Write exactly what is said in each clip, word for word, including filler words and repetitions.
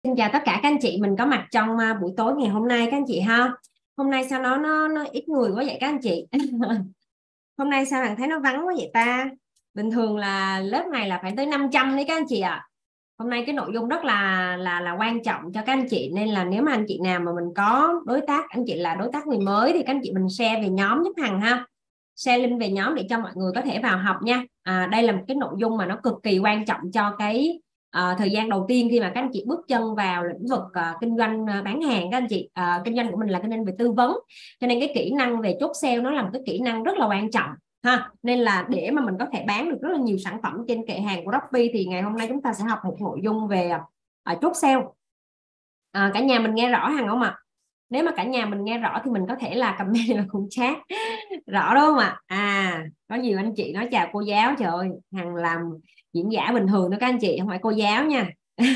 Xin chào tất cả các anh chị, mình có mặt trong uh, buổi tối ngày hôm nay các anh chị ha. Hôm nay sao nó nó, nó ít người quá vậy các anh chị? Hôm nay sao bạn thấy nó vắng quá vậy ta? Bình thường là lớp này là phải tới năm trăm đấy các anh chị ạ. À. Hôm nay cái nội dung rất là là là quan trọng cho các anh chị, nên là nếu mà anh chị nào mà mình có đối tác, anh chị là đối tác người mới thì các anh chị mình share về nhóm giúp Hằng ha. Share link về nhóm để cho mọi người có thể vào học nha. À, đây là một cái nội dung mà nó cực kỳ quan trọng cho cái À, thời gian đầu tiên khi mà các anh chị bước chân vào lĩnh vực uh, kinh doanh uh, bán hàng. Các anh chị uh, kinh doanh của mình là kinh doanh về tư vấn, cho nên cái kỹ năng về chốt sale nó là một cái kỹ năng rất là quan trọng ha. Nên là để mà mình có thể bán được rất là nhiều sản phẩm trên kệ hàng của Shopee thì ngày hôm nay chúng ta sẽ học một nội dung về uh, chốt sale. À, cả nhà mình nghe rõ Hằng không ạ? Nếu mà cả nhà mình nghe rõ thì mình có thể là comment và cùng chat rõ đúng không ạ? À, có nhiều anh chị nói chào cô giáo. Trời ơi, Hằng làm diễn giả bình thường đó các anh chị, không phải cô giáo nha.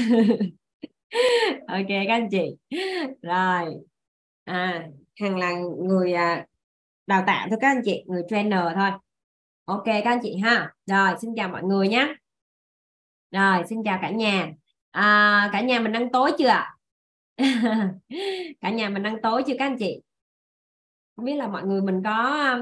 Ok các anh chị. Rồi, à, Hằng là người à, đào tạo thôi các anh chị, người trainer thôi. Ok các anh chị ha. Rồi, xin chào mọi người nhé. Rồi, xin chào cả nhà. À, cả nhà mình ăn tối chưa ạ? Cả nhà mình ăn tối chưa các anh chị? Không biết là mọi người mình có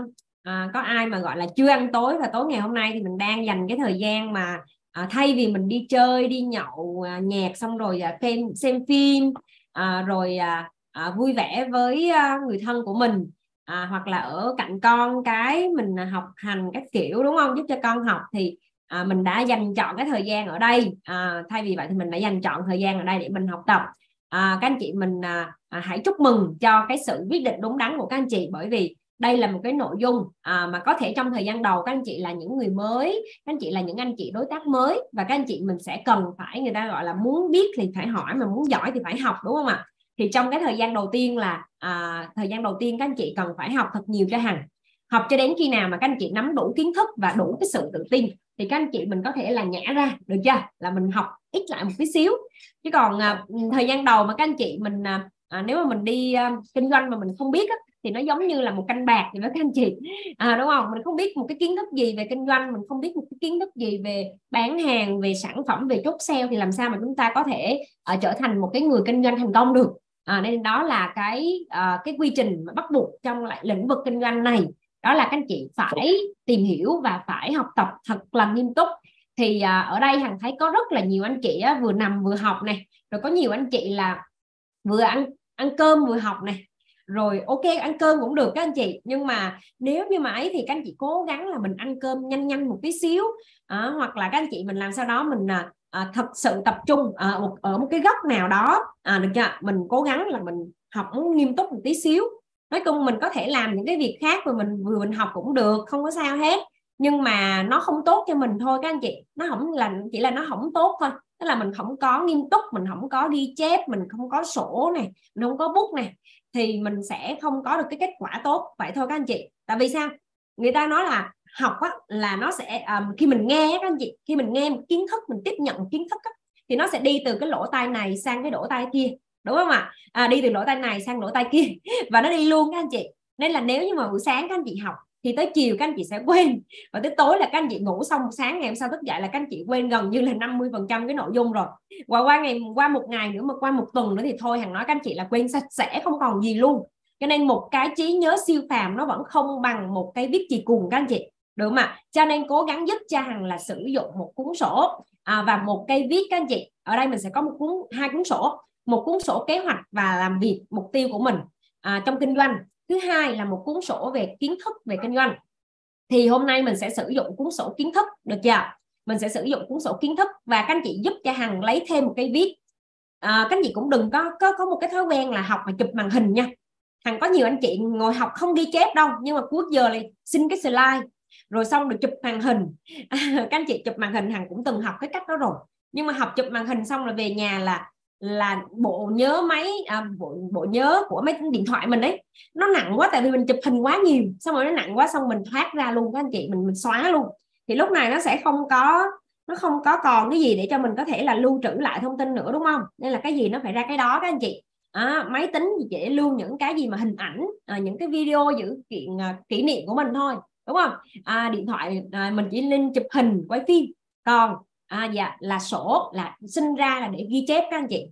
à, có ai mà gọi là chưa ăn tối, và tối ngày hôm nay thì mình đang dành cái thời gian mà à, thay vì mình đi chơi đi nhậu à, nhạc xong rồi à, xem xem phim à, rồi à, à, vui vẻ với à, người thân của mình, à, hoặc là ở cạnh con cái mình à, học hành các kiểu đúng không, giúp cho con học, thì à, mình đã dành chọn cái thời gian ở đây. À, thay vì vậy thì mình đã dành chọn thời gian ở đây để mình học tập. À, các anh chị mình à, à, hãy chúc mừng cho cái sự quyết định đúng đắn của các anh chị, bởi vì đây là một cái nội dung à, mà có thể trong thời gian đầu các anh chị là những người mới, các anh chị là những anh chị đối tác mới, và các anh chị mình sẽ cần phải, người ta gọi là muốn biết thì phải hỏi, mà muốn giỏi thì phải học, đúng không ạ? Thì trong cái thời gian đầu tiên là à, thời gian đầu tiên các anh chị cần phải học thật nhiều cho Hằng, học cho đến khi nào mà các anh chị nắm đủ kiến thức và đủ cái sự tự tin thì các anh chị mình có thể là nhả ra, được chưa, là mình học ít lại một tí xíu. Chứ còn à, thời gian đầu mà các anh chị mình à, à, nếu mà mình đi à, kinh doanh mà mình không biết á, thì nó giống như là một canh bạc thì với các anh chị, à, đúng không? Mình không biết một cái kiến thức gì về kinh doanh, mình không biết một cái kiến thức gì về bán hàng, về sản phẩm, về chốt sale, thì làm sao mà chúng ta có thể à, trở thành một cái người kinh doanh thành công được. À, nên đó là cái à, cái quy trình mà bắt buộc trong lại lĩnh vực kinh doanh này, đó là các anh chị phải tìm hiểu và phải học tập thật là nghiêm túc. Thì à, ở đây Hằng thấy có rất là nhiều anh chị á, vừa nằm vừa học này, rồi có nhiều anh chị là vừa ăn ăn cơm vừa học này, rồi ok ăn cơm cũng được các anh chị, nhưng mà nếu như mà ấy thì các anh chị cố gắng là mình ăn cơm nhanh nhanh một tí xíu, à, hoặc là các anh chị mình làm sao đó mình à, à, thật sự tập trung à, một, ở một cái góc nào đó, à, được chưa, mình cố gắng là mình học nghiêm túc một tí xíu. Nói chung mình có thể làm những cái việc khác rồi mình vừa mình học cũng được, không có sao hết, nhưng mà nó không tốt cho mình thôi các anh chị, nó không là chỉ là nó không tốt thôi. Tức là mình không có nghiêm túc, mình không có ghi chép, mình không có sổ này, mình không có bút này, thì mình sẽ không có được cái kết quả tốt. Vậy thôi các anh chị. Tại vì sao? Người ta nói là học á, là nó sẽ um, khi mình nghe các anh chị, khi mình nghe một kiến thức, mình tiếp nhận một kiến thức á, thì nó sẽ đi từ cái lỗ tai này sang cái lỗ tai kia, đúng không ạ? À, đi từ lỗ tai này sang lỗ tai kia và nó đi luôn các anh chị. Nên là nếu như mà buổi sáng các anh chị học thì tới chiều các anh chị sẽ quên, và tới tối là các anh chị ngủ xong, sáng ngày hôm sau thức dậy là các anh chị quên gần như là năm mươi phần trăm cái nội dung rồi. Và qua ngày qua một ngày nữa, mà qua một tuần nữa thì thôi, Hằng nói các anh chị là quên sạch sẽ, không còn gì luôn. Cho nên một cái trí nhớ siêu phàm nó vẫn không bằng một cái viết chì cùng các anh chị, được không ạ? Cho nên cố gắng giúp cho Hằng là sử dụng một cuốn sổ à, và một cây viết các anh chị. Ở đây mình sẽ có một cuốn, hai cuốn sổ, một cuốn sổ kế hoạch và làm việc mục tiêu của mình à, trong kinh doanh. Thứ hai là một cuốn sổ về kiến thức về kinh doanh. Thì hôm nay mình sẽ sử dụng cuốn sổ kiến thức, được chưa? Mình sẽ sử dụng cuốn sổ kiến thức và các anh chị giúp cho Hằng lấy thêm một cái viết. À, các anh chị cũng đừng có, có có một cái thói quen là học mà chụp màn hình nha. Hằng có nhiều anh chị ngồi học không ghi chép đâu, nhưng mà cuối giờ lại xin cái slide rồi xong được chụp màn hình. À, các anh chị chụp màn hình, Hằng cũng từng học cái cách đó rồi, nhưng mà học chụp màn hình xong là về nhà là là bộ nhớ máy à, bộ, bộ nhớ của mấy điện thoại mình đấy nó nặng quá, tại vì mình chụp hình quá nhiều, xong rồi nó nặng quá, xong mình thoát ra luôn các anh chị, mình mình xóa luôn, thì lúc này nó sẽ không có nó không có còn cái gì để cho mình có thể là lưu trữ lại thông tin nữa, đúng không? Nên là cái gì nó phải ra cái đó các anh chị. À, máy tính thì chỉ để lưu những cái gì mà hình ảnh, à, những cái video giữ kiện à, kỷ niệm của mình thôi, đúng không? À, điện thoại à, mình chỉ lên chụp hình quay phim, còn à, dạ là sổ là sinh ra là để ghi chép các anh chị.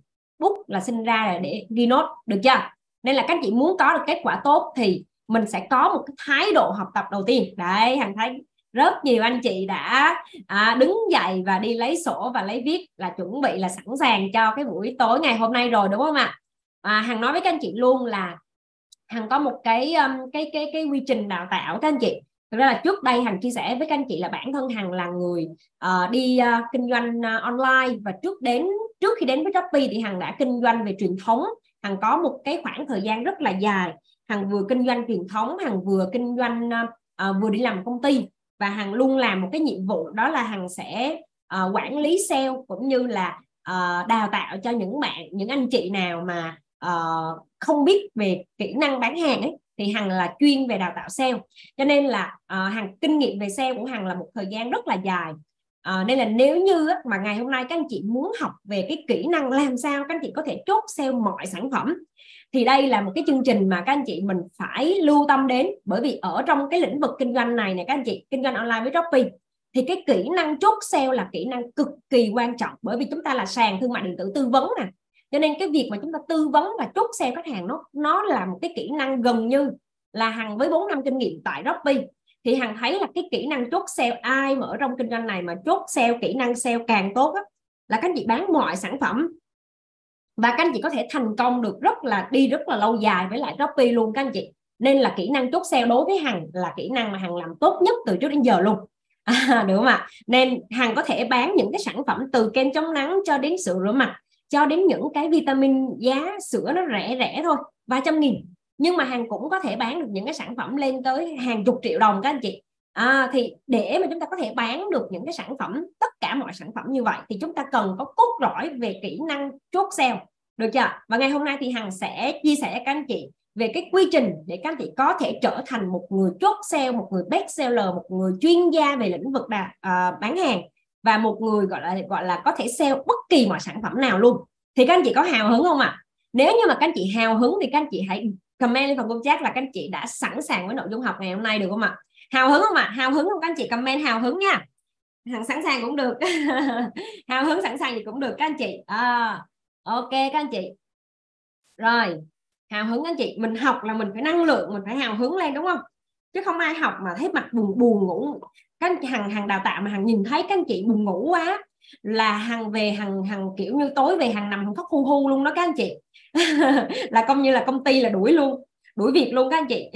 bút là sinh ra là để ghi nốt, được chưa? Nên là các anh chị muốn có được kết quả tốt thì mình sẽ có một cái thái độ học tập đầu tiên. Đấy, Hằng thấy rất nhiều anh chị đã à, đứng dậy và đi lấy sổ và lấy viết, là chuẩn bị là sẵn sàng cho cái buổi tối ngày hôm nay rồi, đúng không ạ? À, Hằng nói với các anh chị luôn là Hằng có một cái um, cái cái cái quy trình đào tạo các anh chị. Thực ra là trước đây Hằng chia sẻ với các anh chị là bản thân Hằng là người uh, đi uh, kinh doanh uh, online, và trước đến trước khi đến với Shopee thì Hằng đã kinh doanh về truyền thống. Hằng có một cái khoảng thời gian rất là dài, Hằng vừa kinh doanh truyền thống, Hằng vừa kinh doanh uh, vừa đi làm công ty, và Hằng luôn làm một cái nhiệm vụ đó là Hằng sẽ uh, quản lý sale, cũng như là uh, đào tạo cho những bạn, những anh chị nào mà uh, không biết về kỹ năng bán hàng ấy, thì Hằng là chuyên về đào tạo sale. Cho nên là uh, Hằng kinh nghiệm về sale của Hằng là một thời gian rất là dài. Uh, nên là nếu như mà ngày hôm nay các anh chị muốn học về cái kỹ năng làm sao các anh chị có thể chốt sale mọi sản phẩm, thì đây là một cái chương trình mà các anh chị mình phải lưu tâm đến. Bởi vì ở trong cái lĩnh vực kinh doanh này nè các anh chị, kinh doanh online với Shopee, thì cái kỹ năng chốt sale là kỹ năng cực kỳ quan trọng. Bởi vì chúng ta là sàn thương mại điện tử tư vấn nè, cho nên cái việc mà chúng ta tư vấn và chốt sale khách hàng nó nó là một cái kỹ năng gần như là Hằng với bốn năm kinh nghiệm tại Shopee thì Hằng thấy là cái kỹ năng chốt sale, ai mà ở trong kinh doanh này mà chốt sale, kỹ năng sale càng tốt á, là các anh chị bán mọi sản phẩm và các anh chị có thể thành công được rất là đi rất là lâu dài với lại Shopee luôn các anh chị. Nên là kỹ năng chốt sale đối với Hằng là kỹ năng mà Hằng làm tốt nhất từ trước đến giờ luôn. À, được không ạ? Nên Hằng có thể bán những cái sản phẩm từ kem chống nắng cho đến sữa rửa mặt, cho đến những cái vitamin giá sữa nó rẻ rẻ thôi, vài trăm nghìn, nhưng mà Hằng cũng có thể bán được những cái sản phẩm lên tới hàng chục triệu đồng các anh chị. À, thì để mà chúng ta có thể bán được những cái sản phẩm, tất cả mọi sản phẩm như vậy, thì chúng ta cần có cốt lõi về kỹ năng chốt sale, được chưa? Và ngày hôm nay thì Hằng sẽ chia sẻ các anh chị về cái quy trình để các anh chị có thể trở thành một người chốt sale, một người best seller, một người chuyên gia về lĩnh vực đà, uh, bán hàng, và một người gọi là gọi là có thể sale bất kỳ mọi sản phẩm nào luôn. Thì các anh chị có hào hứng không ạ? À? Nếu như mà các anh chị hào hứng thì các anh chị hãy comment lên phần công chat là các anh chị đã sẵn sàng với nội dung học ngày hôm nay, được không ạ? À? Hào hứng không ạ? À? Hào hứng không các anh chị comment hào hứng nha. Hằng sẵn sàng cũng được. Hào hứng sẵn sàng thì cũng được các anh chị. À, ok các anh chị. Rồi, hào hứng anh chị, mình học là mình phải năng lượng, mình phải hào hứng lên, đúng không? Chứ không ai học mà thấy mặt buồn buồn ngủ. Các anh Hằng Hằng đào tạo mà Hằng nhìn thấy các anh chị buồn ngủ quá là Hằng về Hằng Hằng kiểu như tối về Hằng nằm Hằng khóc hu hu luôn đó các anh chị. Là công như là công ty là đuổi luôn, đuổi việc luôn các anh chị.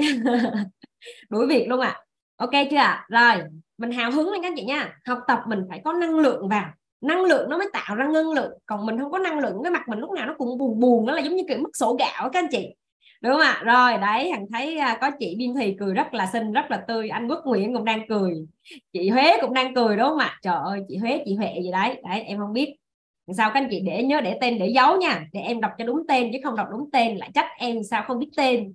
Đuổi việc luôn ạ. À. Ok chưa ạ? À? Rồi, mình hào hứng lên các anh chị nha. Học tập mình phải có năng lượng vào, năng lượng nó mới tạo ra ngân lượng. Còn mình không có năng lượng, cái mặt mình lúc nào nó cũng buồn buồn, nó là giống như kiểu mất sổ gạo các anh chị, đúng không ạ? Rồi đấy, Hằng thấy có chị Biên Thùy cười rất là xinh, rất là tươi, anh Quốc Nguyễn cũng đang cười, chị Huế cũng đang cười, đúng không ạ? Trời ơi, chị Huế, chị Huệ gì đấy, đấy em không biết sao các anh chị để nhớ để tên để dấu nha, để em đọc cho đúng tên, chứ không đọc đúng tên lại trách em sao không biết tên.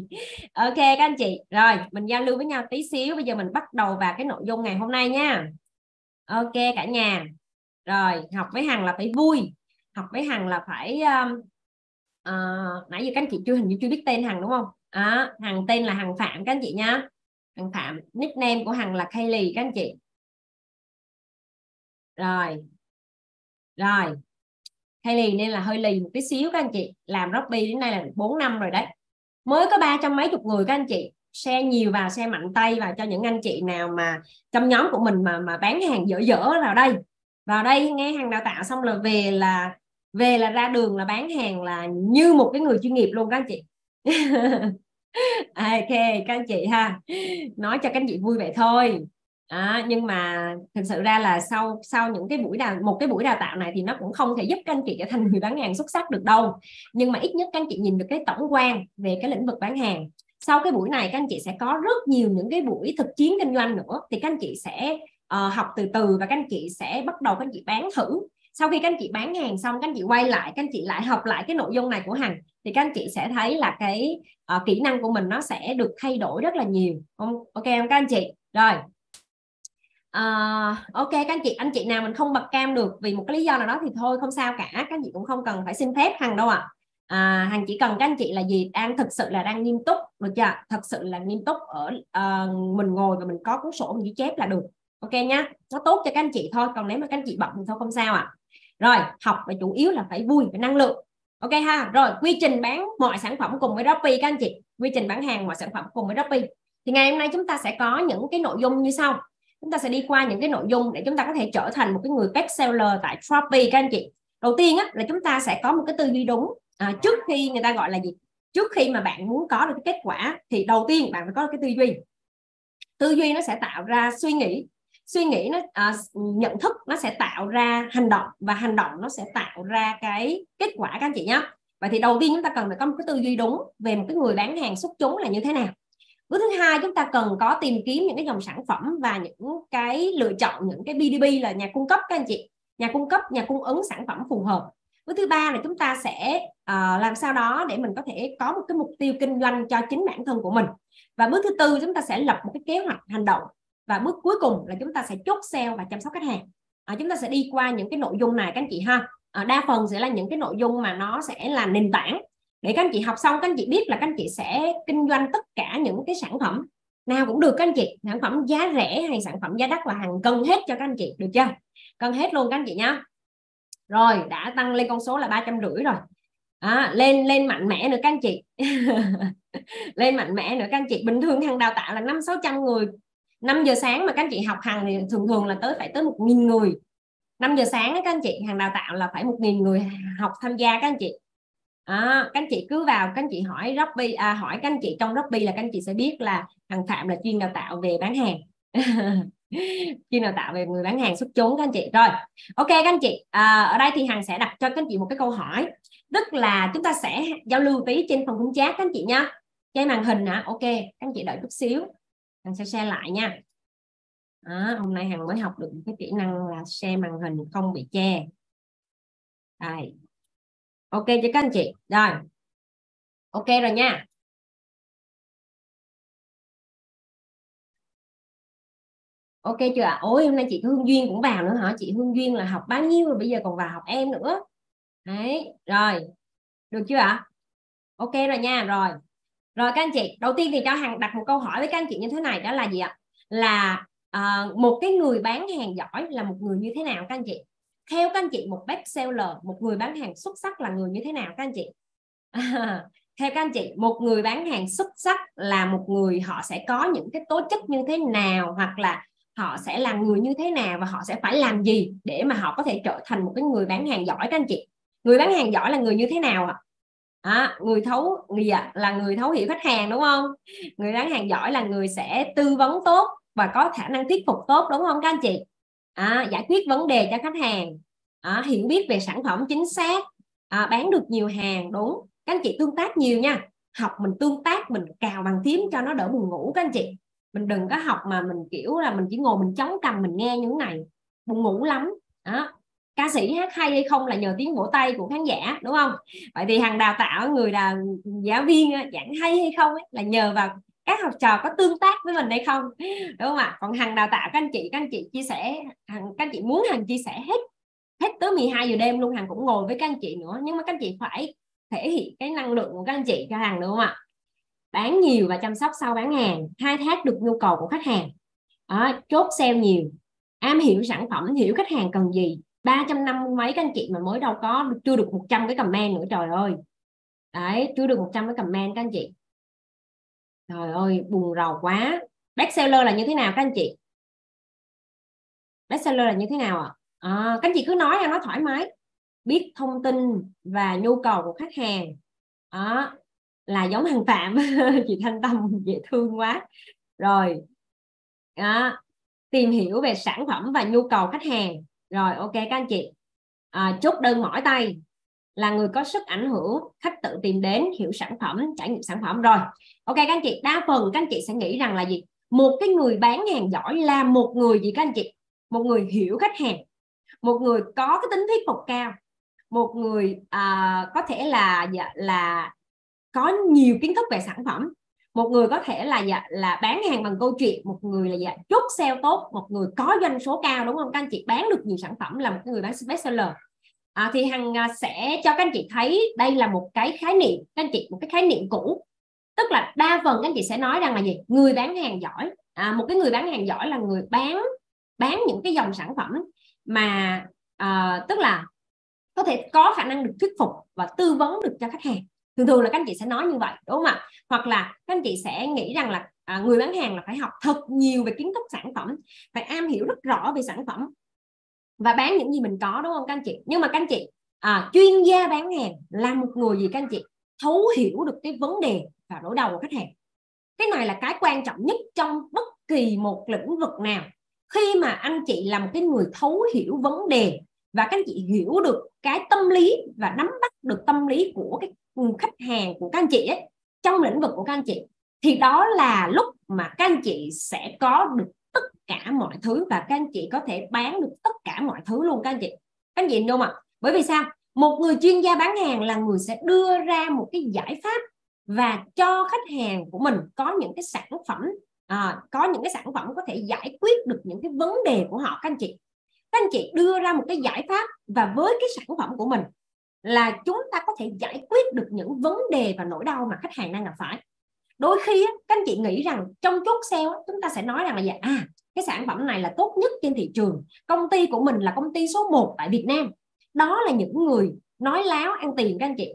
Ok các anh chị, rồi mình giao lưu với nhau tí xíu, bây giờ mình bắt đầu vào cái nội dung ngày hôm nay nha. Ok cả nhà. Rồi, học với Hằng là phải vui, học với Hằng là phải um, uh, nãy giờ các anh chị chưa hình như chưa biết tên Hằng đúng không? À, Hằng tên là Hằng Phạm các anh chị nha. Hằng Phạm, nickname của Hằng là Kaylee các anh chị. Rồi. Rồi. Kaylee nên là hơi lì một tí xíu các anh chị. Làm Shopee đến nay là bốn năm rồi đấy. Mới có ba trăm mấy chục người các anh chị. Share nhiều vào, share mạnh tay vào cho những anh chị nào mà trong nhóm của mình mà mà bán hàng dở dở vào đây. Vào đây nghe Hằng đào tạo xong là về là về là ra đường là bán hàng là như một cái người chuyên nghiệp luôn các anh chị. Ok các anh chị ha, nói cho các anh chị vui vậy thôi. À, nhưng mà thực sự ra là sau sau những cái buổi đào một cái buổi đào tạo này thì nó cũng không thể giúp các anh chị trở thành người bán hàng xuất sắc được đâu, nhưng mà ít nhất các anh chị nhìn được cái tổng quan về cái lĩnh vực bán hàng. Sau cái buổi này các anh chị sẽ có rất nhiều những cái buổi thực chiến kinh doanh nữa, thì các anh chị sẽ uh, học từ từ và các anh chị sẽ bắt đầu các anh chị bán thử. Sau khi các anh chị bán hàng xong, các anh chị quay lại, các anh chị lại học lại cái nội dung này của Hằng, thì các anh chị sẽ thấy là cái uh, kỹ năng của mình nó sẽ được thay đổi rất là nhiều. Ok không các anh chị? Rồi. Uh, ok các anh chị, anh chị nào mình không bật cam được vì một cái lý do nào đó thì thôi không sao cả, các anh chị cũng không cần phải xin phép Hằng đâu ạ. À. À, Hằng chỉ cần các anh chị là gì, đang thực sự là đang nghiêm túc, được chưa? Thật sự là nghiêm túc ở uh, mình ngồi và mình có cuốn sổ mình ghi chép là được. Ok nhá, nó tốt cho các anh chị thôi, còn nếu mà các anh chị bận thì thôi không sao ạ. À. Rồi, học và chủ yếu là phải vui, phải năng lượng. Ok ha. Rồi quy trình bán mọi sản phẩm cùng với Shopee các anh chị, quy trình bán hàng mọi sản phẩm cùng với Shopee. Thì ngày hôm nay chúng ta sẽ có những cái nội dung như sau. Chúng ta sẽ đi qua những cái nội dung để chúng ta có thể trở thành một cái người best seller tại Shopee các anh chị. Đầu tiên á, là chúng ta sẽ có một cái tư duy đúng. À, trước khi người ta gọi là gì? Trước khi mà bạn muốn có được cái kết quả thì đầu tiên bạn phải có cái tư duy. Tư duy nó sẽ tạo ra suy nghĩ, suy nghĩ nó à, nhận thức nó sẽ tạo ra hành động, và hành động nó sẽ tạo ra cái kết quả các anh chị nhé. Vậy thì đầu tiên chúng ta cần phải có một cái tư duy đúng về một cái người bán hàng xuất chúng là như thế nào. Bước thứ hai, chúng ta cần có tìm kiếm những cái dòng sản phẩm và những cái lựa chọn những cái bê đê bê là nhà cung cấp các anh chị, nhà cung cấp, nhà cung ứng sản phẩm phù hợp. Bước thứ ba là chúng ta sẽ uh, làm sao đó để mình có thể có một cái mục tiêu kinh doanh cho chính bản thân của mình. Và bước thứ tư, chúng ta sẽ lập một cái kế hoạch hành động. Và bước cuối cùng là chúng ta sẽ chốt sale và chăm sóc khách hàng. À, chúng ta sẽ đi qua những cái nội dung này các anh chị ha. À, đa phần sẽ là những cái nội dung mà nó sẽ là nền tảng để các anh chị học xong các anh chị biết là các anh chị sẽ kinh doanh tất cả những cái sản phẩm nào cũng được các anh chị, sản phẩm giá rẻ hay sản phẩm giá đắt là hàng cân hết cho các anh chị, được chưa? Cân hết luôn các anh chị nhá. Rồi đã tăng lên con số là ba trăm rưỡi rồi. À, lên lên mạnh mẽ nữa các anh chị. Lên mạnh mẽ nữa các anh chị. Bình thường hàng đào tạo là năm sáu trăm người, năm giờ sáng mà các anh chị học hàng thì thường thường là tới phải tới một nghìn người. Năm giờ sáng đó các anh chị, hàng đào tạo là phải một nghìn người học tham gia các anh chị. À, các anh chị cứ vào các anh chị hỏi Shopee, à, hỏi các anh chị trong Shopee là các anh chị sẽ biết là thằng Phạm là chuyên đào tạo về bán hàng. Chuyên đào tạo về người bán hàng xuất chúng các anh chị. Rồi ok các anh chị, à, ở đây thì Hằng sẽ đặt cho các anh chị một cái câu hỏi, tức là chúng ta sẽ giao lưu tí trên phần khung chat các anh chị nha. Cái màn hình hả? Ok các anh chị đợi chút xíu, Hằng sẽ share lại nha. À, hôm nay Hằng mới học được cái kỹ năng là share màn hình không bị che. Đây. Ok cho các anh chị. Rồi ok rồi nha. Ok chưa ạ? Ôi hôm nay chị Hương Duyên cũng vào nữa hả? Chị Hương Duyên là học bao nhiêu rồi bây giờ còn vào học em nữa. Đấy, rồi. Được chưa ạ? Ok rồi nha, rồi. Rồi các anh chị, đầu tiên thì cho Hằng đặt một câu hỏi với các anh chị như thế này, đó là gì ạ? Là à, một cái người bán hàng giỏi là một người như thế nào các anh chị? Theo các anh chị, một best seller, một người bán hàng xuất sắc là người như thế nào các anh chị? À, theo các anh chị, một người bán hàng xuất sắc là một người họ sẽ có những cái tố chất như thế nào, hoặc là họ sẽ là người như thế nào, và họ sẽ phải làm gì để mà họ có thể trở thành một cái người bán hàng giỏi các anh chị? Người bán hàng giỏi là người như thế nào ạ? À, người thấu gì ạ? Là người thấu hiểu khách hàng đúng không? Người bán hàng giỏi là người sẽ tư vấn tốt và có khả năng thuyết phục tốt đúng không các anh chị? À, giải quyết vấn đề cho khách hàng, à, hiểu biết về sản phẩm chính xác, à, bán được nhiều hàng đúng. Các anh chị tương tác nhiều nha, học mình tương tác, mình cào bàn phím cho nó đỡ buồn ngủ các anh chị. Mình đừng có học mà mình kiểu là mình chỉ ngồi mình chống cằm mình nghe như thế này, buồn ngủ lắm. Đó. Ca sĩ hát hay hay không là nhờ tiếng vỗ tay của khán giả đúng không? Vậy thì Hằng đào tạo người là giáo viên giảng hay hay không ấy, là nhờ vào các học trò có tương tác với mình hay không, đúng không ạ? Còn Hằng đào tạo các anh chị, các anh chị chia sẻ, Hằng, các anh chị muốn Hằng chia sẻ hết hết tới mười hai giờ đêm luôn, Hằng cũng ngồi với các anh chị nữa, nhưng mà các anh chị phải thể hiện cái năng lượng của các anh chị cho Hằng, đúng không ạ? Bán nhiều và chăm sóc sau bán hàng, khai thác được nhu cầu của khách hàng, đó, chốt sale nhiều, am hiểu sản phẩm, hiểu khách hàng cần gì. Ba trăm năm mươi mấy các anh chị mà mới đâu có, chưa được một trăm cái comment nữa, trời ơi. Đấy, chưa được một trăm cái comment các anh chị. Trời ơi, buồn rầu quá. Best seller là như thế nào các anh chị? Best seller là như thế nào ạ? À, các anh chị cứ nói ra, nói thoải mái. Biết thông tin và nhu cầu của khách hàng. Đó, là giống Hằng Phạm. Chị Thanh Tâm dễ thương quá. Rồi. Đó, tìm hiểu về sản phẩm và nhu cầu khách hàng. Rồi, ok các anh chị. À, chốt đơn mỏi tay, là người có sức ảnh hưởng, khách tự tìm đến, hiểu sản phẩm, trải nghiệm sản phẩm. Rồi ok các anh chị, đa phần các anh chị sẽ nghĩ rằng là gì? Một cái người bán hàng giỏi là một người gì các anh chị? Một người hiểu khách hàng, một người có cái tính thuyết phục cao, một người à, có thể là dạ, là có nhiều kiến thức về sản phẩm, một người có thể là dạ, là bán hàng bằng câu chuyện, một người là dạ, chốt sale tốt, một người có doanh số cao, đúng không các anh chị? Bán được nhiều sản phẩm là một người bán best seller. À, thì Hằng sẽ cho các anh chị thấy đây là một cái khái niệm, các anh chị, một cái khái niệm cũ. Tức là đa phần các anh chị sẽ nói rằng là gì? Người bán hàng giỏi, à, một cái người bán hàng giỏi là người bán bán những cái dòng sản phẩm mà à, tức là có thể có khả năng được thuyết phục và tư vấn được cho khách hàng. Thường thường là các anh chị sẽ nói như vậy, đúng không ạ? Hoặc là các anh chị sẽ nghĩ rằng là à, người bán hàng là phải học thật nhiều về kiến thức sản phẩm, phải am hiểu rất rõ về sản phẩm và bán những gì mình có, đúng không các anh chị? Nhưng mà các anh chị à, chuyên gia bán hàng là một người gì các anh chị? Thấu hiểu được cái vấn đề và nỗi đau của khách hàng. Cái này là cái quan trọng nhất trong bất kỳ một lĩnh vực nào. Khi mà anh chị là một cái người thấu hiểu vấn đề và các anh chị hiểu được cái tâm lý và nắm bắt được tâm lý của cái khách hàng của các anh chị ấy, trong lĩnh vực của các anh chị, thì đó là lúc mà các anh chị sẽ có được tất cả mọi thứ và các anh chị có thể bán được tất cả mọi thứ luôn các anh chị. Các anh chị đúng không ạ? Bởi vì sao? Một người chuyên gia bán hàng là người sẽ đưa ra một cái giải pháp và cho khách hàng của mình có những cái sản phẩm à, có những cái sản phẩm có thể giải quyết được những cái vấn đề của họ. Các anh chị các anh chị đưa ra một cái giải pháp và với cái sản phẩm của mình là chúng ta có thể giải quyết được những vấn đề và nỗi đau mà khách hàng đang gặp phải. Đôi khi các anh chị nghĩ rằng trong chốt sale chúng ta sẽ nói rằng là à, cái sản phẩm này là tốt nhất trên thị trường, công ty của mình là công ty số một tại Việt Nam. Đó là những người nói láo ăn tiền các anh chị.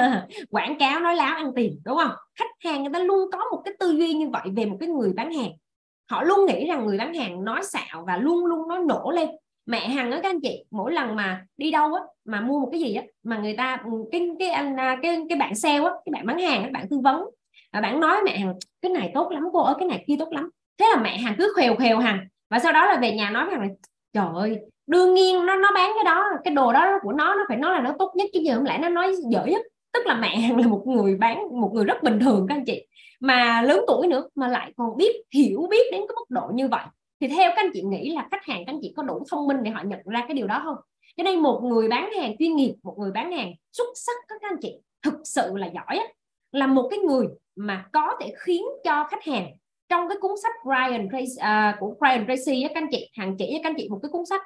Quảng cáo nói láo ăn tiền, đúng không? Khách hàng người ta luôn có một cái tư duy như vậy về một cái người bán hàng. Họ luôn nghĩ rằng người bán hàng nói xạo và luôn luôn nói nổ lên. Mẹ Hằng đó các anh chị, mỗi lần mà đi đâu á, mà mua một cái gì á, mà người ta cái cái anh cái cái bạn sale á, cái bạn bán hàng, các bạn tư vấn, và bạn nói mẹ Hằng cái này tốt lắm cô ơi, cái này kia tốt lắm. Thế là mẹ Hằng cứ khều khều Hằng, và sau đó là về nhà nói rằng trời ơi, đương nhiên nó nó bán cái đó, cái đồ đó của nó nó phải nói là nó tốt nhất chứ giờ không lẽ nó nói dở nhất. Tức là mẹ Hằng là một người bán, một người rất bình thường các anh chị, mà lớn tuổi nữa mà lại còn biết hiểu biết đến cái mức độ như vậy, thì theo các anh chị nghĩ là khách hàng các anh chị có đủ thông minh để họ nhận ra cái điều đó không? Cho nên một người bán hàng chuyên nghiệp, một người bán hàng xuất sắc các anh chị, thực sự là giỏi á, là một cái người mà có thể khiến cho khách hàng, trong cái cuốn sách Brian Tracy, uh, của Brian Tracy á, các anh chị, Hằng chỉ với các anh chị một cái cuốn sách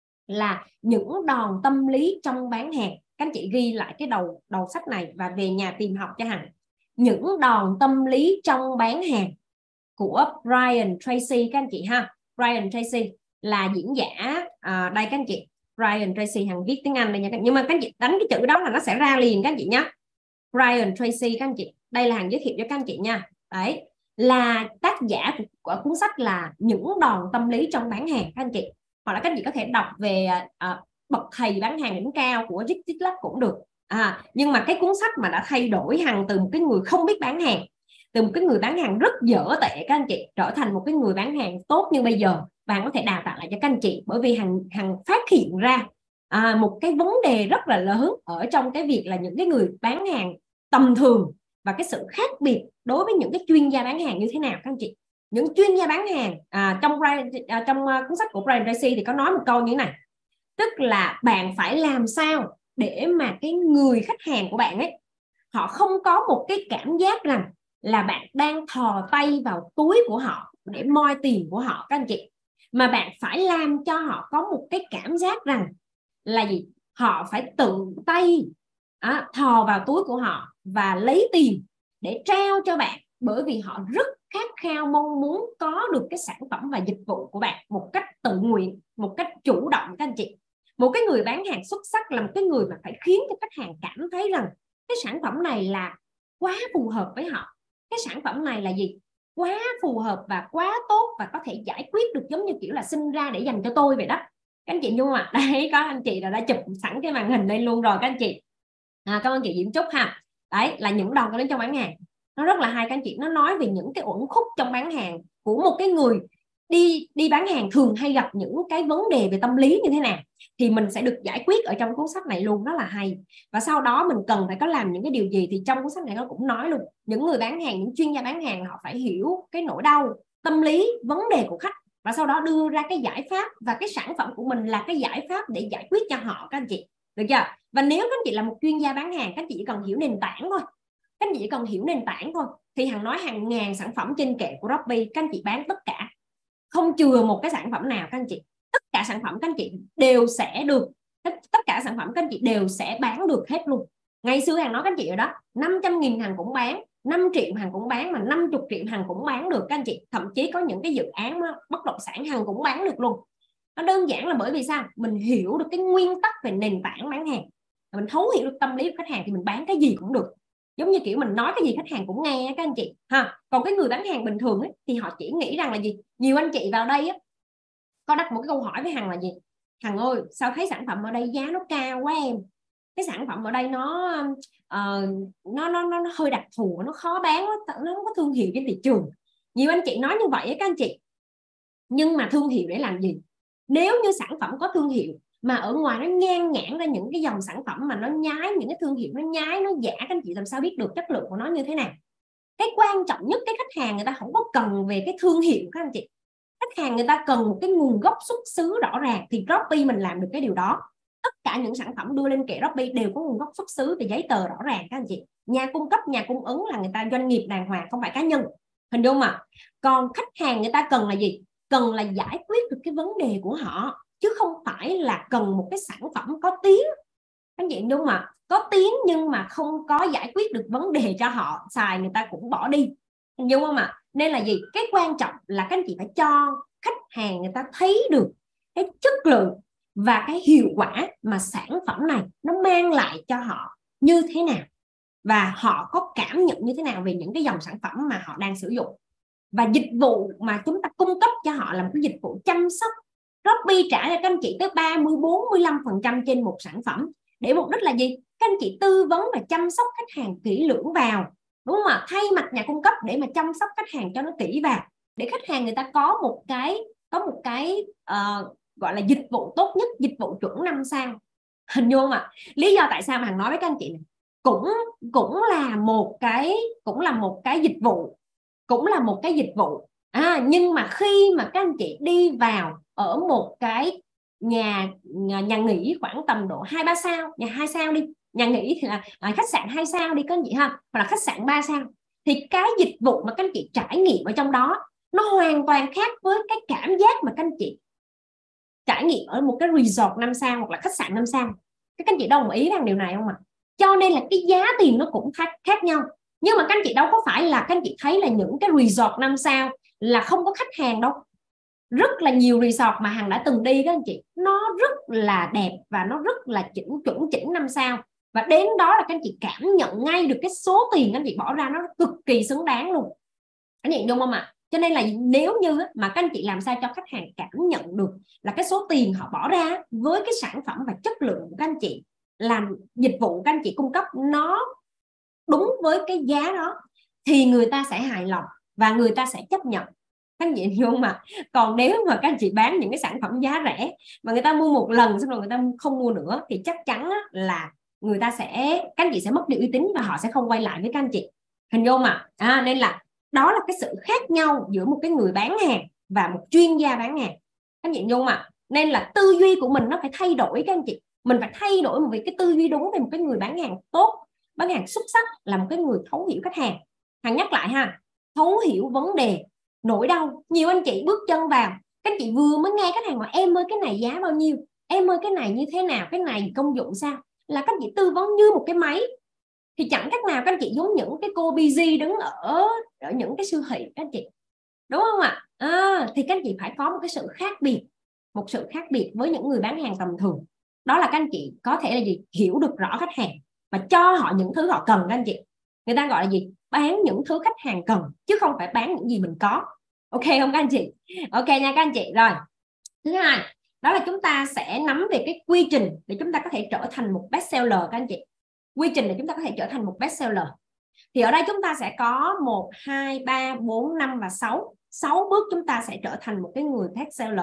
là những đòn tâm lý trong bán hàng. Các anh chị ghi lại cái đầu đầu sách này và về nhà tìm học cho Hằng. Những đòn tâm lý trong bán hàng của Brian Tracy các anh chị ha. Brian Tracy là diễn giả à, đây các anh chị. Brian Tracy, Hằng viết tiếng Anh đây nha, nhưng mà các anh chị đánh cái chữ đó là nó sẽ ra liền các anh chị nhé. Brian Tracy các anh chị, đây là Hằng giới thiệu cho các anh chị nha. Đấy là tác giả của, của cuốn sách là những đòn tâm lý trong bán hàng các anh chị, hoặc là các anh chị có thể đọc về à, bậc thầy bán hàng đỉnh cao của Rick Titlock cũng được. À, nhưng mà cái cuốn sách mà đã thay đổi Hằng từ một cái người không biết bán hàng, từ một cái người bán hàng rất dở tệ các anh chị, trở thành một cái người bán hàng tốt như bây giờ, và Hằng có thể đào tạo lại cho các anh chị, bởi vì Hằng Hằng phát hiện ra à, một cái vấn đề rất là lớn ở trong cái việc là những cái người bán hàng tầm thường và cái sự khác biệt đối với những cái chuyên gia bán hàng như thế nào các anh chị. Những chuyên gia bán hàng à, trong à, trong cuốn sách của Brian Tracy thì có nói một câu như thế này, tức là bạn phải làm sao để mà cái người khách hàng của bạn ấy, họ không có một cái cảm giác rằng là bạn đang thò tay vào túi của họ để moi tiền của họ các anh chị, mà bạn phải làm cho họ có một cái cảm giác rằng là gì, họ phải tự tay à, thò vào túi của họ và lấy tiền để trao cho bạn, bởi vì họ rất khát khao mong muốn có được cái sản phẩm và dịch vụ của bạn một cách tự nguyện, một cách chủ động các anh chị. Một cái người bán hàng xuất sắc là một cái người mà phải khiến cho khách hàng cảm thấy rằng cái sản phẩm này là quá phù hợp với họ, cái sản phẩm này là gì, quá phù hợp và quá tốt và có thể giải quyết được, giống như kiểu là sinh ra để dành cho tôi vậy đó các anh chị. Nhưng mà đấy, có anh chị đã, đã chụp sẵn cái màn hình lên luôn rồi các anh chị. À, cảm ơn chị Diễm Trúc ha. Đấy là những đòn có đến trong bán hàng, nó rất là hay các anh chị. Nó nói về những cái uẩn khúc trong bán hàng của một cái người đi đi bán hàng thường hay gặp những cái vấn đề về tâm lý như thế nào, thì mình sẽ được giải quyết ở trong cuốn sách này luôn, rất là hay. Và sau đó mình cần phải có làm những cái điều gì thì trong cuốn sách này nó cũng nói luôn. Những người bán hàng, những chuyên gia bán hàng, họ phải hiểu cái nỗi đau tâm lý, vấn đề của khách, và sau đó đưa ra cái giải pháp, và cái sản phẩm của mình là cái giải pháp để giải quyết cho họ các anh chị, được chưa? Và nếu các anh chị là một chuyên gia bán hàng, các anh chị chỉ cần hiểu nền tảng thôi, các anh chị chỉ cần hiểu nền tảng thôi, thì Hằng nói hàng ngàn sản phẩm trên kệ của Shopee, các anh chị bán tất cả, không chừa một cái sản phẩm nào các anh chị. Tất cả sản phẩm các anh chị đều sẽ được, tất cả sản phẩm các anh chị đều sẽ bán được hết luôn. Ngày xưa Hằng nói các anh chị rồi đó, năm trăm nghìn Hằng cũng bán, năm triệu Hằng cũng bán, mà năm mươi triệu Hằng cũng bán được các anh chị. Thậm chí có những cái dự án bất động sản Hằng cũng bán được luôn. Nó đơn giản là bởi vì sao? Mình hiểu được cái nguyên tắc về nền tảng bán hàng. mình thấu hiểu được tâm lý của khách hàng thì mình bán cái gì cũng được, giống như kiểu mình nói cái gì khách hàng cũng nghe các anh chị ha. Còn cái người bán hàng bình thường ấy, thì họ chỉ nghĩ rằng là gì, nhiều anh chị vào đây á, có đặt một cái câu hỏi với Hằng là gì, Hằng ơi sao thấy sản phẩm ở đây giá nó cao quá em, cái sản phẩm ở đây nó uh, nó, nó nó nó hơi đặc thù, nó khó bán, nó không có thương hiệu trên thị trường. Nhiều anh chị nói như vậy các anh chị, nhưng mà thương hiệu để làm gì? Nếu như sản phẩm có thương hiệu mà ở ngoài nó nhan nhản ra những cái dòng sản phẩm mà nó nhái, những cái thương hiệu nó nhái, nó giả, các anh chị làm sao biết được chất lượng của nó như thế nào? Cái quan trọng nhất, cái khách hàng người ta không có cần về cái thương hiệu các anh chị, khách hàng người ta cần một cái nguồn gốc xuất xứ rõ ràng, thì Shopee mình làm được cái điều đó. Tất cả những sản phẩm đưa lên kệ Shopee đều có nguồn gốc xuất xứ và giấy tờ rõ ràng các anh chị. Nhà cung cấp, nhà cung ứng là người ta doanh nghiệp đàng hoàng, không phải cá nhân, hình dung mà. Còn khách hàng người ta cần là gì? Cần là giải quyết được cái vấn đề của họ, chứ không phải là cần một cái sản phẩm có tiếng. Các anh chị đúng mà, có tiếng nhưng mà không có giải quyết được vấn đề cho họ xài, người ta cũng bỏ đi, đúng không ạ? Nên là gì? Cái quan trọng là các anh chị phải cho khách hàng người ta thấy được cái chất lượng và cái hiệu quả mà sản phẩm này nó mang lại cho họ như thế nào, và họ có cảm nhận như thế nào về những cái dòng sản phẩm mà họ đang sử dụng. Và dịch vụ mà chúng ta cung cấp cho họ là một cái dịch vụ chăm sóc. Shopee trả cho các anh chị tới ba mươi bốn mươi lăm phần trăm trên một sản phẩm, để mục đích là gì? Các anh chị tư vấn và chăm sóc khách hàng kỹ lưỡng vào, đúng không ạ? Thay mặt nhà cung cấp để mà chăm sóc khách hàng cho nó kỹ vào, để khách hàng người ta có một cái có một cái uh, gọi là dịch vụ tốt nhất, dịch vụ chuẩn năm sao. Hình dung không ạ? Lý do tại sao mà Hằng nói với các anh chị này, cũng cũng là một cái cũng là một cái dịch vụ, cũng là một cái dịch vụ à, nhưng mà khi mà các anh chị đi vào ở một cái nhà nhà, nhà nghỉ khoảng tầm độ hai ba sao, nhà hai sao đi, nhà nghỉ thì là à, khách sạn hai sao đi các anh chị ha, hoặc là khách sạn ba sao, thì cái dịch vụ mà các anh chị trải nghiệm ở trong đó nó hoàn toàn khác với cái cảm giác mà các anh chị trải nghiệm ở một cái resort năm sao hoặc là khách sạn năm sao. Các anh chị đồng ý rằng điều này không ạ? Cho nên là cái giá tiền nó cũng khác, khác nhau. Nhưng mà các anh chị đâu có phải là các anh chị thấy là những cái resort năm sao là không có khách hàng đâu. Rất là nhiều resort mà Hằng đã từng đi các anh chị, nó rất là đẹp và nó rất là chỉnh chuẩn chỉnh năm sao, và đến đó là các anh chị cảm nhận ngay được cái số tiền các anh chị bỏ ra nó cực kỳ xứng đáng luôn. Anh chị đúng không ạ? Cho nên là nếu như mà các anh chị làm sao cho khách hàng cảm nhận được là cái số tiền họ bỏ ra với cái sản phẩm và chất lượng của các anh chị, làm dịch vụ các anh chị cung cấp nó đúng với cái giá đó, thì người ta sẽ hài lòng và người ta sẽ chấp nhận. Các anh chị hiểu mà. Còn nếu mà các anh chị bán những cái sản phẩm giá rẻ mà người ta mua một lần xong rồi người ta không mua nữa, thì chắc chắn là người ta sẽ các anh chị sẽ mất đi uy tín và họ sẽ không quay lại với các anh chị. Hình dung mà. À, nên là đó là cái sự khác nhau giữa một cái người bán hàng và một chuyên gia bán hàng. Các anh chị hiểu mà. Nên là tư duy của mình nó phải thay đổi các anh chị. Mình phải thay đổi một cái tư duy đúng về một cái người bán hàng tốt, bán hàng xuất sắc là một cái người thấu hiểu khách hàng. Hằng nhắc lại ha, thấu hiểu vấn đề, nỗi đau. Nhiều anh chị bước chân vào, các anh chị vừa mới nghe khách hàng mà em ơi cái này giá bao nhiêu, em ơi cái này như thế nào, cái này công dụng sao, là các anh chị tư vấn như một cái máy. Thì chẳng cách nào các anh chị giống những cái cô busy đứng ở ở những cái siêu thị các anh chị, đúng không ạ? À, thì các anh chị phải có một cái sự khác biệt, một sự khác biệt với những người bán hàng tầm thường. Đó là các anh chị có thể là gì, hiểu được rõ khách hàng và cho họ những thứ họ cần. Các anh chị, người ta gọi là gì, bán những thứ khách hàng cần chứ không phải bán những gì mình có. Ok không các anh chị? Ok nha các anh chị. Rồi, thứ hai đó là chúng ta sẽ nắm về cái quy trình để chúng ta có thể trở thành một best seller các anh chị. Quy trình để chúng ta có thể trở thành một best seller thì ở đây chúng ta sẽ có một, hai, ba, bốn, năm và sáu. sáu bước chúng ta sẽ trở thành một cái người best seller.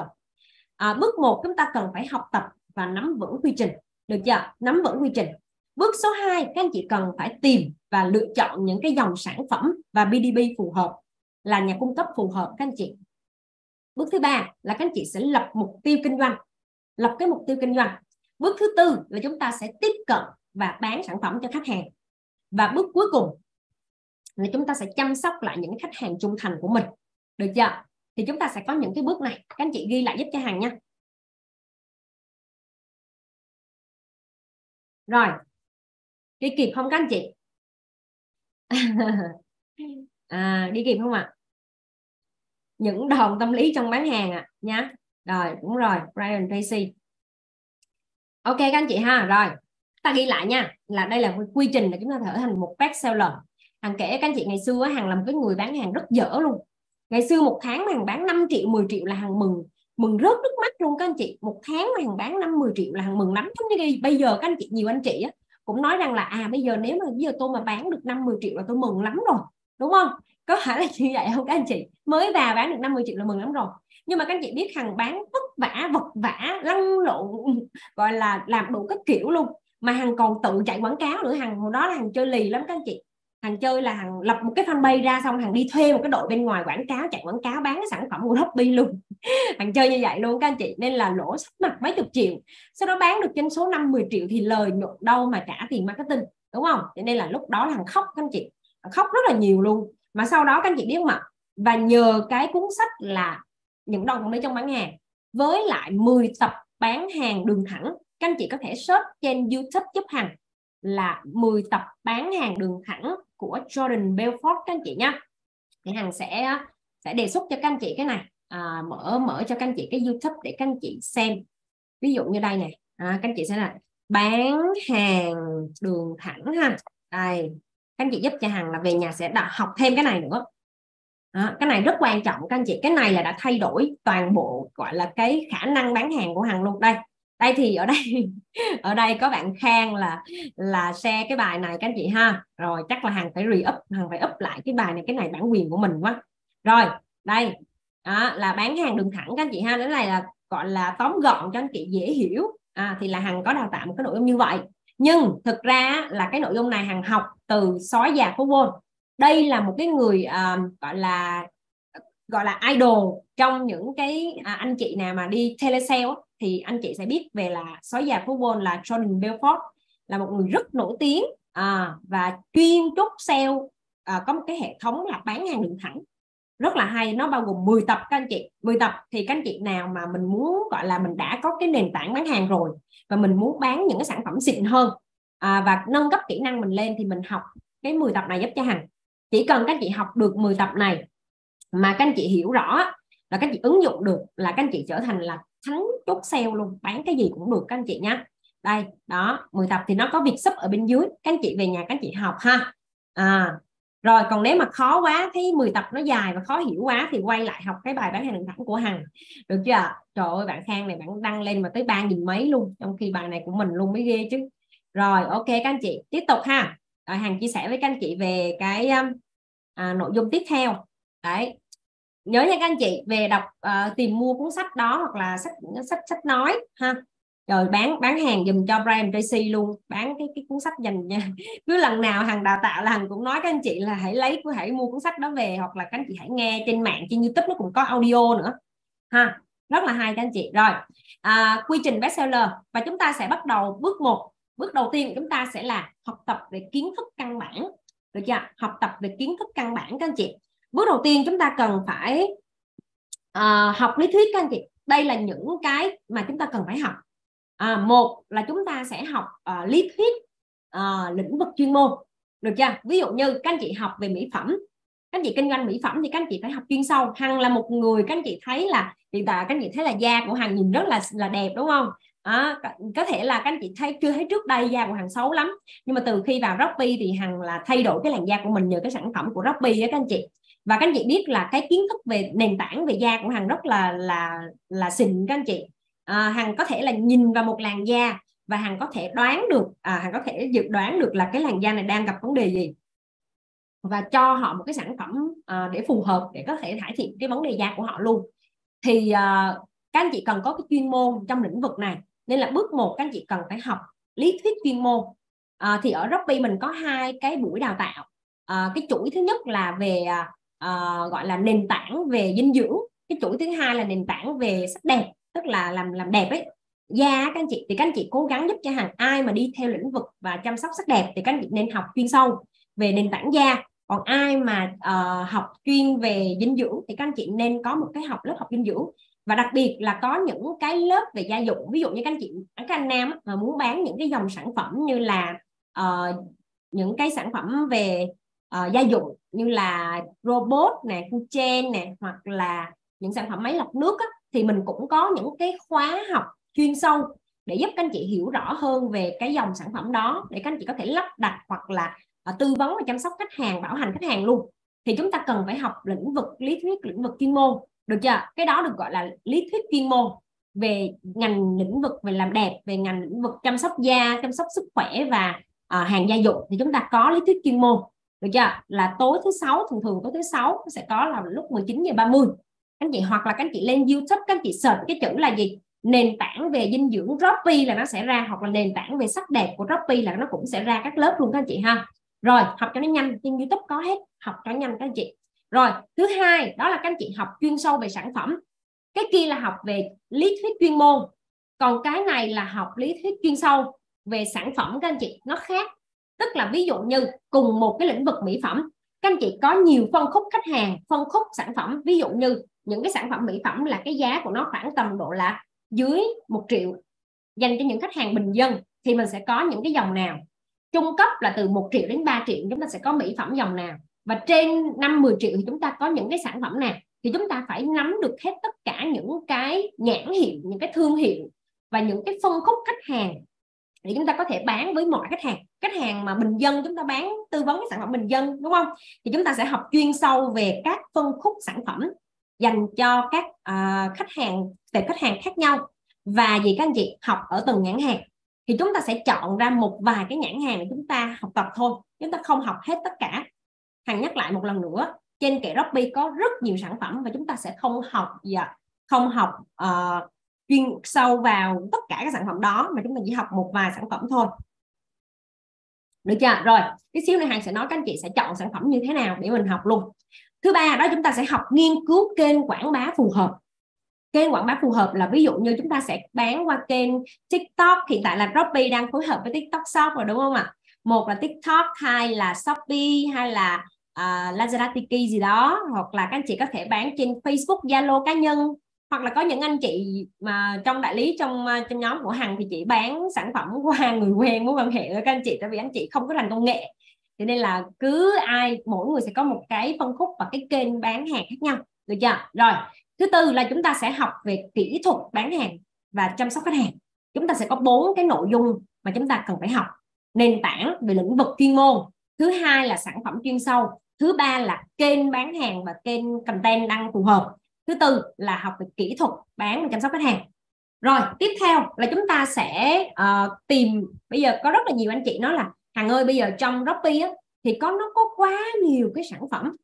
À, bước một chúng ta cần phải học tập và nắm vững quy trình. Được chưa? Nắm vững quy trình. Bước số hai, các anh chị cần phải tìm và lựa chọn những cái dòng sản phẩm và bê đê bê phù hợp, là nhà cung cấp phù hợp các anh chị. Bước thứ ba là các anh chị sẽ lập mục tiêu kinh doanh. Lập cái mục tiêu kinh doanh. Bước thứ tư là chúng ta sẽ tiếp cận và bán sản phẩm cho khách hàng. Và bước cuối cùng là chúng ta sẽ chăm sóc lại những khách hàng trung thành của mình. Được chưa? Thì chúng ta sẽ có những cái bước này. Các anh chị ghi lại giúp cho Hằng nha. Rồi, đi kịp không các anh chị? À, đi kịp không ạ? À? Những đòn tâm lý trong bán hàng ạ à, nha. Rồi, đúng rồi, Brian Tracy. Ok các anh chị ha. Rồi, Ta ghi lại nha, là đây là một quy trình để chúng ta trở thành một best seller. Hằng kể các anh chị ngày xưa Hằng là một cái người bán hàng rất dở luôn. Ngày xưa một tháng mà Hằng bán năm triệu mười triệu là Hằng mừng mừng rớt nước mắt luôn các anh chị. Một tháng mà Hằng bán năm mười triệu là Hằng mừng lắm. Giống như bây giờ các anh chị, nhiều anh chị á, cũng nói rằng là à bây giờ nếu mà bây giờ tôi mà bán được năm mươi triệu là tôi mừng lắm rồi, đúng không? Có phải là như vậy không các anh chị? Mới vào bán được năm mươi triệu là mừng lắm rồi. Nhưng mà các anh chị biết Hằng bán vất vả vật vả lăn lộn, gọi là làm đủ các kiểu luôn, mà Hằng còn tự chạy quảng cáo nữa. Hằng hồi đó là Hằng chơi lì lắm các anh chị. Hằng chơi là Hằng lập một cái fanpage ra, xong Hằng đi thuê một cái đội bên ngoài quảng cáo, chạy quảng cáo bán cái sản phẩm của Shopee luôn. Hằng chơi như vậy luôn các anh chị, nên là lỗ sắp mặt mấy chục triệu. Sau đó bán được trên số năm mươi triệu thì lời nhuận đâu mà trả tiền marketing, đúng không? Cho nên là lúc đó là Hằng khóc các anh chị, Hằng khóc rất là nhiều luôn. Mà sau đó các anh chị biết không ạ? Và nhờ cái cuốn sách là Những Đòn Bẩy Đi Trong Bán Hàng với lại mười tập bán hàng đường thẳng, các anh chị có thể search trên YouTube giúp Hằng là mười tập bán hàng đường thẳng của Jordan Belfort các anh chị nhé. Thì Hằng sẽ sẽ đề xuất cho các anh chị cái này, à, mở mở cho các anh chị cái YouTube để các anh chị xem. Ví dụ như đây này, à, các anh chị sẽ là bán hàng đường thẳng ha. Đây, các anh chị giúp cho Hằng là về nhà sẽ đọc, học thêm cái này nữa. À, cái này rất quan trọng các anh chị, cái này là đã thay đổi toàn bộ gọi là cái khả năng bán hàng của Hằng luôn. Đây đây thì ở đây ở đây có bạn Khang là là share cái bài này các anh chị ha. Rồi chắc là Hằng phải re-up, Hằng phải up lại cái bài này, cái này bản quyền của mình quá. Rồi đây đó, là bán hàng đường thẳng các anh chị ha. Cái này là gọi là tóm gọn cho anh chị dễ hiểu. À, thì là Hằng có đào tạo một cái nội dung như vậy, nhưng thực ra là cái nội dung này Hằng học từ Sói Già Phố Wall. Đây là một cái người uh, gọi là gọi là idol trong những cái à, anh chị nào mà đi telesale thì anh chị sẽ biết về là Sói Già Phố Wall là Jordan Belfort, là một người rất nổi tiếng à, và chuyên chốt sale, à, có một cái hệ thống là bán hàng đường thẳng rất là hay. Nó bao gồm mười tập các anh chị, mười tập. Thì các anh chị nào mà mình muốn gọi là mình đã có cái nền tảng bán hàng rồi và mình muốn bán những cái sản phẩm xịn hơn à, và nâng cấp kỹ năng mình lên thì mình học cái mười tập này giúp cho Hằng. Chỉ cần các anh chị học được mười tập này mà các anh chị hiểu rõ là các anh chị ứng dụng được là các anh chị trở thành là thắng chốt sale luôn, bán cái gì cũng được các anh chị nhé. Đây đó, mười tập thì nó có việc sub ở bên dưới, các anh chị về nhà các anh chị học ha. À, rồi còn nếu mà khó quá, thấy mười tập nó dài và khó hiểu quá thì quay lại học cái bài bán hàng đường thẳng của Hằng, được chưa? Trời ơi, bạn Khang này bạn đăng lên mà tới ba nghìn mấy luôn, trong khi bài này của mình luôn mới ghê chứ. Rồi ok các anh chị tiếp tục ha. Rồi Hằng chia sẻ với các anh chị về cái à, nội dung tiếp theo. Đấy, nhớ nha các anh chị, về đọc uh, tìm mua cuốn sách đó hoặc là sách sách sách nói ha. Rồi bán bán hàng dùm cho Brian Tracy luôn, bán cái cái cuốn sách dành nha. Cứ lần nào Hằng đào tạo là Hằng cũng nói các anh chị là hãy lấy hãy mua cuốn sách đó về, hoặc là các anh chị hãy nghe trên mạng, trên YouTube nó cũng có audio nữa ha, rất là hay các anh chị. Rồi à, quy trình bestseller, và chúng ta sẽ bắt đầu bước một. Bước đầu tiên của chúng ta sẽ là học tập về kiến thức căn bản, được chưa? Học tập về kiến thức căn bản các anh chị. Bước đầu tiên chúng ta cần phải uh, học lý thuyết các anh chị. Đây là những cái mà chúng ta cần phải học. À, một là chúng ta sẽ học uh, lý thuyết uh, lĩnh vực chuyên môn, được chưa? Ví dụ như các anh chị học về mỹ phẩm, các anh chị kinh doanh mỹ phẩm thì các anh chị phải học chuyên sâu. Hằng là một người các anh chị thấy là hiện tại các anh chị thấy là da của Hằng nhìn rất là là đẹp, đúng không? À, có thể là các anh chị thấy chưa thấy trước đây da của Hằng xấu lắm, nhưng mà từ khi vào Shopee thì Hằng là thay đổi cái làn da của mình nhờ cái sản phẩm của Shopee đó các anh chị. Và các anh chị biết là cái kiến thức về nền tảng về da của Hằng rất là là là xịn các anh chị. À, Hằng có thể là nhìn vào một làn da và Hằng có thể đoán được, à, Hằng có thể dự đoán được là cái làn da này đang gặp vấn đề gì và cho họ một cái sản phẩm à, để phù hợp để có thể cải thiện cái vấn đề da của họ luôn. Thì à, các anh chị cần có cái chuyên môn trong lĩnh vực này, nên là bước một các anh chị cần phải học lý thuyết chuyên môn. À, thì ở Shopee mình có hai cái buổi đào tạo. À, cái chuỗi thứ nhất là về à, gọi là nền tảng về dinh dưỡng, cái chuỗi thứ hai là nền tảng về sắc đẹp, tức là làm làm đẹp ấy da các anh chị. Thì các anh chị cố gắng giúp cho Hằng, ai mà đi theo lĩnh vực và chăm sóc sắc đẹp thì các anh chị nên học chuyên sâu về nền tảng da. Còn ai mà uh, học chuyên về dinh dưỡng thì các anh chị nên có một cái học lớp học dinh dưỡng, và đặc biệt là có những cái lớp về gia dụng. Ví dụ như các anh chị, các anh nam mà muốn bán những cái dòng sản phẩm như là uh, những cái sản phẩm về uh, gia dụng như là robot nè, Kuchen nè, hoặc là những sản phẩm máy lọc nước á, thì mình cũng có những cái khóa học chuyên sâu để giúp các anh chị hiểu rõ hơn về cái dòng sản phẩm đó, để các anh chị có thể lắp đặt hoặc là uh, tư vấn và chăm sóc khách hàng, bảo hành khách hàng luôn. Thì chúng ta cần phải học lĩnh vực lý thuyết, lĩnh vực chuyên môn, được chưa? Cái đó được gọi là lý thuyết chuyên môn về ngành lĩnh vực về làm đẹp, về ngành lĩnh vực chăm sóc da, chăm sóc sức khỏe và uh, hàng gia dụng thì chúng ta có lý thuyết chuyên môn, được chưa? Là tối thứ sáu, thường thường tối thứ sáu sẽ có là lúc mười chín giờ ba mươi các anh chị, hoặc là các anh chị lên YouTube các anh chị search cái chữ là gì, nền tảng về dinh dưỡng Shopee là nó sẽ ra, hoặc là nền tảng về sắc đẹp của Shopee là nó cũng sẽ ra các lớp luôn các anh chị ha. Rồi học cho nó nhanh, trên YouTube có hết, học cho nhanh các anh chị. Rồi thứ hai đó là các anh chị học chuyên sâu về sản phẩm, cái kia là học về lý thuyết chuyên môn, còn cái này là học lý thuyết chuyên sâu về sản phẩm các anh chị, nó khác. Tức là ví dụ như cùng một cái lĩnh vực mỹ phẩm, các anh chị có nhiều phân khúc khách hàng, phân khúc sản phẩm. Ví dụ như những cái sản phẩm mỹ phẩm là cái giá của nó khoảng tầm độ là dưới một triệu, dành cho những khách hàng bình dân thì mình sẽ có những cái dòng nào. Trung cấp là từ một triệu đến ba triệu chúng ta sẽ có mỹ phẩm dòng nào, và trên năm mười triệu thì chúng ta có những cái sản phẩm nào. Thì chúng ta phải nắm được hết tất cả những cái nhãn hiệu, những cái thương hiệu và những cái phân khúc khách hàng để chúng ta có thể bán với mọi khách hàng. Khách hàng mà bình dân chúng ta bán tư vấn cái sản phẩm bình dân, đúng không? Thì chúng ta sẽ học chuyên sâu về các phân khúc sản phẩm dành cho các uh, khách hàng, tệp khách hàng khác nhau. Và gì các anh chị, học ở từng nhãn hàng thì chúng ta sẽ chọn ra một vài cái nhãn hàng để chúng ta học tập thôi, chúng ta không học hết tất cả. Hằng nhắc lại một lần nữa, trên kệ Shopee có rất nhiều sản phẩm và chúng ta sẽ không học dạ, không học uh, chuyên sâu vào tất cả các sản phẩm đó, mà chúng ta chỉ học một vài sản phẩm thôi, được chưa? Rồi cái xíu này Hằng sẽ nói các anh chị sẽ chọn sản phẩm như thế nào để mình học luôn. Thứ ba đó chúng ta sẽ học nghiên cứu kênh quảng bá phù hợp. Kênh quảng bá phù hợp là ví dụ như chúng ta sẽ bán qua kênh TikTok. Hiện tại là Shopee đang phối hợp với TikTok Shop rồi, đúng không ạ? Một là TikTok, hai là Shopee, hay là uh, Lazada Tiki gì đó, hoặc là các anh chị có thể bán trên Facebook, Zalo cá nhân, hoặc là có những anh chị mà trong đại lý, trong trong nhóm của Hằng thì chị bán sản phẩm qua người quen, mối quan hệ với các anh chị, tại vì anh chị không có rành công nghệ, cho nên là cứ ai mỗi người sẽ có một cái phân khúc và cái kênh bán hàng khác nhau, được chưa? Rồi thứ tư là chúng ta sẽ học về kỹ thuật bán hàng và chăm sóc khách hàng. Chúng ta sẽ có bốn cái nội dung mà chúng ta cần phải học. Nền tảng về lĩnh vực chuyên môn, thứ hai là sản phẩm chuyên sâu, thứ ba là kênh bán hàng và kênh content đăng phù hợp, thứ tư là học về kỹ thuật bán và chăm sóc khách hàng. Rồi tiếp theo là chúng ta sẽ uh, tìm, bây giờ có rất là nhiều anh chị nói là Hằng ơi bây giờ trong Shopee á, thì có nó có quá nhiều cái sản phẩm,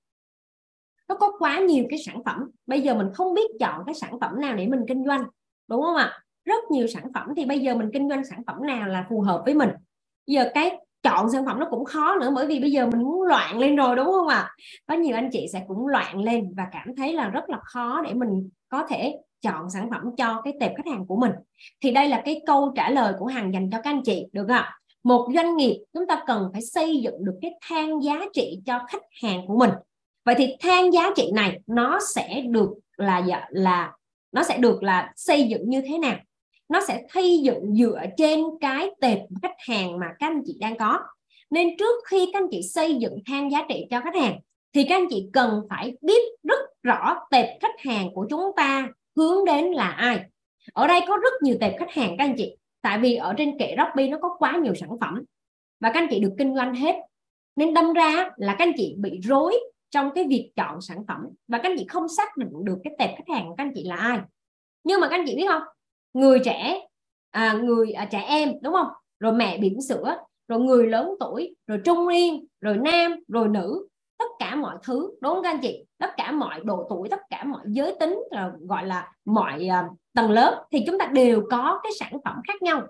nó có quá nhiều cái sản phẩm, bây giờ mình không biết chọn cái sản phẩm nào để mình kinh doanh, đúng không ạ? Rất nhiều sản phẩm thì bây giờ mình kinh doanh sản phẩm nào là phù hợp với mình. Bây giờ cái chọn sản phẩm nó cũng khó nữa, bởi vì bây giờ mình muốn loạn lên rồi, đúng không ạ? Có nhiều anh chị sẽ cũng loạn lên và cảm thấy là rất là khó để mình có thể chọn sản phẩm cho cái tệp khách hàng của mình. Thì đây là cái câu trả lời của Hằng dành cho các anh chị, được không ạ? Một doanh nghiệp chúng ta cần phải xây dựng được cái thang giá trị cho khách hàng của mình. Vậy thì thang giá trị này nó sẽ được là là nó sẽ được là xây dựng như thế nào? Nó sẽ xây dựng dựa trên cái tệp khách hàng mà các anh chị đang có. Nên trước khi các anh chị xây dựng thang giá trị cho khách hàng thì các anh chị cần phải biết rất rõ tệp khách hàng của chúng ta hướng đến là ai. Ở đây có rất nhiều tệp khách hàng các anh chị, tại vì ở trên kệ Shopee nó có quá nhiều sản phẩm và các anh chị được kinh doanh hết, nên đâm ra là các anh chị bị rối trong cái việc chọn sản phẩm và các anh chị không xác định được cái tệp khách hàng của các anh chị là ai. Nhưng mà các anh chị biết không, người trẻ, à, người à, trẻ em, đúng không? Rồi mẹ bỉm sữa, rồi người lớn tuổi, rồi trung niên, rồi nam, rồi nữ, tất cả mọi thứ, đúng không các anh chị? Tất cả mọi độ tuổi, tất cả mọi giới tính, là gọi là mọi uh, tầng lớp thì chúng ta đều có cái sản phẩm khác nhau.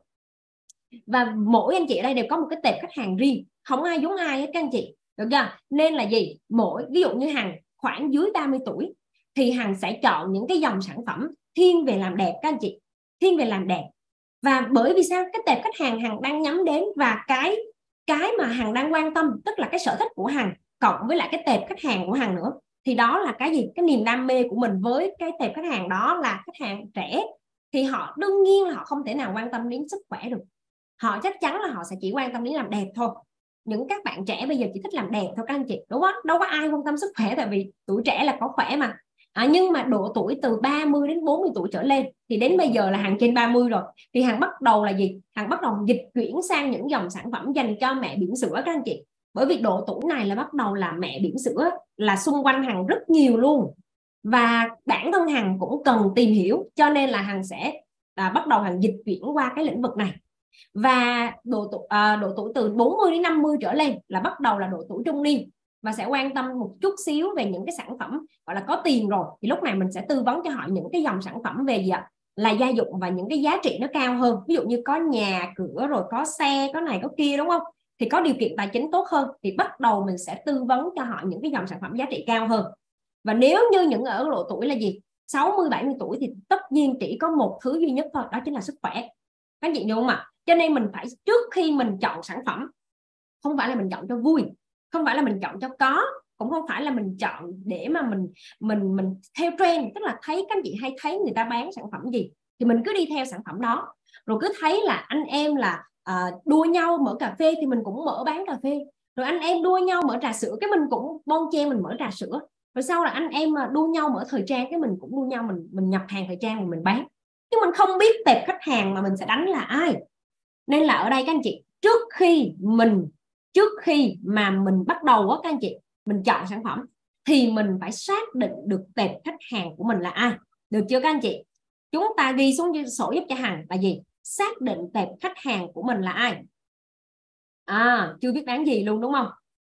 Và mỗi anh chị ở đây đều có một cái tệp khách hàng riêng, không ai giống ai hết các anh chị, được chưa? Nên là gì? Mỗi ví dụ như Hằng khoảng dưới ba mươi tuổi thì Hằng sẽ chọn những cái dòng sản phẩm thiên về làm đẹp các anh chị, thiên về làm đẹp. Và bởi vì sao? Cái tệp khách hàng Hằng đang nhắm đến và cái cái mà Hằng đang quan tâm, tức là cái sở thích của Hằng cộng với lại cái tệp khách hàng của Hằng nữa, thì đó là cái gì? Cái niềm đam mê của mình với cái tệp khách hàng đó là khách hàng trẻ, thì họ đương nhiên là họ không thể nào quan tâm đến sức khỏe được. Họ chắc chắn là họ sẽ chỉ quan tâm đến làm đẹp thôi. Những các bạn trẻ bây giờ chỉ thích làm đẹp thôi các anh chị, đúng không? Đâu có ai quan tâm sức khỏe, tại vì tuổi trẻ là có khỏe mà. À, nhưng mà độ tuổi từ ba mươi đến bốn mươi tuổi trở lên thì đến bây giờ là Hằng trên ba mươi rồi, thì Hằng bắt đầu là gì? Hằng bắt đầu dịch chuyển sang những dòng sản phẩm dành cho mẹ bỉm sữa các anh chị. Bởi vì độ tuổi này là bắt đầu là mẹ bỉm sữa là xung quanh Hằng rất nhiều luôn, và bản thân Hằng cũng cần tìm hiểu, cho nên là Hằng sẽ à, bắt đầu Hằng dịch chuyển qua cái lĩnh vực này. Và độ tuổi à, độ tuổi từ bốn mươi đến năm mươi trở lên là bắt đầu là độ tuổi trung niên, và sẽ quan tâm một chút xíu về những cái sản phẩm gọi là có tiền rồi, thì lúc này mình sẽ tư vấn cho họ những cái dòng sản phẩm về gì ạ? Là gia dụng và những cái giá trị nó cao hơn, ví dụ như có nhà cửa rồi có xe, có này có kia, đúng không? Thì có điều kiện tài chính tốt hơn thì bắt đầu mình sẽ tư vấn cho họ những cái dòng sản phẩm giá trị cao hơn. Và nếu như những ở độ tuổi là gì? sáu mươi bảy mươi tuổi thì tất nhiên chỉ có một thứ duy nhất thôi, đó chính là sức khỏe. Các anh chị hiểu không ạ? Cho nên mình phải, trước khi mình chọn sản phẩm, không phải là mình chọn cho vui, không phải là mình chọn cho có, cũng không phải là mình chọn để mà mình mình mình theo trend, tức là thấy các anh chị hay thấy người ta bán sản phẩm gì thì mình cứ đi theo sản phẩm đó, rồi cứ thấy là anh em là à, đua nhau mở cà phê thì mình cũng mở bán cà phê, rồi anh em đua nhau mở trà sữa cái mình cũng bon chen mình mở trà sữa, rồi sau là anh em mà đua nhau mở thời trang cái mình cũng đua nhau mình mình nhập hàng thời trang mà mình bán, nhưng mình không biết tệp khách hàng mà mình sẽ đánh là ai. Nên là ở đây các anh chị, trước khi mình trước khi mà mình bắt đầu á các anh chị, mình chọn sản phẩm thì mình phải xác định được tệp khách hàng của mình là ai, được chưa các anh chị? Chúng ta ghi xuống sổ giúp cho Hằng là gì? Xác định tệp khách hàng của mình là ai. À, chưa biết bán gì luôn đúng không?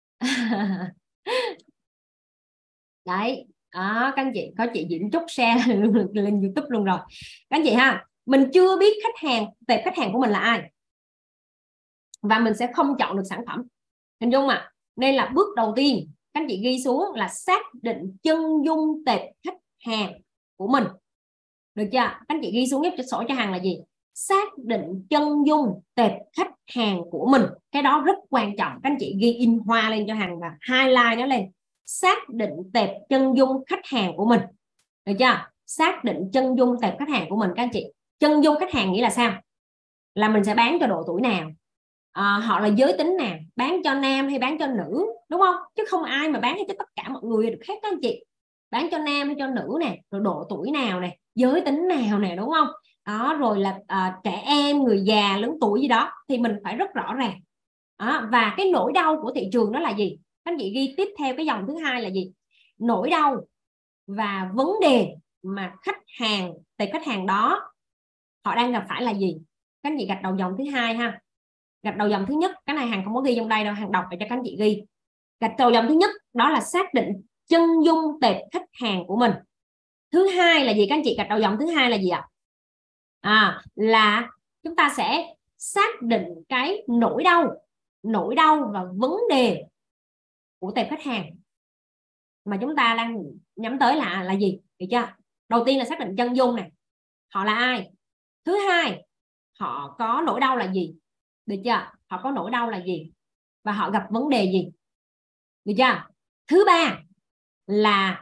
Đấy, đó, các anh chị, có chị Diễm Trúc share lên YouTube luôn rồi. Các anh chị ha, mình chưa biết khách hàng, tệp khách hàng của mình là ai, và mình sẽ không chọn được sản phẩm, hình dung ạ. À? Nên là bước đầu tiên các anh chị ghi xuống là xác định chân dung tệp khách hàng của mình, được chưa? Các anh chị ghi xuống giúp cho sổ cho Hằng là gì? Xác định chân dung tệp khách hàng của mình, cái đó rất quan trọng. Các anh chị ghi in hoa lên cho Hằng và highlight nó lên. Xác định tệp chân dung khách hàng của mình, được chưa? Xác định chân dung tệp khách hàng của mình. Các anh chị, chân dung khách hàng nghĩa là sao? Là mình sẽ bán cho độ tuổi nào, à, họ là giới tính nào, bán cho nam hay bán cho nữ, đúng không? Chứ không ai mà bán cho tất cả mọi người được hết các anh chị. Bán cho nam hay cho nữ nè, rồi độ tuổi nào nè, giới tính nào nè, đúng không? Đó, rồi là à, trẻ em, người già, lớn tuổi gì đó thì mình phải rất rõ ràng. Đó, và cái nỗi đau của thị trường đó là gì? Các anh chị ghi tiếp theo cái dòng thứ hai là gì? Nỗi đau và vấn đề mà khách hàng, tệp khách hàng đó họ đang gặp phải là gì? Các anh chị gạch đầu dòng thứ hai ha. Gạch đầu dòng thứ nhất, cái này Hằng không có ghi trong đây đâu, Hằng đọc để cho các anh chị ghi. Gạch đầu dòng thứ nhất đó là xác định chân dung tệp khách hàng của mình. Thứ hai là gì các anh chị? Gạch đầu dòng thứ hai là gì ạ? À, là chúng ta sẽ xác định cái nỗi đau, nỗi đau và vấn đề của tệp khách hàng mà chúng ta đang nhắm tới là là gì, được chưa? Đầu tiên là xác định chân dung này, họ là ai. Thứ hai, họ có nỗi đau là gì, được chưa? Họ có nỗi đau là gì và họ gặp vấn đề gì, được chưa? Thứ ba là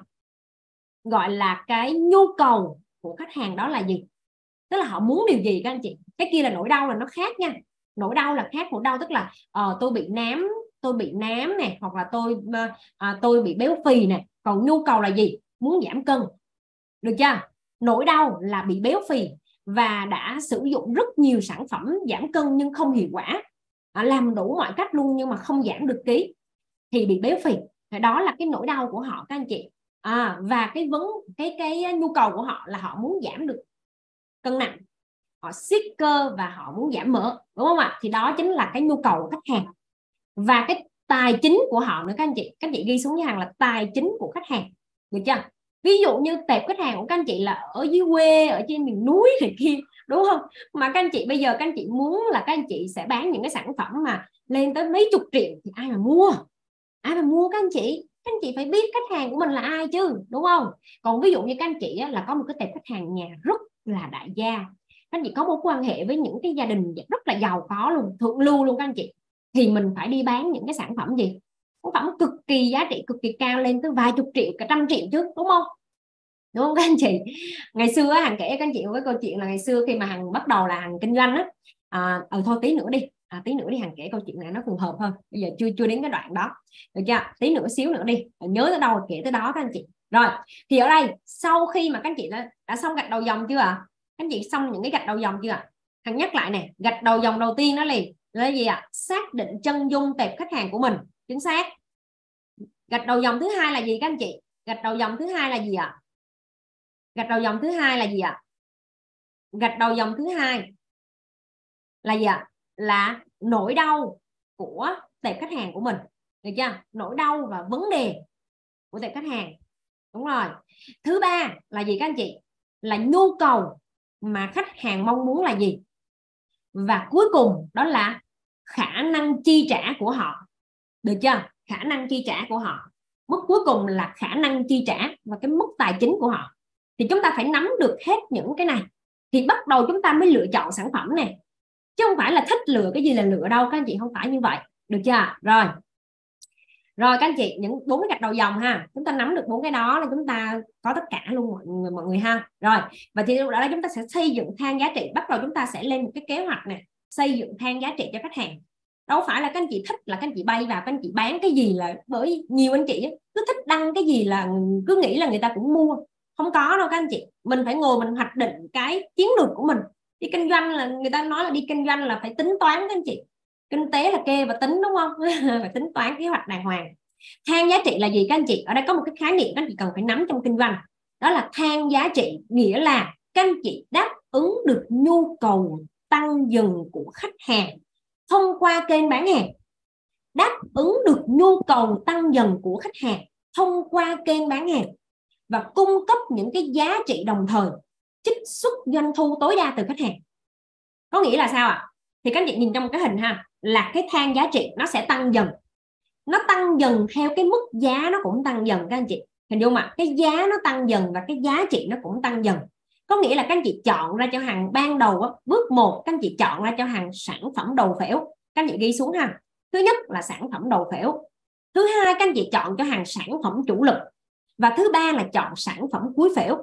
gọi là cái nhu cầu của khách hàng đó là gì, tức là họ muốn điều gì các anh chị. Cái kia là nỗi đau là nó khác nha, nỗi đau là khác. Nỗi đau tức là uh, tôi bị nám, tôi bị nám nè, hoặc là tôi uh, tôi bị béo phì nè. Còn nhu cầu là gì? Muốn giảm cân, được chưa? Nỗi đau là bị béo phì và đã sử dụng rất nhiều sản phẩm giảm cân nhưng không hiệu quả, à, làm đủ mọi cách luôn nhưng mà không giảm được ký thì bị béo phì. Đó là cái nỗi đau của họ các anh chị. À, và cái vấn cái cái nhu cầu của họ là họ muốn giảm được cân nặng, họ siết cơ và họ muốn giảm mỡ, đúng không ạ? Thì đó chính là cái nhu cầu của khách hàng. Và cái tài chính của họ nữa các anh chị, các anh chị ghi xuống với Hằng là tài chính của khách hàng, được chưa? Ví dụ như tệp khách hàng của các anh chị là ở dưới quê, ở trên miền núi này kia, đúng không? Mà các anh chị bây giờ các anh chị muốn là các anh chị sẽ bán những cái sản phẩm mà lên tới mấy chục triệu thì ai mà mua? Ai mà mua các anh chị? Các anh chị phải biết khách hàng của mình là ai chứ, đúng không? Còn ví dụ như các anh chị là có một cái tệp khách hàng nhà rất là đại gia, các anh chị có mối quan hệ với những cái gia đình rất là giàu có luôn, thượng lưu luôn các anh chị, thì mình phải đi bán những cái sản phẩm gì? Sản phẩm cực kỳ giá trị, cực kỳ cao, lên tới vài chục triệu, cả trăm triệu chứ, đúng không? Đúng không các anh chị? Ngày xưa Hằng kể các anh chị một cái câu chuyện là ngày xưa khi mà Hằng bắt đầu là Hằng kinh doanh á, à, ừ, thôi tí nữa đi, À, tí nữa đi Hằng kể câu chuyện này nó phù hợp hơn, bây giờ chưa chưa đến cái đoạn đó, được chưa? Tí nữa xíu nữa đi, nhớ tới đâu kể tới đó các anh chị. Rồi thì ở đây sau khi mà các anh chị đã, đã xong gạch đầu dòng chưa ạ? À? Các anh chị xong những cái gạch đầu dòng chưa ạ? À? Hằng nhắc lại nè, gạch đầu dòng đầu tiên đó liền là gì ạ? À? Xác định chân dung tệp khách hàng của mình, chính xác. Gạch đầu dòng thứ hai là gì các anh chị? Gạch đầu dòng thứ hai là gì ạ? À? Gạch đầu dòng thứ hai là gì ạ? À? Gạch đầu dòng thứ hai là gì ạ? À? Là nỗi đau của tệp khách hàng của mình, được chưa? Nỗi đau và vấn đề của tệp khách hàng, đúng rồi. Thứ ba là gì các anh chị? Là nhu cầu mà khách hàng mong muốn là gì, và cuối cùng đó là khả năng chi trả của họ, được chưa? Khả năng chi trả của họ, mức cuối cùng là khả năng chi trả và cái mức tài chính của họ. Thì chúng ta phải nắm được hết những cái này thì bắt đầu chúng ta mới lựa chọn sản phẩm này, chứ không phải là thích lựa cái gì là lựa đâu các anh chị, không phải như vậy, được chưa? Rồi rồi các anh chị, những bốn cái gạch đầu dòng ha, chúng ta nắm được bốn cái đó là chúng ta có tất cả luôn mọi người, mọi người ha. Rồi và thì lúc đó chúng ta sẽ xây dựng thang giá trị, bắt đầu chúng ta sẽ lên một cái kế hoạch này, xây dựng thang giá trị cho khách hàng. Đâu phải là các anh chị thích là các anh chị bay vào các anh chị bán cái gì, là bởi nhiều anh chị cứ thích đăng cái gì là cứ nghĩ là người ta cũng mua, không có đâu các anh chị. Mình phải ngồi mình hoạch định cái chiến lược của mình. Đi kinh doanh là người ta nói là đi kinh doanh là phải tính toán các anh chị, kinh tế là kê và tính, đúng không? Phải tính toán kế hoạch đàng hoàng. Thang giá trị là gì các anh chị? Ở đây có một cái khái niệm các anh chị cần phải nắm trong kinh doanh, đó là thang giá trị, nghĩa là các anh chị đáp ứng được nhu cầu tăng dần của khách hàng thông qua kênh bán hàng, đáp ứng được nhu cầu tăng dần của khách hàng thông qua kênh bán hàng và cung cấp những cái giá trị đồng thời trích xuất doanh thu tối đa từ khách hàng. Có nghĩa là sao ạ? À? Thì các anh chị nhìn trong cái hình ha, là cái thang giá trị nó sẽ tăng dần, nó tăng dần theo cái mức giá nó cũng tăng dần các anh chị. Hình dung mà cái giá nó tăng dần và cái giá trị nó cũng tăng dần. Có nghĩa là các anh chị chọn ra cho hàng ban đầu á, bước một các anh chị chọn ra cho hàng sản phẩm đầu phễu, các anh chị ghi xuống ha. Thứ nhất là sản phẩm đầu phễu, thứ hai các anh chị chọn cho hàng sản phẩm chủ lực, và thứ ba là chọn sản phẩm cuối phễu.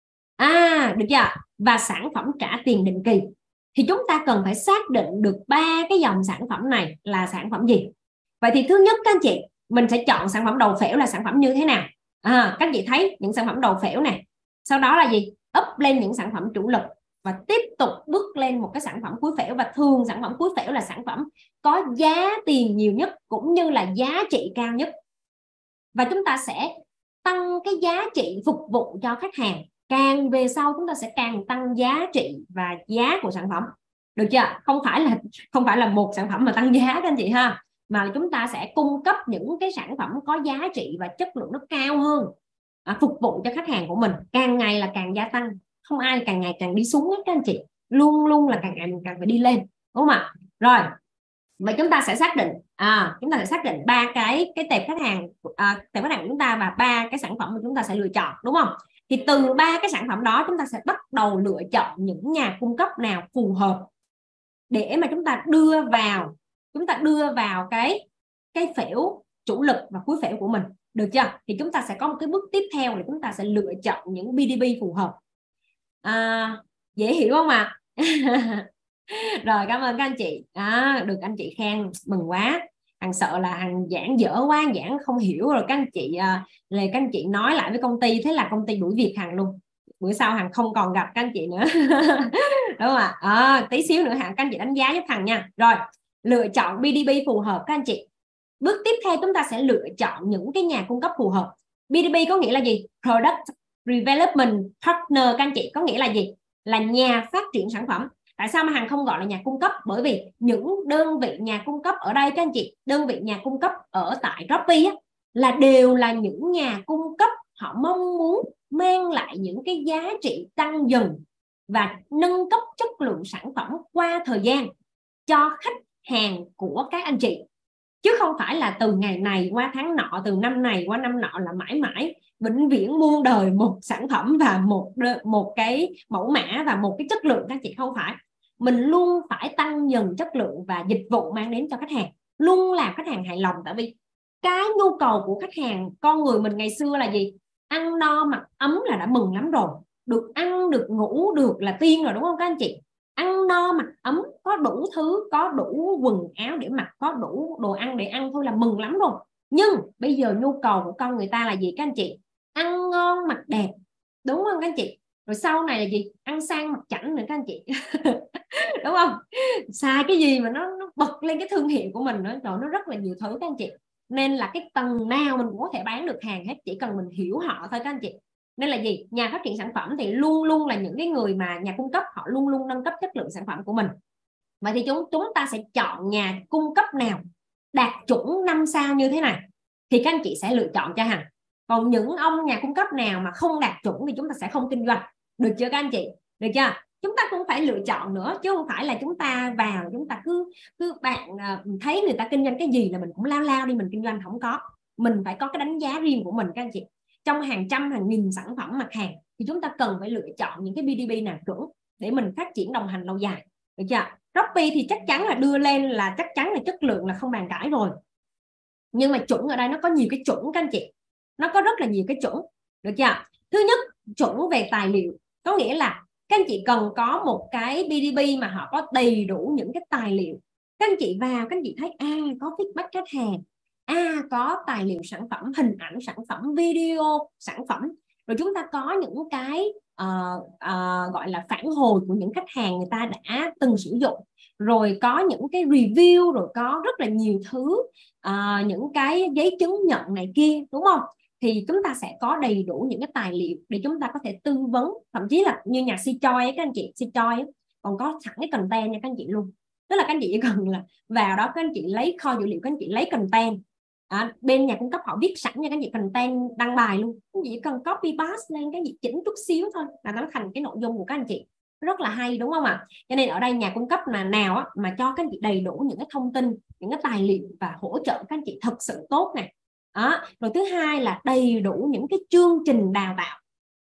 À được chưa? Và sản phẩm trả tiền định kỳ. Thì chúng ta cần phải xác định được ba cái dòng sản phẩm này là sản phẩm gì. Vậy thì thứ nhất các anh chị, mình sẽ chọn sản phẩm đầu phễu là sản phẩm như thế nào. À, các anh chị thấy những sản phẩm đầu phễu này, sau đó là gì? Up lên những sản phẩm chủ lực và tiếp tục bước lên một cái sản phẩm cuối phễu. Và thường sản phẩm cuối phễu là sản phẩm có giá tiền nhiều nhất cũng như là giá trị cao nhất. Và chúng ta sẽ tăng cái giá trị phục vụ cho khách hàng. Càng về sau chúng ta sẽ càng tăng giá trị và giá của sản phẩm, được chưa? Không phải là không phải là một sản phẩm mà tăng giá các anh chị ha, mà là chúng ta sẽ cung cấp những cái sản phẩm có giá trị và chất lượng nó cao hơn, à, phục vụ cho khách hàng của mình. Càng ngày là càng gia tăng, không ai càng ngày càng đi xuống hết các anh chị, luôn luôn là càng ngày càng phải đi lên, đúng không ạ? Rồi vậy chúng ta sẽ xác định à, chúng ta sẽ xác định ba cái cái tệp khách hàng à, tệp khách hàng của chúng ta và ba cái sản phẩm mà chúng ta sẽ lựa chọn, đúng không? Thì từ ba cái sản phẩm đó chúng ta sẽ bắt đầu lựa chọn những nhà cung cấp nào phù hợp để mà chúng ta đưa vào chúng ta đưa vào cái cái phễu chủ lực và cuối phễu của mình, được chưa? Thì chúng ta sẽ có một cái bước tiếp theo là chúng ta sẽ lựa chọn những bê đê bê phù hợp. À, dễ hiểu không ạ? À? Rồi cảm ơn các anh chị, à, được anh chị khen mừng quá. Hằng sợ là Hằng giảng dở quá, giảng không hiểu rồi các anh chị à, là các anh chị nói lại với công ty, thế là công ty đuổi việc Hằng luôn. Bữa sau Hằng không còn gặp các anh chị nữa. Đúng không ạ? À, tí xíu nữa Hằng các anh chị đánh giá giúp Hằng nha. Rồi lựa chọn bê đê bê phù hợp các anh chị. Bước tiếp theo chúng ta sẽ lựa chọn những cái nhà cung cấp phù hợp. bê đê bê có nghĩa là gì? Product Development Partner các anh chị, có nghĩa là gì? Là nhà phát triển sản phẩm. Tại sao mà Hằng không gọi là nhà cung cấp? Bởi vì những đơn vị nhà cung cấp ở đây các anh chị, đơn vị nhà cung cấp ở tại Shopee á, là đều là những nhà cung cấp họ mong muốn mang lại những cái giá trị tăng dần và nâng cấp chất lượng sản phẩm qua thời gian cho khách hàng của các anh chị, chứ không phải là từ ngày này qua tháng nọ, từ năm này qua năm nọ, là mãi mãi vĩnh viễn muôn đời một sản phẩm và một một cái mẫu mã và một cái chất lượng. Các chị không phải, mình luôn phải tăng dần chất lượng và dịch vụ mang đến cho khách hàng, luôn làm khách hàng hài lòng. Tại vì cái nhu cầu của khách hàng, con người mình ngày xưa là gì? Ăn no mặc ấm là đã mừng lắm rồi, được ăn được ngủ được là tiên rồi, đúng không các anh chị? ăn no mặc ấm, có đủ thứ, có đủ quần áo để mặc, có đủ đồ ăn để ăn thôi là mừng lắm rồi. Nhưng bây giờ nhu cầu của con người ta là gì các anh chị? Ăn ngon mặc đẹp, đúng không các anh chị? Rồi sau này là gì? Ăn sang mặc chảnh nữa các anh chị. Đúng không? Xài cái gì mà nó, nó bật lên cái thương hiệu của mình nữa, rồi nó rất là nhiều thứ các anh chị. Nên là cái tầng nào mình cũng có thể bán được hàng hết, chỉ cần mình hiểu họ thôi các anh chị. Nên là gì? Nhà phát triển sản phẩm thì luôn luôn là những cái người mà nhà cung cấp, họ luôn luôn nâng cấp chất lượng sản phẩm của mình. Vậy thì chúng chúng ta sẽ chọn nhà cung cấp nào đạt chuẩn năm sao như thế này thì các anh chị sẽ lựa chọn cho Hằng. Còn những ông nhà cung cấp nào mà không đạt chuẩn thì chúng ta sẽ không kinh doanh. Được chưa các anh chị? Được chưa? Chúng ta cũng phải lựa chọn nữa, chứ không phải là chúng ta vào chúng ta cứ cứ bạn thấy người ta kinh doanh cái gì là mình cũng lao lao đi mình kinh doanh. Không có, mình phải có cái đánh giá riêng của mình các anh chị. Trong hàng trăm hàng nghìn sản phẩm mặt hàng thì chúng ta cần phải lựa chọn những cái bê đê bê nào chuẩn để mình phát triển đồng hành lâu dài. Được chưa? Shopee thì chắc chắn là đưa lên là chắc chắn là chất lượng là không bàn cãi rồi. Nhưng mà chuẩn ở đây nó có nhiều cái chuẩn các anh chị. Nó có rất là nhiều cái chuẩn. Được chưa? Thứ nhất, chuẩn về tài liệu. Có nghĩa là các anh chị cần có một cái bê đê bê mà họ có đầy đủ những cái tài liệu. Các anh chị vào, các anh chị thấy à, có feedback khách hàng, à, có tài liệu sản phẩm, hình ảnh sản phẩm, video sản phẩm. Rồi chúng ta có những cái uh, uh, gọi là phản hồi của những khách hàng người ta đã từng sử dụng. Rồi có những cái review, rồi có rất là nhiều thứ, uh, những cái giấy chứng nhận này kia, đúng không? Thì chúng ta sẽ có đầy đủ những cái tài liệu để chúng ta có thể tư vấn. Thậm chí là như nhà Seachoice các anh chị, Seachoice còn có sẵn cái content nha các anh chị luôn. Tức là các anh chị chỉ cần là vào đó các anh chị lấy kho dữ liệu, các anh chị lấy content, à, bên nhà cung cấp họ viết sẵn nha các anh chị, content đăng bài luôn, các anh chị chỉ cần copy paste lên, cái gì chỉnh chút xíu thôi là nó thành cái nội dung của các anh chị. Rất là hay đúng không ạ? Cho nên ở đây nhà cung cấp mà nào á, mà cho các anh chị đầy đủ những cái thông tin, những cái tài liệu và hỗ trợ các anh chị thật sự tốt này. Đó. Rồi thứ hai là đầy đủ những cái chương trình đào tạo,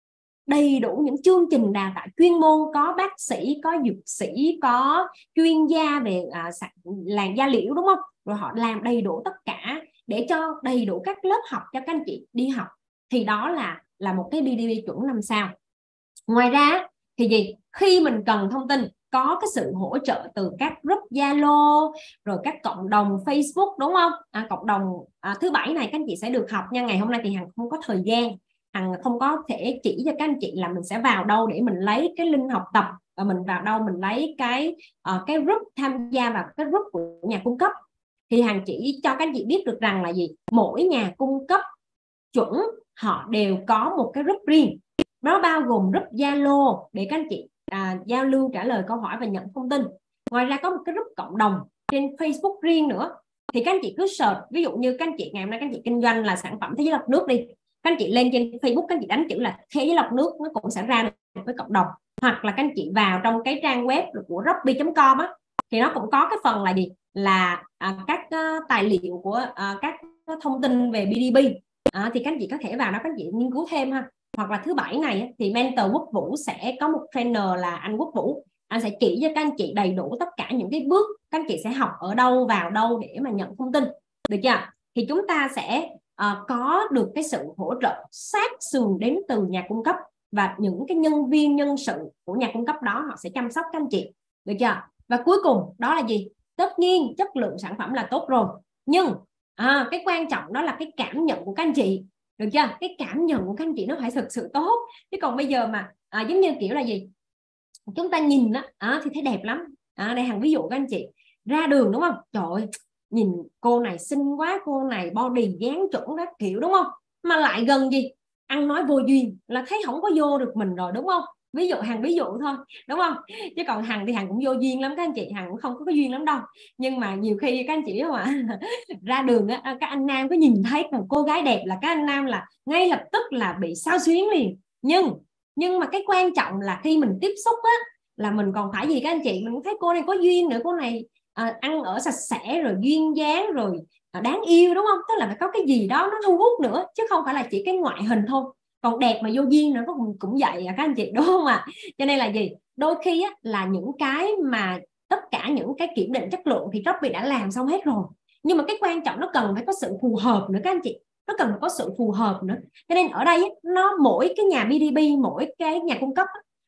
đầy đủ những chương trình đào tạo chuyên môn, có bác sĩ, có dược sĩ, có chuyên gia về à, làn da liễu, đúng không? Rồi họ làm đầy đủ tất cả để cho đầy đủ các lớp học cho các anh chị đi học. Thì đó là là một cái bê đê bê chuẩn năm sao. Ngoài ra thì gì? Khi mình cần thông tin, có cái sự hỗ trợ từ các group Zalo, rồi các cộng đồng Facebook, đúng không? À, cộng đồng à, thứ bảy này các anh chị sẽ được học nha. Ngày hôm nay thì Hằng không có thời gian, Hằng không có thể chỉ cho các anh chị là mình sẽ vào đâu để mình lấy cái link học tập, và mình vào đâu mình lấy cái uh, cái group tham gia vào cái group của nhà cung cấp. Thì Hằng chỉ cho các anh chị biết được rằng là gì? Mỗi nhà cung cấp chuẩn họ đều có một cái group riêng. Nó bao gồm group Zalo để các anh chị à, giao lưu, trả lời câu hỏi và nhận thông tin. Ngoài ra có một cái group cộng đồng trên Facebook riêng nữa. Thì các anh chị cứ search, ví dụ như các anh chị ngày hôm nay các anh chị kinh doanh là sản phẩm thế giới lọc nước đi, các anh chị lên trên Facebook các anh chị đánh chữ là thế giới lọc nước, nó cũng sẽ ra được với cộng đồng. Hoặc là các anh chị vào trong cái trang web của shopee chấm com á, thì nó cũng có cái phần là gì? Là à, các uh, tài liệu của uh, các thông tin về bê đê bê. À, thì các anh chị có thể vào đó các anh chị nghiên cứu thêm ha. Hoặc là thứ bảy này thì mentor Quốc Vũ sẽ có một trainer là anh Quốc Vũ, anh sẽ chỉ cho các anh chị đầy đủ tất cả những cái bước các anh chị sẽ học ở đâu, vào đâu để mà nhận thông tin. Được chưa? Thì chúng ta sẽ uh, có được cái sự hỗ trợ sát sườn đến từ nhà cung cấp, và những cái nhân viên nhân sự của nhà cung cấp đó họ sẽ chăm sóc các anh chị. Được chưa? Và cuối cùng đó là gì? Tất nhiên chất lượng sản phẩm là tốt rồi, nhưng à, cái quan trọng đó là cái cảm nhận của các anh chị. Được chưa? Cái cảm nhận của các anh chị nó phải thực sự tốt. Chứ còn bây giờ mà à, giống như kiểu là gì? Chúng ta nhìn đó, à, thì thấy đẹp lắm. À, đây Hằng ví dụ các anh chị ra đường, đúng không? Trời ơi, nhìn cô này xinh quá, cô này body dáng chuẩn các kiểu, đúng không? Mà lại gần gì? Ăn nói vô duyên là thấy không có vô được mình rồi, đúng không? Ví dụ Hằng ví dụ thôi, đúng không? Chứ còn Hằng thì Hằng cũng vô duyên lắm các anh chị, Hằng cũng không có cái duyên lắm đâu. Nhưng mà nhiều khi các anh chị biết không ạ? Ra đường á, các anh nam có nhìn thấy một cô gái đẹp là các anh nam là ngay lập tức là bị xao xuyến liền. Nhưng nhưng mà cái quan trọng là khi mình tiếp xúc á, là mình còn phải gì các anh chị? Mình thấy cô này có duyên nữa, cô này à, ăn ở sạch sẽ, rồi duyên dáng, rồi à, đáng yêu, đúng không? Tức là phải có cái gì đó nó thu hút nữa, chứ không phải là chỉ cái ngoại hình thôi. Còn đẹp mà vô duyên nữa cũng, cũng vậy à các anh chị, đúng không ạ? À? Cho nên là gì? Đôi khi á, là những cái mà tất cả những cái kiểm định chất lượng thì Shopee đã làm xong hết rồi. Nhưng mà cái quan trọng nó cần phải có sự phù hợp nữa các anh chị. Nó cần phải có sự phù hợp nữa. Cho nên ở đây nó mỗi cái nhà bê đê bê, mỗi cái nhà cung cấp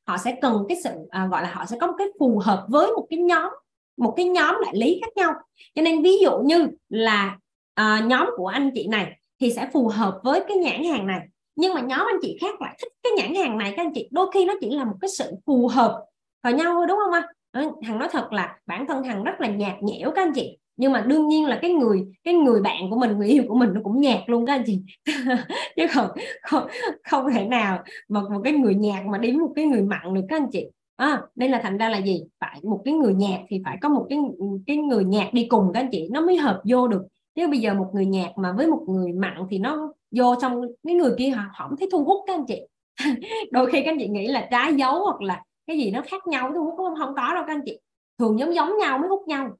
họ sẽ cần cái sự à, gọi là họ sẽ có một cái phù hợp với một cái nhóm một cái nhóm đại lý khác nhau. Cho nên ví dụ như là à, nhóm của anh chị này thì sẽ phù hợp với cái nhãn hàng này, nhưng mà nhóm anh chị khác lại thích cái nhãn hàng này. Các anh chị, đôi khi nó chỉ là một cái sự phù hợp vào nhau thôi, đúng không ạ? Hằng nói thật là bản thân Hằng rất là nhạt nhẽo các anh chị, nhưng mà đương nhiên là cái người cái người bạn của mình, người yêu của mình nó cũng nhạt luôn các anh chị. Chứ không, không không thể nào mà một cái người nhạt mà đi một cái người mặn được các anh chị. À, nên là thành ra là gì, phải một cái người nhạt thì phải có một cái cái người nhạt đi cùng các anh chị, nó mới hợp vô được. Chứ bây giờ một người nhạt mà với một người mặn thì nó vô trong cái người kia họ không thấy thu hút các anh chị. Đôi khi các anh chị nghĩ là trái dấu hoặc là cái gì nó khác nhau thu hút, không không có đâu các anh chị, thường giống giống nhau mới hút nhau.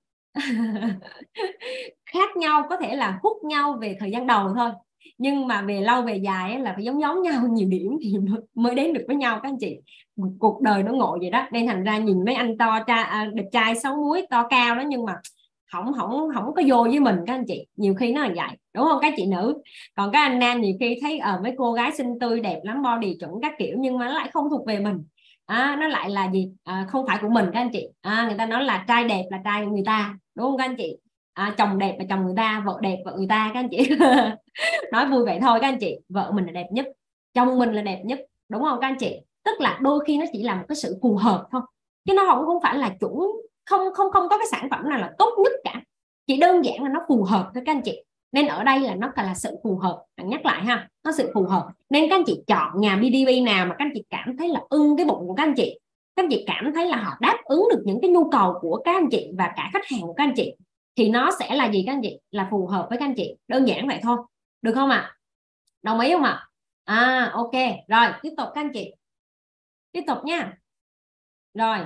Khác nhau có thể là hút nhau về thời gian đầu thôi, nhưng mà về lâu về dài ấy, là phải giống giống nhau nhiều điểm thì mới đến được với nhau các anh chị. Cuộc đời nó ngộ vậy đó. Nên thành ra nhìn mấy anh to cha à, đẹp trai sáu múi to cao đó, nhưng mà không không không có vô với mình các anh chị, nhiều khi nó là vậy, đúng không các chị nữ? Còn các anh nam nhiều khi thấy ở ờ, mấy cô gái xinh tươi đẹp lắm, body chuẩn các kiểu, nhưng mà nó lại không thuộc về mình. À, nó lại là gì, à, không phải của mình các anh chị. À, người ta nói là trai đẹp là trai người ta, đúng không các anh chị? À, chồng đẹp là chồng người ta, vợ đẹp vợ người ta các anh chị. Nói vui vậy thôi các anh chị, vợ mình là đẹp nhất, chồng mình là đẹp nhất, đúng không các anh chị? Tức là đôi khi nó chỉ là một cái sự phù hợp thôi, chứ nó không không phải là chuẩn, không không không có cái sản phẩm nào là tốt nhất cả, chỉ đơn giản là nó phù hợp với các anh chị. Nên ở đây là nó là sự phù hợp, anh nhắc lại ha, nó sự phù hợp. Nên các anh chị chọn nhà bê đê bê nào mà các anh chị cảm thấy là ưng cái bụng của các anh chị, các anh chị cảm thấy là họ đáp ứng được những cái nhu cầu của các anh chị và cả khách hàng của các anh chị, thì nó sẽ là gì các anh chị, là phù hợp với các anh chị, đơn giản vậy thôi, được không ạ? À? Đồng ý không ạ? À? À ok, rồi tiếp tục các anh chị, tiếp tục nha. Rồi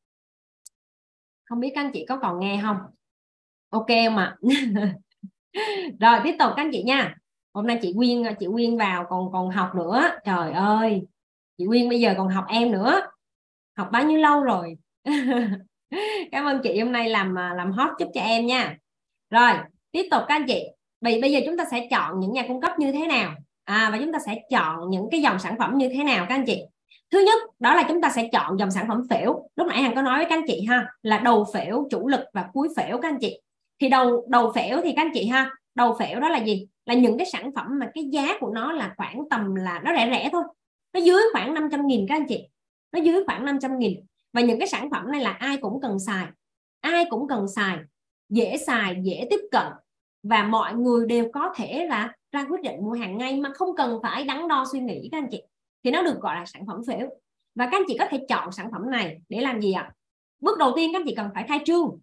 không biết các anh chị có còn nghe không, ok không ạ? Rồi tiếp tục các anh chị nha. Hôm nay chị Quyên chị Quyên vào còn còn học nữa, trời ơi, chị Quyên bây giờ còn học em nữa, học bao nhiêu lâu rồi. Cảm ơn chị hôm nay làm làm hot giúp cho em nha. Rồi tiếp tục các anh chị, bây bây giờ chúng ta sẽ chọn những nhà cung cấp như thế nào, à, và chúng ta sẽ chọn những cái dòng sản phẩm như thế nào các anh chị. Thứ nhất đó là chúng ta sẽ chọn dòng sản phẩm phễu. Lúc nãy Hằng có nói với các anh chị ha, là đầu phễu, chủ lực và cuối phễu các anh chị. Thì đầu đầu phễu thì các anh chị ha, đầu phễu đó là gì, là những cái sản phẩm mà cái giá của nó là khoảng tầm là nó rẻ rẻ thôi, nó dưới khoảng năm trăm nghìn các anh chị, nó dưới khoảng năm trăm nghìn. Và những cái sản phẩm này là ai cũng cần xài, ai cũng cần xài, dễ xài, dễ tiếp cận, và mọi người đều có thể là ra quyết định mua hàng ngay mà không cần phải đắn đo suy nghĩ các anh chị, thì nó được gọi là sản phẩm phễu. Và các anh chị có thể chọn sản phẩm này để làm gì ạ? Bước đầu tiên các anh chị cần phải khai trương.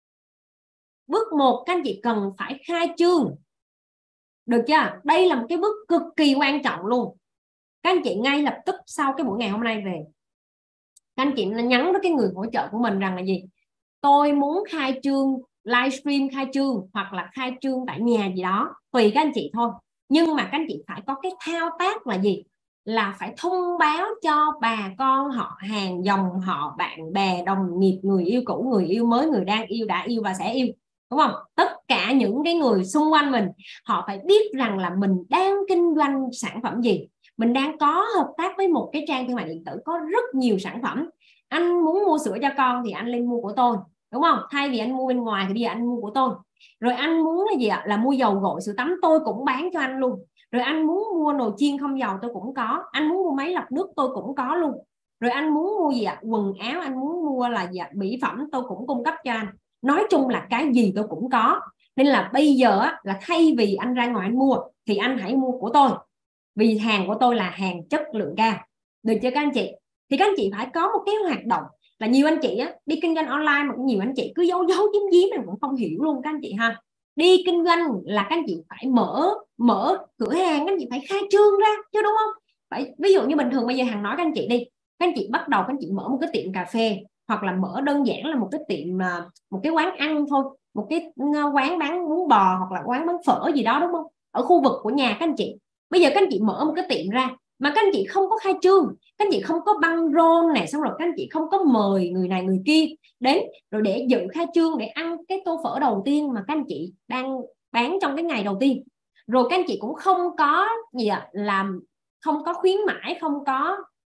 Bước một các anh chị cần phải khai trương, được chưa? Đây là một cái bước cực kỳ quan trọng luôn. Các anh chị ngay lập tức sau cái buổi ngày hôm nay về, các anh chị nhắn với cái người hỗ trợ của mình rằng là gì, tôi muốn khai trương livestream, khai trương hoặc là khai trương tại nhà gì đó, tùy các anh chị thôi. Nhưng mà các anh chị phải có cái thao tác là gì, là phải thông báo cho bà con họ hàng, dòng họ, bạn bè, đồng nghiệp, người yêu cũ, người yêu mới, người đang yêu, đã yêu và sẽ yêu, đúng không? Tất cả những cái người xung quanh mình họ phải biết rằng là mình đang kinh doanh sản phẩm gì, mình đang có hợp tác với một cái trang thương mại điện tử có rất nhiều sản phẩm. Anh muốn mua sữa cho con thì anh lên mua của tôi, đúng không? Thay vì anh mua bên ngoài thì bây giờ anh mua của tôi. Rồi anh muốn là gì ạ, là mua dầu gội sữa tắm tôi cũng bán cho anh luôn. Rồi anh muốn mua nồi chiên không dầu tôi cũng có, anh muốn mua máy lọc nước tôi cũng có luôn. Rồi anh muốn mua gì ạ, quần áo, anh muốn mua là gì ạ, mỹ phẩm tôi cũng cung cấp cho anh. Nói chung là cái gì tôi cũng có. Nên là bây giờ á, là thay vì anh ra ngoài anh mua thì anh hãy mua của tôi, vì hàng của tôi là hàng chất lượng cao, được chưa các anh chị? Thì các anh chị phải có một cái hoạt động, là nhiều anh chị á, đi kinh doanh online mà nhiều anh chị cứ giấu giấu giếm giếm mình cũng không hiểu luôn các anh chị ha. Đi kinh doanh là các anh chị phải mở mở cửa hàng, các anh chị phải khai trương ra chứ, đúng không? Phải, ví dụ như bình thường bây giờ Hằng nói các anh chị đi, các anh chị bắt đầu các anh chị mở một cái tiệm cà phê, hoặc là mở đơn giản là một cái tiệm, một cái quán ăn thôi, một cái quán bán bún bò hoặc là quán bán phở gì đó, đúng không? Ở khu vực của nhà các anh chị. Bây giờ các anh chị mở một cái tiệm ra mà các anh chị không có khai trương, các anh chị không có băng rôn này, xong rồi các anh chị không có mời người này người kia đến rồi để dự khai trương để ăn cái tô phở đầu tiên mà các anh chị đang bán trong cái ngày đầu tiên. Rồi các anh chị cũng không có gì ạ, làm không có khuyến mãi, không có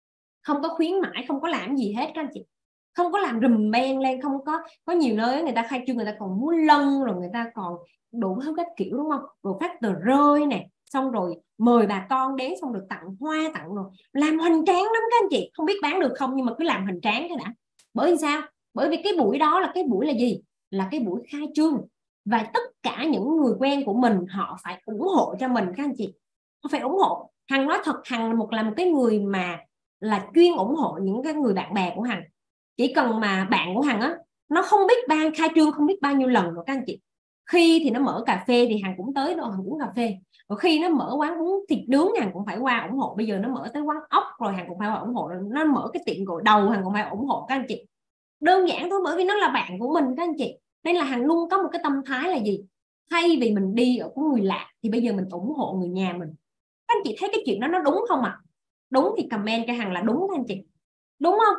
không có khuyến mãi, không có làm gì hết các anh chị, không có làm rùm beng lên, không có có nhiều nơi người ta khai trương người ta còn múa lân, rồi người ta còn đủ hết các kiểu đúng không, rồi phát tờ rơi nè, xong rồi mời bà con đến, xong được tặng hoa tặng rồi làm hoành tráng lắm các anh chị, không biết bán được không nhưng mà cứ làm hoành tráng cái đã. Bởi vì sao? Bởi vì cái buổi đó là cái buổi là gì, là cái buổi khai trương, và tất cả những người quen của mình họ phải ủng hộ cho mình các anh chị, họ phải ủng hộ. Hằng nói thật, Hằng là một là một cái người mà là chuyên ủng hộ những cái người bạn bè của Hằng. Chỉ cần mà bạn của Hằng á, nó không biết ban khai trương không biết bao nhiêu lần rồi các anh chị, khi thì nó mở cà phê thì Hằng cũng tới đó Hằng uống cà phê, rồi khi nó mở quán uống thịt nướng Hằng cũng phải qua ủng hộ, bây giờ nó mở tới quán ốc rồi Hằng cũng phải qua ủng hộ, rồi nó mở cái tiệm gội đầu Hằng cũng phải ủng hộ các anh chị. Đơn giản thôi, bởi vì nó là bạn của mình các anh chị, nên là Hằng luôn có một cái tâm thái là gì, thay vì mình đi ở của người lạ thì bây giờ mình ủng hộ người nhà mình. Các anh chị thấy cái chuyện đó nó đúng không ạ? À? Đúng thì comment cho Hằng là đúng các anh chị, đúng không?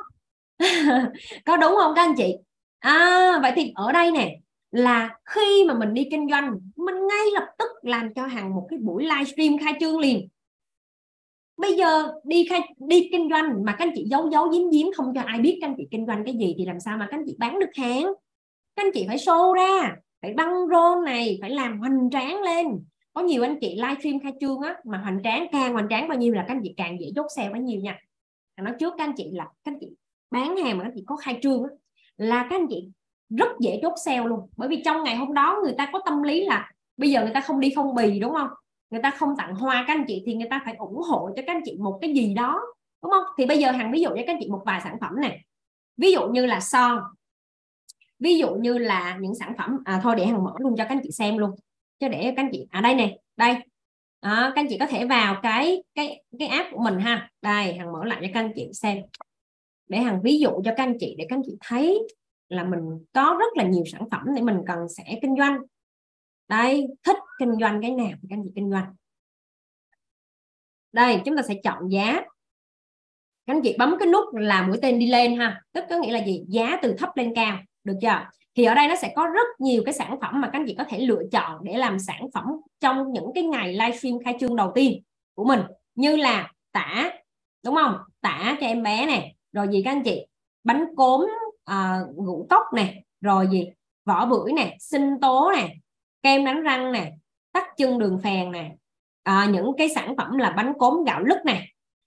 Có đúng không các anh chị? À, vậy thì ở đây nè, là khi mà mình đi kinh doanh, mình ngay lập tức làm cho Hằng một cái buổi livestream khai trương liền. Bây giờ đi khai, đi kinh doanh mà các anh chị giấu giấu giếm giếm không cho ai biết các anh chị kinh doanh cái gì thì làm sao mà các anh chị bán được hàng? Các anh chị phải show ra, phải băng rôn này, phải làm hoành tráng lên. Có nhiều anh chị livestream khai trương á, mà hoành tráng, càng hoành tráng bao nhiêu là các anh chị càng dễ chốt sale bấy nhiêu nha. Nói trước các anh chị là các anh chị bán hàng mà các anh chị có khai trương á, là các anh chị rất dễ chốt sale luôn. Bởi vì trong ngày hôm đó người ta có tâm lý là bây giờ người ta không đi phong bì đúng không, người ta không tặng hoa các anh chị, thì người ta phải ủng hộ cho các anh chị một cái gì đó đúng không. Thì bây giờ Hằng ví dụ cho các anh chị một vài sản phẩm này, ví dụ như là son, ví dụ như là những sản phẩm à, thôi để Hằng mở luôn cho các anh chị xem luôn, cho để các anh chị à đây này, đây à, các anh chị có thể vào cái cái cái app của mình ha, đây Hằng mở lại cho các anh chị xem, để Hằng ví dụ cho các anh chị để các anh chị thấy là mình có rất là nhiều sản phẩm để mình cần sẽ kinh doanh. Đây, thích kinh doanh cái nào thì các anh chị kinh doanh. Đây chúng ta sẽ chọn giá, các anh chị bấm cái nút là mũi tên đi lên ha, tức có nghĩa là gì, giá từ thấp lên cao, được chưa? Thì ở đây nó sẽ có rất nhiều cái sản phẩm mà các anh chị có thể lựa chọn để làm sản phẩm trong những cái ngày livestream khai trương đầu tiên của mình, như là tả đúng không, tả cho em bé nè, rồi gì các anh chị, bánh cốm à, ngũ cốc nè, rồi gì vỏ bưởi nè, sinh tố nè, kem đánh răng nè, tắc chân đường phèn nè, à, những cái sản phẩm là bánh cốm gạo lứt nè,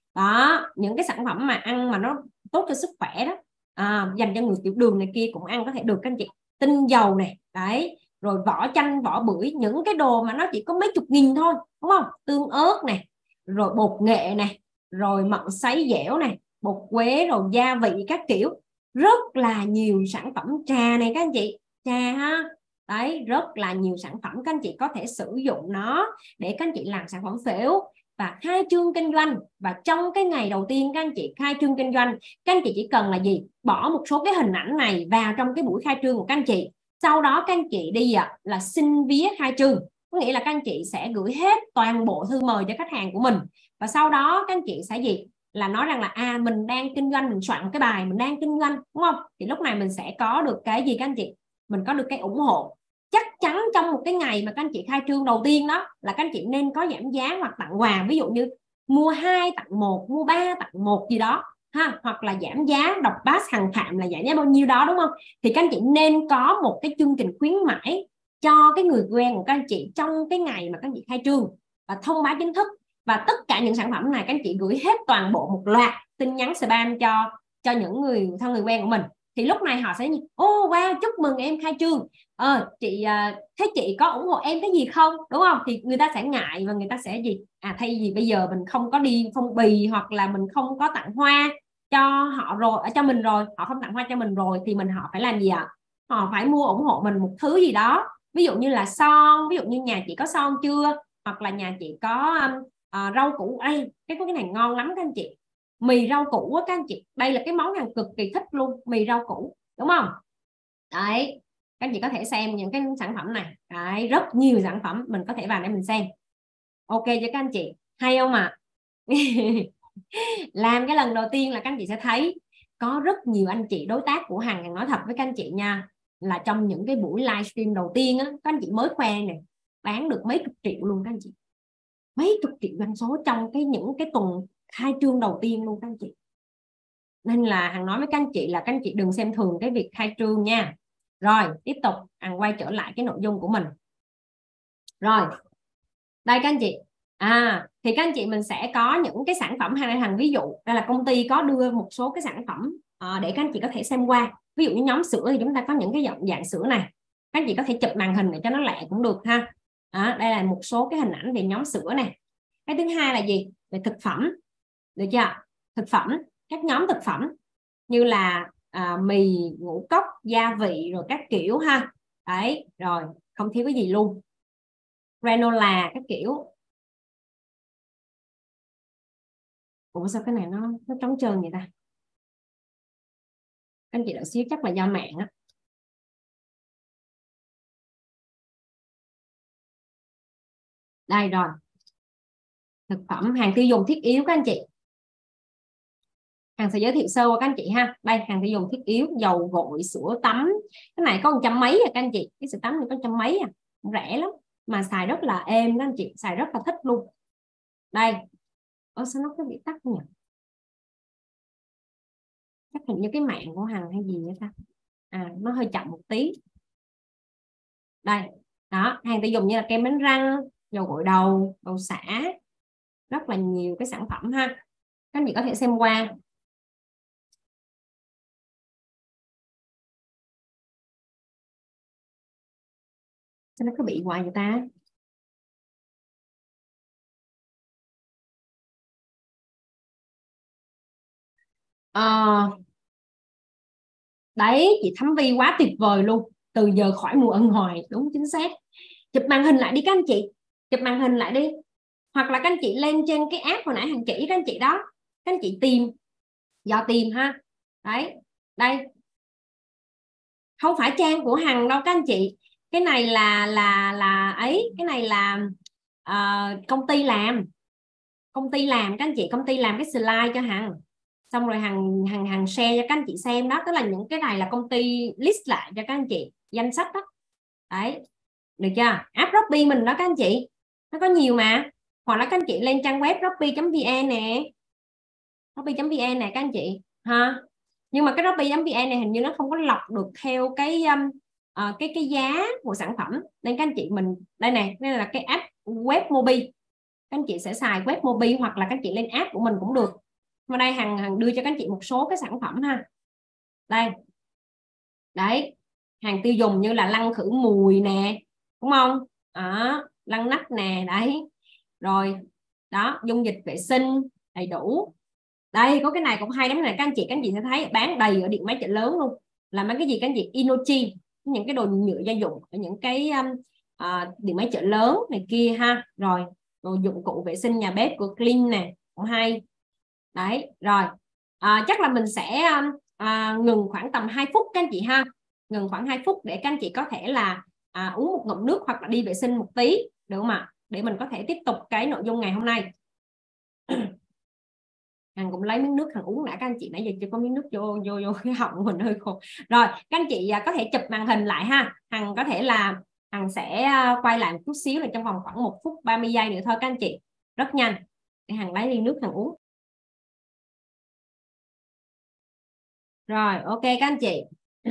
đó những cái sản phẩm mà ăn mà nó tốt cho sức khỏe đó, à, dành cho người tiểu đường này kia cũng ăn có thể được các anh chị, tinh dầu này, đấy, rồi vỏ chanh vỏ bưởi, những cái đồ mà nó chỉ có mấy chục nghìn thôi đúng không, tương ớt này, rồi bột nghệ này, rồi mận sấy dẻo này, bột quế, rồi gia vị các kiểu, rất là nhiều sản phẩm. Trà này các anh chị, trà ha, đấy rất là nhiều sản phẩm các anh chị có thể sử dụng nó để các anh chị làm sản phẩm phễu và khai trương kinh doanh. Và trong cái ngày đầu tiên các anh chị khai trương kinh doanh, các anh chị chỉ cần là gì, bỏ một số cái hình ảnh này vào trong cái buổi khai trương của các anh chị, sau đó các anh chị đi à, là xin vía khai trương, có nghĩa là các anh chị sẽ gửi hết toàn bộ thư mời cho khách hàng của mình, và sau đó các anh chị sẽ gì, là nói rằng là à mình đang kinh doanh, mình soạn một cái bài mình đang kinh doanh đúng không, thì lúc này mình sẽ có được cái gì các anh chị, mình có được cái ủng hộ. Chắc chắn trong một cái ngày mà các anh chị khai trương đầu tiên đó là các anh chị nên có giảm giá hoặc tặng quà, ví dụ như mua hai tặng một, mua ba tặng một gì đó ha, hoặc là giảm giá đọc pass hàng phạm là giảm giá bao nhiêu đó đúng không, thì các anh chị nên có một cái chương trình khuyến mãi cho cái người quen của các anh chị trong cái ngày mà các anh chị khai trương và thông báo chính thức. Và tất cả những sản phẩm này các anh chị gửi hết toàn bộ một loạt tin nhắn spam cho cho những người thân người quen của mình, thì lúc này họ sẽ ô oh, wow chúc mừng em khai trương, ờ chị thế chị có ủng hộ em cái gì không đúng không, thì người ta sẽ ngại và người ta sẽ gì à thay vì bây giờ mình không có đi phong bì hoặc là mình không có tặng hoa cho họ rồi ở cho mình rồi, họ không tặng hoa cho mình rồi thì mình họ phải làm gì ạ, họ phải mua ủng hộ mình một thứ gì đó, ví dụ như là son, ví dụ như nhà chị có son chưa, hoặc là nhà chị có um, uh, rau củ, đây cái cái này ngon lắm các anh chị, mì rau củ á các anh chị, đây là cái món hàng cực kỳ thích luôn, mì rau củ đúng không, đấy các anh chị có thể xem những cái sản phẩm này, đấy rất nhiều sản phẩm mình có thể vào để mình xem. Ok cho các anh chị hay không ạ? À? Làm cái lần đầu tiên là các anh chị sẽ thấy có rất nhiều anh chị đối tác của Hằng. Hằng nói thật với các anh chị nha, là trong những cái buổi livestream đầu tiên á, các anh chị mới khoe này bán được mấy chục triệu luôn các anh chị, mấy chục triệu doanh số trong cái những cái tuần khai trương đầu tiên luôn các anh chị. Nên là Hằng nói với các anh chị là các anh chị đừng xem thường cái việc khai trương nha. Rồi tiếp tục Hằng quay trở lại cái nội dung của mình. Rồi đây các anh chị, à thì các anh chị mình sẽ có những cái sản phẩm, hay là Hằng ví dụ đây là công ty có đưa một số cái sản phẩm à, để các anh chị có thể xem qua. Ví dụ như nhóm sữa thì chúng ta có những cái dạng, dạng sữa này, các anh chị có thể chụp màn hình để cho nó lẹ cũng được ha. À, đây là một số cái hình ảnh về nhóm sữa này. Cái thứ hai là gì? Về thực phẩm, được chưa? Thực phẩm, các nhóm thực phẩm như là à, mì, ngũ cốc, gia vị rồi các kiểu ha. Đấy, rồi không thiếu cái gì luôn. Granola các kiểu. Ủa sao cái này nó nó trống trơn vậy ta? Anh chị đợi xíu, chắc là do mạng á. Đây rồi. Thực phẩm, hàng tiêu dùng thiết yếu các anh chị. Hằng sẽ giới thiệu sơ qua các anh chị ha. Đây, hàng tiêu dùng thiết yếu, dầu gội, sữa tắm. Cái này có một trăm mấy à các anh chị. Cái sữa tắm này có trăm mấy à, rẻ lắm mà xài rất là êm các anh chị, xài rất là thích luôn. Đây. Ơ sao nó có bị tắt nhỉ? Chắc hình như cái mạng của Hằng hay gì vậy ta? À, nó hơi chậm một tí. Đây. Đó, hàng tiêu dùng như là kem đánh răng, dầu gội đầu, dầu xả, rất là nhiều cái sản phẩm ha. Các anh chị có thể xem qua. Sao nó cứ bị hoài vậy ta? À, đấy, chị Thắm Vi quá tuyệt vời luôn. Từ giờ khỏi mùa ân hoài, đúng chính xác. Chụp màn hình lại đi các anh chị. Chụp màn hình lại đi. Hoặc là các anh chị lên trên cái app hồi nãy Hằng chỉ các anh chị đó. Các anh chị tìm, dò tìm ha. Đấy, đây. Không phải trang của Hằng đâu các anh chị. Cái này là là là ấy, cái này là uh, công ty làm. Công ty làm các anh chị, công ty làm cái slide cho Hằng. Xong rồi Hằng Hằng Hằng share cho các anh chị xem đó, tức là những cái này là công ty list lại cho các anh chị, danh sách đó. Đấy. Được chưa? App Shopee mình đó các anh chị. Nó có nhiều mà. Hoặc là các anh chị lên trang web shopee chấm vn nè. shopee chấm vn nè các anh chị ha. Nhưng mà cái shopee chấm vn này hình như nó không có lọc được theo cái um, uh, cái cái giá của sản phẩm. Nên các anh chị mình đây nè, đây là cái app web Mobi. Các anh chị sẽ xài web Mobi hoặc là các anh chị lên app của mình cũng được. Mà đây Hằng Hằng đưa cho các anh chị một số cái sản phẩm ha. Đây. Đấy, hàng tiêu dùng như là lăn khử mùi nè, đúng không? Đó, lăn nắp nè, đấy. Rồi, đó, dung dịch vệ sinh đầy đủ. Đây, có cái này cũng hay lắm này các anh chị, các anh chị sẽ thấy bán đầy ở điện máy chợ lớn luôn. Là mấy cái gì các anh chị? Inochi, những cái đồ nhựa gia dụng ở những cái um, uh, điện máy chợ lớn này kia ha. Rồi, đồ dụng cụ vệ sinh nhà bếp của Clean nè, cũng hay. Đấy, rồi. À, chắc là mình sẽ à, ngừng khoảng tầm hai phút các anh chị ha. Ngừng khoảng hai phút để các anh chị có thể là à, uống một ngụm nước hoặc là đi vệ sinh một tí, được không ạ? Để mình có thể tiếp tục cái nội dung ngày hôm nay. Hằng cũng lấy miếng nước Hằng uống đã các anh chị, nãy giờ chưa có miếng nước vô vô vô cái họng của mình hơi khô. Rồi, các anh chị có thể chụp màn hình lại ha. Hằng có thể là Hằng sẽ quay lại một chút xíu là trong vòng khoảng một phút ba mươi giây nữa thôi các anh chị. Rất nhanh. Để Hằng lấy ly nước Hằng uống. Rồi, ok các anh chị.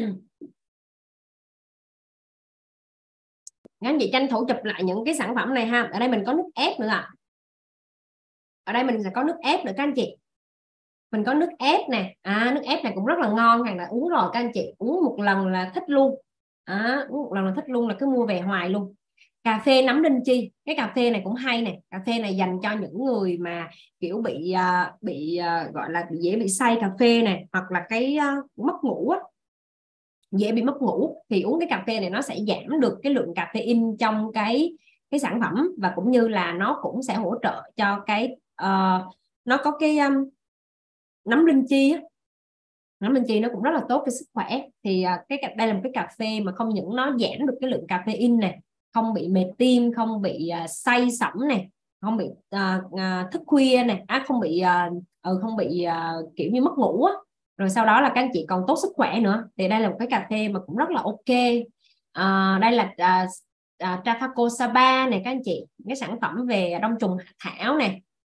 Các anh chị tranh thủ chụp lại những cái sản phẩm này ha. Ở đây mình có nước ép nữa à. Ở đây mình sẽ có nước ép nữa các anh chị. Mình có nước ép nè. À, nước ép này cũng rất là ngon. Hàng đã uống rồi các anh chị. Uống một lần là thích luôn. À, uống một lần là thích luôn, là cứ mua về hoài luôn. Cà phê nấm linh chi. Cái cà phê này cũng hay nè. Cà phê này dành cho những người mà kiểu bị uh, bị uh, gọi là dễ bị say cà phê nè, hoặc là cái uh, mất ngủ á, dễ bị mất ngủ, thì uống cái cà phê này nó sẽ giảm được cái lượng caffeine trong cái cái sản phẩm, và cũng như là nó cũng sẽ hỗ trợ cho cái uh, nó có cái um, nấm linh chi á. Nấm linh chi nó cũng rất là tốt cho sức khỏe. Thì uh, cái đây là một cái cà phê mà không những nó giảm được cái lượng caffeine này, không bị mệt tim, không bị uh, say sẩm này, không bị uh, uh, thức khuya này, à, không bị uh, ừ, không bị uh, kiểu như mất ngủ á. Rồi sau đó là các anh chị còn tốt sức khỏe nữa. Thì đây là một cái cà phê mà cũng rất là ok. À, đây là uh, uh, Trafaco Sapa này các anh chị, cái sản phẩm về đông trùng hạ thảo này.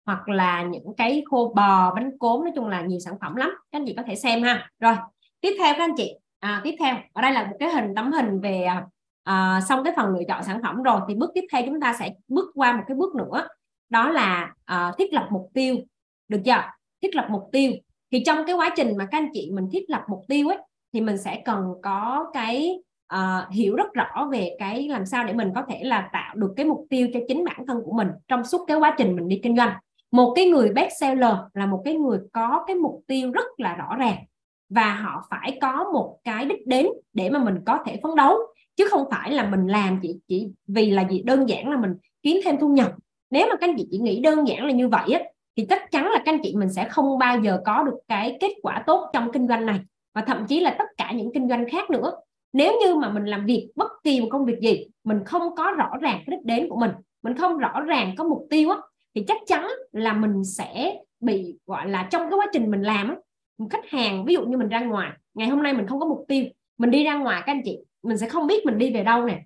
hoặc là những cái khô bò, bánh cốm, nói chung là nhiều sản phẩm lắm, các anh chị có thể xem ha. Rồi tiếp theo các anh chị, à, tiếp theo ở đây là một cái hình tấm hình về à, xong cái phần lựa chọn sản phẩm rồi, thì bước tiếp theo chúng ta sẽ bước qua một cái bước nữa, đó là à, thiết lập mục tiêu, được chưa? Thiết lập mục tiêu thì trong cái quá trình mà các anh chị mình thiết lập mục tiêu ấy, thì mình sẽ cần có cái uh, hiểu rất rõ về cái làm sao để mình có thể là tạo được cái mục tiêu cho chính bản thân của mình trong suốt cái quá trình mình đi kinh doanh. Một cái người best seller là một cái người có cái mục tiêu rất là rõ ràng, và họ phải có một cái đích đến để mà mình có thể phấn đấu, chứ không phải là mình làm chỉ chỉ vì là gì đơn giản là mình kiếm thêm thu nhập. Nếu mà các anh chị chỉ nghĩ đơn giản là như vậy á, thì chắc chắn là các anh chị mình sẽ không bao giờ có được cái kết quả tốt trong kinh doanh này, và thậm chí là tất cả những kinh doanh khác nữa. Nếu như mà mình làm việc bất kỳ một công việc gì, mình không có rõ ràng cái đích đến của mình, mình không rõ ràng có mục tiêu á, thì chắc chắn là mình sẽ bị gọi là trong cái quá trình mình làm á, khách hàng ví dụ như mình ra ngoài, ngày hôm nay mình không có mục tiêu, mình đi ra ngoài các anh chị, mình sẽ không biết mình đi về đâu nè,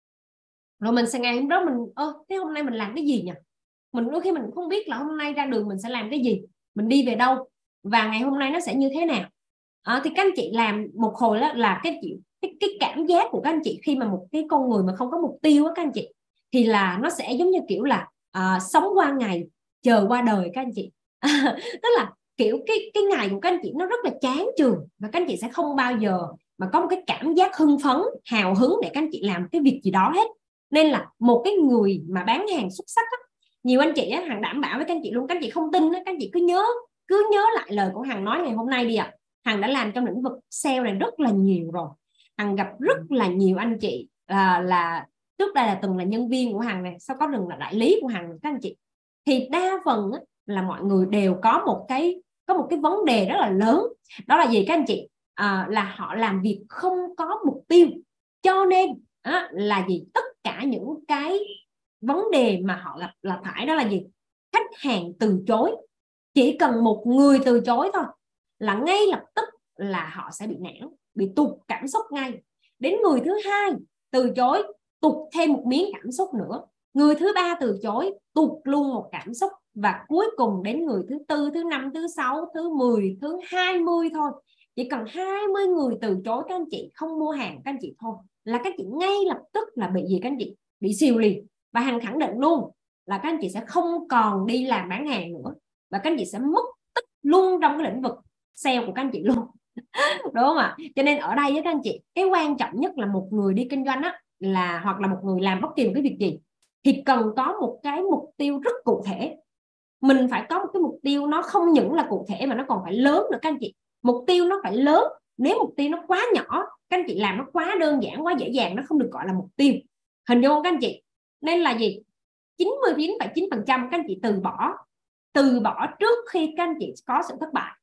rồi mình sẽ ngày hôm đó mình ơ thế hôm nay mình làm cái gì nhỉ, mình đôi khi mình không biết là hôm nay ra đường mình sẽ làm cái gì, mình đi về đâu, và ngày hôm nay nó sẽ như thế nào. À, thì các anh chị làm một hồi đó là cái chị cái, cái cảm giác của các anh chị khi mà một cái con người mà không có mục tiêu á các anh chị, thì là nó sẽ giống như kiểu là à, sống qua ngày chờ qua đời các anh chị. Tức là kiểu cái cái ngày của các anh chị nó rất là chán chường, và các anh chị sẽ không bao giờ mà có một cái cảm giác hưng phấn hào hứng để các anh chị làm cái việc gì đó hết. Nên là một cái người mà bán hàng xuất sắc á, nhiều anh chị á, Hằng đảm bảo với các anh chị luôn, các anh chị không tin á, các anh chị cứ nhớ cứ nhớ lại lời của Hằng nói ngày hôm nay đi ạ. À. Hằng đã làm trong lĩnh vực sale này rất là nhiều rồi, Hằng gặp rất là nhiều anh chị là, là trước đây là từng là nhân viên của Hằng này, sau có từng là đại lý của Hằng các anh chị, thì đa phần á, là mọi người đều có một cái có một cái vấn đề rất là lớn, đó là gì các anh chị? À, là họ làm việc không có mục tiêu, cho nên á, là gì tất cả những cái vấn đề mà họ gặp là phải đó là gì? Khách hàng từ chối. Chỉ cần một người từ chối thôi là ngay lập tức là họ sẽ bị nản, bị tụt cảm xúc ngay. Đến người thứ hai từ chối, tụt thêm một miếng cảm xúc nữa. Người thứ ba từ chối, tụt luôn một cảm xúc. Và cuối cùng đến người thứ tư, thứ năm, thứ sáu, thứ mười, thứ hai mươi thôi. Chỉ cần hai mươi người từ chối các anh chị không mua hàng các anh chị thôi, là các anh chị ngay lập tức là bị gì các anh chị? Bị xìu liền. Và Hằng khẳng định luôn là các anh chị sẽ không còn đi làm bán hàng nữa, và các anh chị sẽ mất tích luôn trong cái lĩnh vực sale của các anh chị luôn. Đúng không ạ? Cho nên ở đây với các anh chị, cái quan trọng nhất là một người đi kinh doanh á, là hoặc là một người làm bất kỳ một cái việc gì, thì cần có một cái mục tiêu rất cụ thể. Mình phải có một cái mục tiêu nó không những là cụ thể mà nó còn phải lớn nữa các anh chị. Mục tiêu nó phải lớn. Nếu mục tiêu nó quá nhỏ, các anh chị làm nó quá đơn giản, quá dễ dàng, nó không được gọi là mục tiêu. Hình dung không các anh chị? Nên là gì? chín mươi chín phẩy chín phần trăm các anh chị từ bỏ từ bỏ trước khi các anh chị có sự thất bại.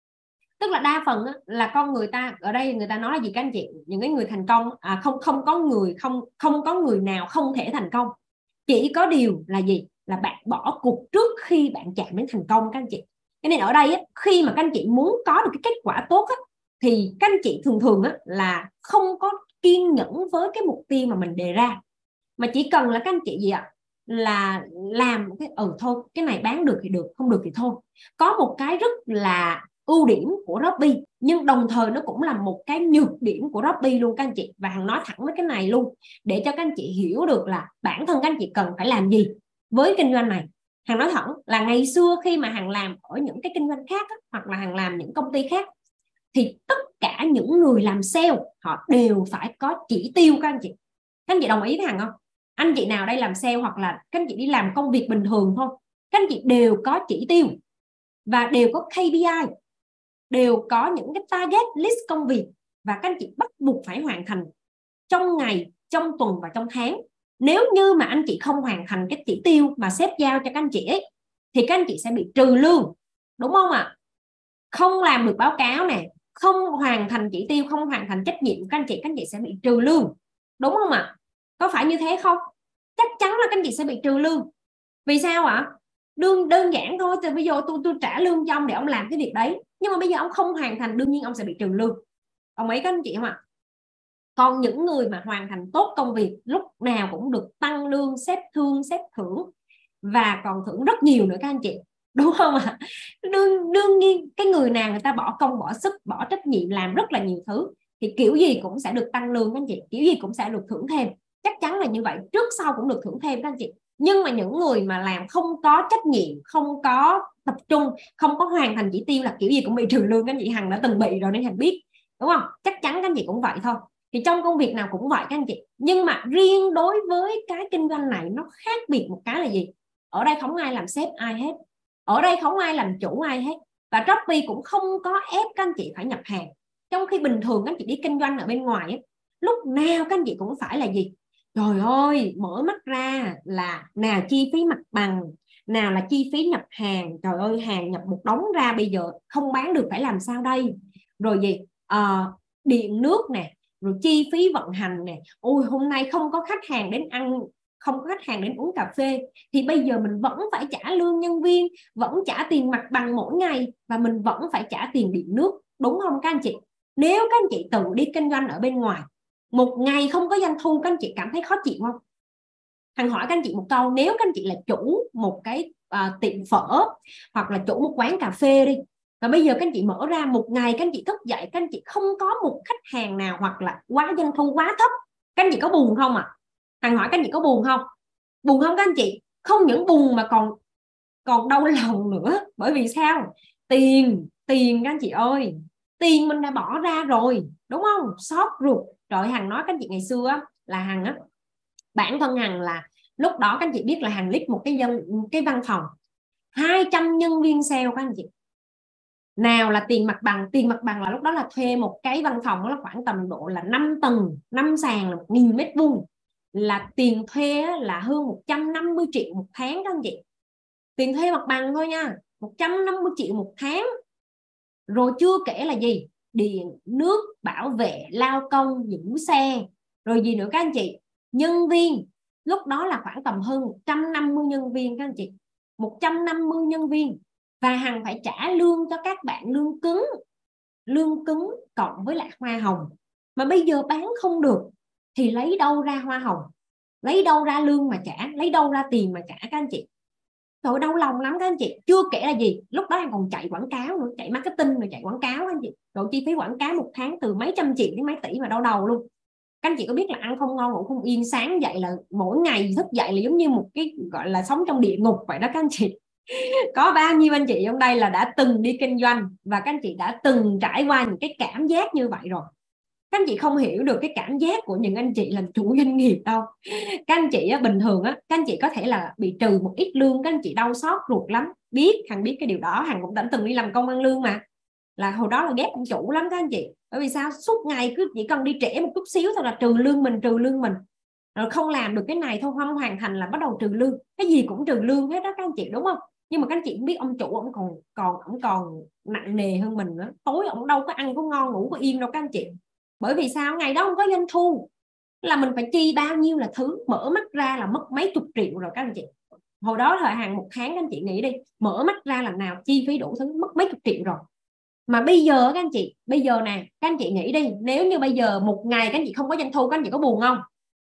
Tức là đa phần là con người ta ở đây người ta nói là gì các anh chị? Những cái người thành công à, không không có người không không có người nào không thể thành công. Chỉ có điều là gì? Là bạn bỏ cuộc trước khi bạn chạm đến thành công các anh chị. Cho nên ở đây á, khi mà các anh chị muốn có được cái kết quả tốt á, thì các anh chị thường thường á, là không có kiên nhẫn với cái mục tiêu mà mình đề ra, mà chỉ cần là các anh chị gì ạ? Là làm cái ừ thôi cái này bán được thì được, không được thì thôi. Có một cái rất là ưu điểm của Shopee, nhưng đồng thời nó cũng là một cái nhược điểm của Shopee luôn các anh chị. Và Hằng nói thẳng với cái này luôn để cho các anh chị hiểu được là bản thân các anh chị cần phải làm gì với kinh doanh này. Hằng nói thẳng là ngày xưa khi mà Hằng làm ở những cái kinh doanh khác á, hoặc là Hằng làm những công ty khác, thì tất cả những người làm sale họ đều phải có chỉ tiêu các anh chị. Các anh chị đồng ý với Hằng không? Anh chị nào đây làm sale hoặc là các anh chị đi làm công việc bình thường thôi, các anh chị đều có chỉ tiêu và đều có K P I, đều có những cái target list công việc, và các anh chị bắt buộc phải hoàn thành trong ngày, trong tuần và trong tháng. Nếu như mà anh chị không hoàn thành cái chỉ tiêu mà sếp giao cho các anh chị ấy, thì các anh chị sẽ bị trừ lương, đúng không ạ? À? Không làm được báo cáo nè, không hoàn thành chỉ tiêu, không hoàn thành trách nhiệm của các anh chị, các anh chị sẽ bị trừ lương, đúng không ạ? À? Có phải như thế không? Chắc chắn là các anh chị sẽ bị trừ lương. Vì sao ạ? À? Đơn, đơn giản thôi, từ bây giờ tôi, tôi trả lương cho ông để ông làm cái việc đấy, nhưng mà bây giờ ông không hoàn thành, đương nhiên ông sẽ bị trừ lương. Ông ấy các anh chị không ạ? À? Còn những người mà hoàn thành tốt công việc lúc nào cũng được tăng lương, sếp thương, sếp thưởng, và còn thưởng rất nhiều nữa các anh chị, đúng không ạ? Đương, đương nhiên cái người nào người ta bỏ công bỏ sức bỏ trách nhiệm làm rất là nhiều thứ thì kiểu gì cũng sẽ được tăng lương các anh chị, kiểu gì cũng sẽ được thưởng thêm, chắc chắn là như vậy, trước sau cũng được thưởng thêm các anh chị. Nhưng mà những người mà làm không có trách nhiệm, không có tập trung, không có hoàn thành chỉ tiêu là kiểu gì cũng bị trừ lương. Các anh chị Hằng đã từng bị rồi nên Hằng biết, đúng không? Chắc chắn các anh chị cũng vậy thôi. Thì trong công việc nào cũng vậy các anh chị, nhưng mà riêng đối với cái kinh doanh này nó khác biệt một cái là gì? Ở đây không ai làm sếp ai hết, ở đây không ai làm chủ ai hết, và Shopee cũng không có ép các anh chị phải nhập hàng. Trong khi bình thường các anh chị đi kinh doanh ở bên ngoài ấy, lúc nào các anh chị cũng phải là gì? Trời ơi, mở mắt ra là nào chi phí mặt bằng, nào là chi phí nhập hàng, trời ơi hàng nhập một đống ra bây giờ không bán được phải làm sao đây, rồi gì à, điện nước nè, rồi chi phí vận hành nè, ôi hôm nay không có khách hàng đến ăn, không có khách hàng đến uống cà phê, thì bây giờ mình vẫn phải trả lương nhân viên, vẫn trả tiền mặt bằng mỗi ngày, và mình vẫn phải trả tiền điện nước, đúng không các anh chị? Nếu các anh chị tự đi kinh doanh ở bên ngoài, một ngày không có doanh thu, các anh chị cảm thấy khó chịu không? Hằng hỏi các anh chị một câu, nếu các anh chị là chủ một cái à, tiệm phở hoặc là chủ một quán cà phê đi, và bây giờ các anh chị mở ra một ngày, các anh chị thức dậy các anh chị không có một khách hàng nào, hoặc là quá doanh thu quá thấp, các anh chị có buồn không ạ? À? Hằng hỏi các anh chị có buồn không? Buồn không các anh chị? Không những buồn mà còn còn đau lòng nữa. Bởi vì sao? Tiền, tiền các anh chị ơi, tiền mình đã bỏ ra rồi, đúng không? Xót ruột. Rồi Hằng nói các anh chị ngày xưa á, là Hằng á, bản thân Hằng là lúc đó các anh chị biết là Hằng lead một cái dân cái văn phòng hai trăm nhân viên sale các anh chị. Nào là tiền mặt bằng, tiền mặt bằng là lúc đó là thuê một cái văn phòng đó là khoảng tầm độ là năm tầng, năm sàn là một nghìn mét vuông, là tiền thuê là hơn một trăm năm mươi triệu một tháng các anh chị. Tiền thuê mặt bằng thôi nha, một trăm năm mươi triệu một tháng. Rồi chưa kể là gì? Điện, nước, bảo vệ, lao công, giữ xe. Rồi gì nữa các anh chị? Nhân viên, lúc đó là khoảng tầm hơn một trăm năm mươi nhân viên các anh chị. một trăm năm mươi nhân viên. Và Hằng phải trả lương cho các bạn lương cứng. Lương cứng cộng với lại hoa hồng. Mà bây giờ bán không được thì lấy đâu ra hoa hồng? Lấy đâu ra lương mà trả? Lấy đâu ra tiền mà trả các anh chị? Trời, đau lòng lắm các anh chị. Chưa kể là gì, lúc đó em còn chạy quảng cáo nữa, chạy marketing rồi chạy quảng cáo các anh chị. Rồi chi phí quảng cáo một tháng từ mấy trăm triệu đến mấy tỷ mà đau đầu luôn. Các anh chị có biết là ăn không ngon ngủ không yên, sáng dậy là mỗi ngày thức dậy là giống như một cái gọi là sống trong địa ngục vậy đó các anh chị. Có bao nhiêu anh chị trong đây là đã từng đi kinh doanh và các anh chị đã từng trải qua những cái cảm giác như vậy rồi. Các anh chị không hiểu được cái cảm giác của những anh chị làm chủ doanh nghiệp đâu. Các anh chị á, bình thường á, các anh chị có thể là bị trừ một ít lương, các anh chị đau xót ruột lắm. Biết, Hằng biết cái điều đó, Hằng cũng đã từng đi làm công ăn lương mà. Là hồi đó là ghét ông chủ lắm các anh chị. Bởi vì sao? Suốt ngày cứ chỉ cần đi trễ một chút xíu thôi là trừ lương mình, trừ lương mình. Rồi không làm được cái này thôi, không hoàn thành là bắt đầu trừ lương. Cái gì cũng trừ lương hết đó các anh chị, đúng không? Nhưng mà các anh chị biết ông chủ ông còn còn ông còn nặng nề hơn mình nữa. Tối ông đâu có ăn có ngon ngủ có yên đâu các anh chị. Bởi vì sao? Ngày đó không có doanh thu, là mình phải chi bao nhiêu là thứ, mở mắt ra là mất mấy chục triệu rồi các anh chị. Hồi đó thời hàng một tháng các anh chị nghĩ đi, mở mắt ra làm nào chi phí đủ thứ mất mấy chục triệu rồi. Mà bây giờ các anh chị, bây giờ nè, các anh chị nghĩ đi, nếu như bây giờ một ngày các anh chị không có doanh thu, các anh chị có buồn không?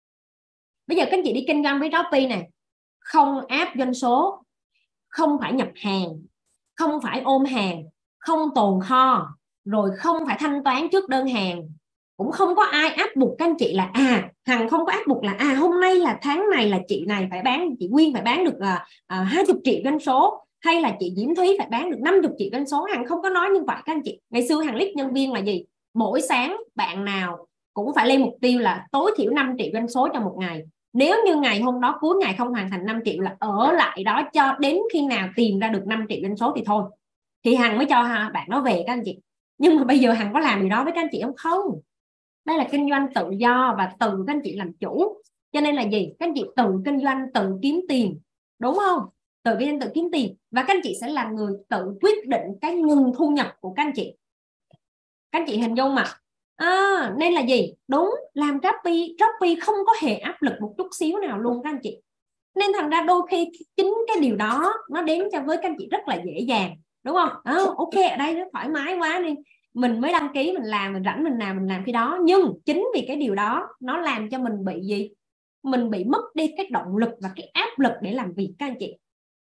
Bây giờ các anh chị đi kinh doanh với Shopee nè, không áp doanh số, không phải nhập hàng, không phải ôm hàng, không tồn kho, rồi không phải thanh toán trước đơn hàng, cũng không có ai áp buộc các anh chị là à Hằng không có áp buộc là à hôm nay là tháng này là chị này phải bán, chị Quyên phải bán được à, à, hai mươi triệu doanh số, hay là chị Diễm Thúy phải bán được năm mươi triệu doanh số. Hằng không có nói như vậy các anh chị. Ngày xưa Hằng lead nhân viên là gì? Mỗi sáng bạn nào cũng phải lên mục tiêu là tối thiểu năm triệu doanh số trong một ngày. Nếu như ngày hôm đó cuối ngày không hoàn thành năm triệu là ở lại đó cho đến khi nào tìm ra được năm triệu doanh số thì thôi, thì Hằng mới cho bạn nó về các anh chị. Nhưng mà bây giờ Hằng có làm gì đó với các anh chị không? Không. Đây là kinh doanh tự do và từ các anh chị làm chủ. Cho nên là gì? Các anh chị tự kinh doanh, tự kiếm tiền, đúng không? Tự kinh doanh, tự kiếm tiền. Và các anh chị sẽ là người tự quyết định cái nguồn thu nhập của các anh chị. Các anh chị hình dung mà. À, nên là gì? Đúng, làm Shopee, Shopee không có hề áp lực một chút xíu nào luôn các anh chị. Nên thành ra đôi khi chính cái điều đó nó đến cho với các anh chị rất là dễ dàng, đúng không? À, ok, ở đây nó thoải mái quá đi, mình mới đăng ký mình làm, mình rảnh mình làm mình làm khi đó. Nhưng chính vì cái điều đó nó làm cho mình bị gì? Mình bị mất đi cái động lực và cái áp lực để làm việc các anh chị.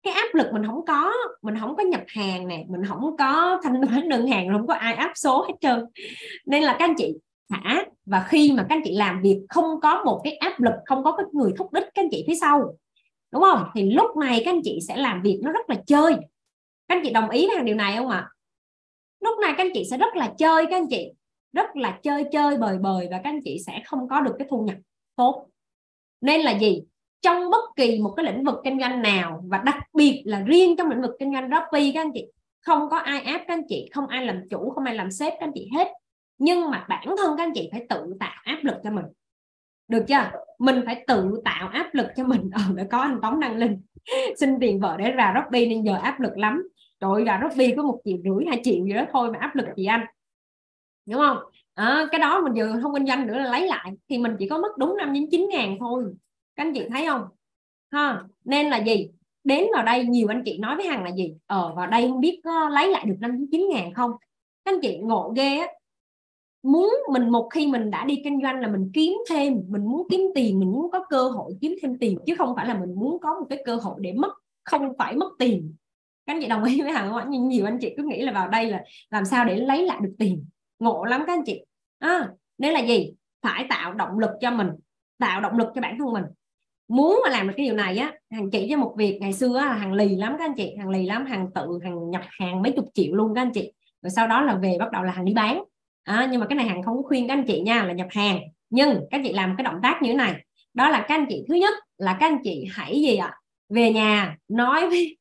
cái áp lực mình không có, mình không có nhập hàng nè, mình không có thanh toán đơn hàng, không có ai áp số hết trơn. Nên là các anh chị thả, và khi mà các anh chị làm việc không có một cái áp lực, không có cái người thúc đích các anh chị phía sau, đúng không, thì lúc này các anh chị sẽ làm việc nó rất là chơi. Các anh chị đồng ý với điều này không ạ? Lúc này các anh chị sẽ rất là chơi, các anh chị rất là chơi chơi bời bời, và các anh chị sẽ không có được cái thu nhập tốt. Nên là gì, trong bất kỳ một cái lĩnh vực kinh doanh nào, và đặc biệt là riêng trong lĩnh vực kinh doanh Shopee, các anh chị không có ai áp các anh chị, không ai làm chủ, không ai làm sếp các anh chị hết. Nhưng mà bản thân các anh chị phải tự tạo áp lực cho mình, được chưa? Mình phải tự tạo áp lực cho mình. Ờ, đã có anh Tống Đăng Linh xin tiền vợ để ra Shopee nên giờ áp lực lắm. Rồi ra Shopee có một triệu rưỡi hai triệu gì đó thôi mà áp lực chị anh, đúng không? À, cái đó mình giờ không kinh doanh nữa là lấy lại thì mình chỉ có mất đúng năm đến chín ngàn thôi. Các anh chị thấy không ha? Nên là gì, đến vào đây nhiều anh chị nói với Hằng là gì, ờ vào đây không biết có lấy lại được năm đến chín ngàn không. Các anh chị ngộ ghê á. Muốn mình, một khi mình đã đi kinh doanh là mình kiếm thêm, mình muốn kiếm tiền, mình muốn có cơ hội kiếm thêm tiền, chứ không phải là mình muốn có một cái cơ hội để mất, không phải mất tiền. Các anh chị đồng ý với Hằng không? Nhưng nhiều anh chị cứ nghĩ là vào đây là làm sao để lấy lại được tiền, ngộ lắm các anh chị. À, nên là gì, phải tạo động lực cho mình, tạo động lực cho bản thân mình. Muốn mà làm được cái điều này á, Hằng chỉ cho một việc. Ngày xưa á, Hằng lì lắm các anh chị, Hằng lì lắm, Hằng tự Hằng nhập hàng mấy chục triệu luôn các anh chị, rồi sau đó là về bắt đầu là Hằng đi bán. À, nhưng mà cái này Hằng không có khuyên các anh chị nha là nhập hàng, nhưng các anh chị làm cái động tác như thế này. Đó là các anh chị, thứ nhất là các anh chị hãy gì ạ, về nhà nói với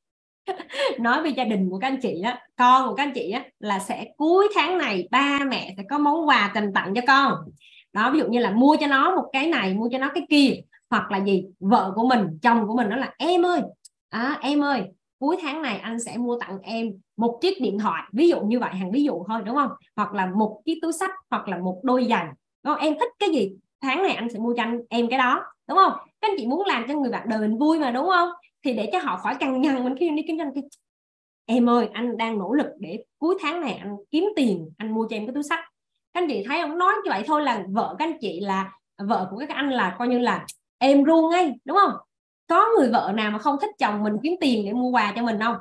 nói với gia đình của các anh chị á, con của các anh chị á, là sẽ cuối tháng này ba mẹ sẽ có món quà dành tặng cho con. Đó, ví dụ như là mua cho nó một cái này, mua cho nó cái kia, hoặc là gì, vợ của mình, chồng của mình nó là em ơi, à, em ơi cuối tháng này anh sẽ mua tặng em một chiếc điện thoại, ví dụ như vậy, hàng ví dụ thôi, đúng không? Hoặc là một chiếc túi xách, hoặc là một đôi giày, đúng không? Em thích cái gì tháng này anh sẽ mua cho anh em cái đó, đúng không? Các anh chị muốn làm cho người bạn đời mình vui mà, đúng không? Thì để cho họ khỏi cằn nhằn mình khi đi kinh doanh, em ơi anh đang nỗ lực để cuối tháng này anh kiếm tiền, anh mua cho em cái túi xách. Các anh chị thấy không, nói như vậy thôi là vợ các anh chị, là vợ của các anh là coi như là em ru ngay, đúng không? Có người vợ nào mà không thích chồng mình kiếm tiền để mua quà cho mình không?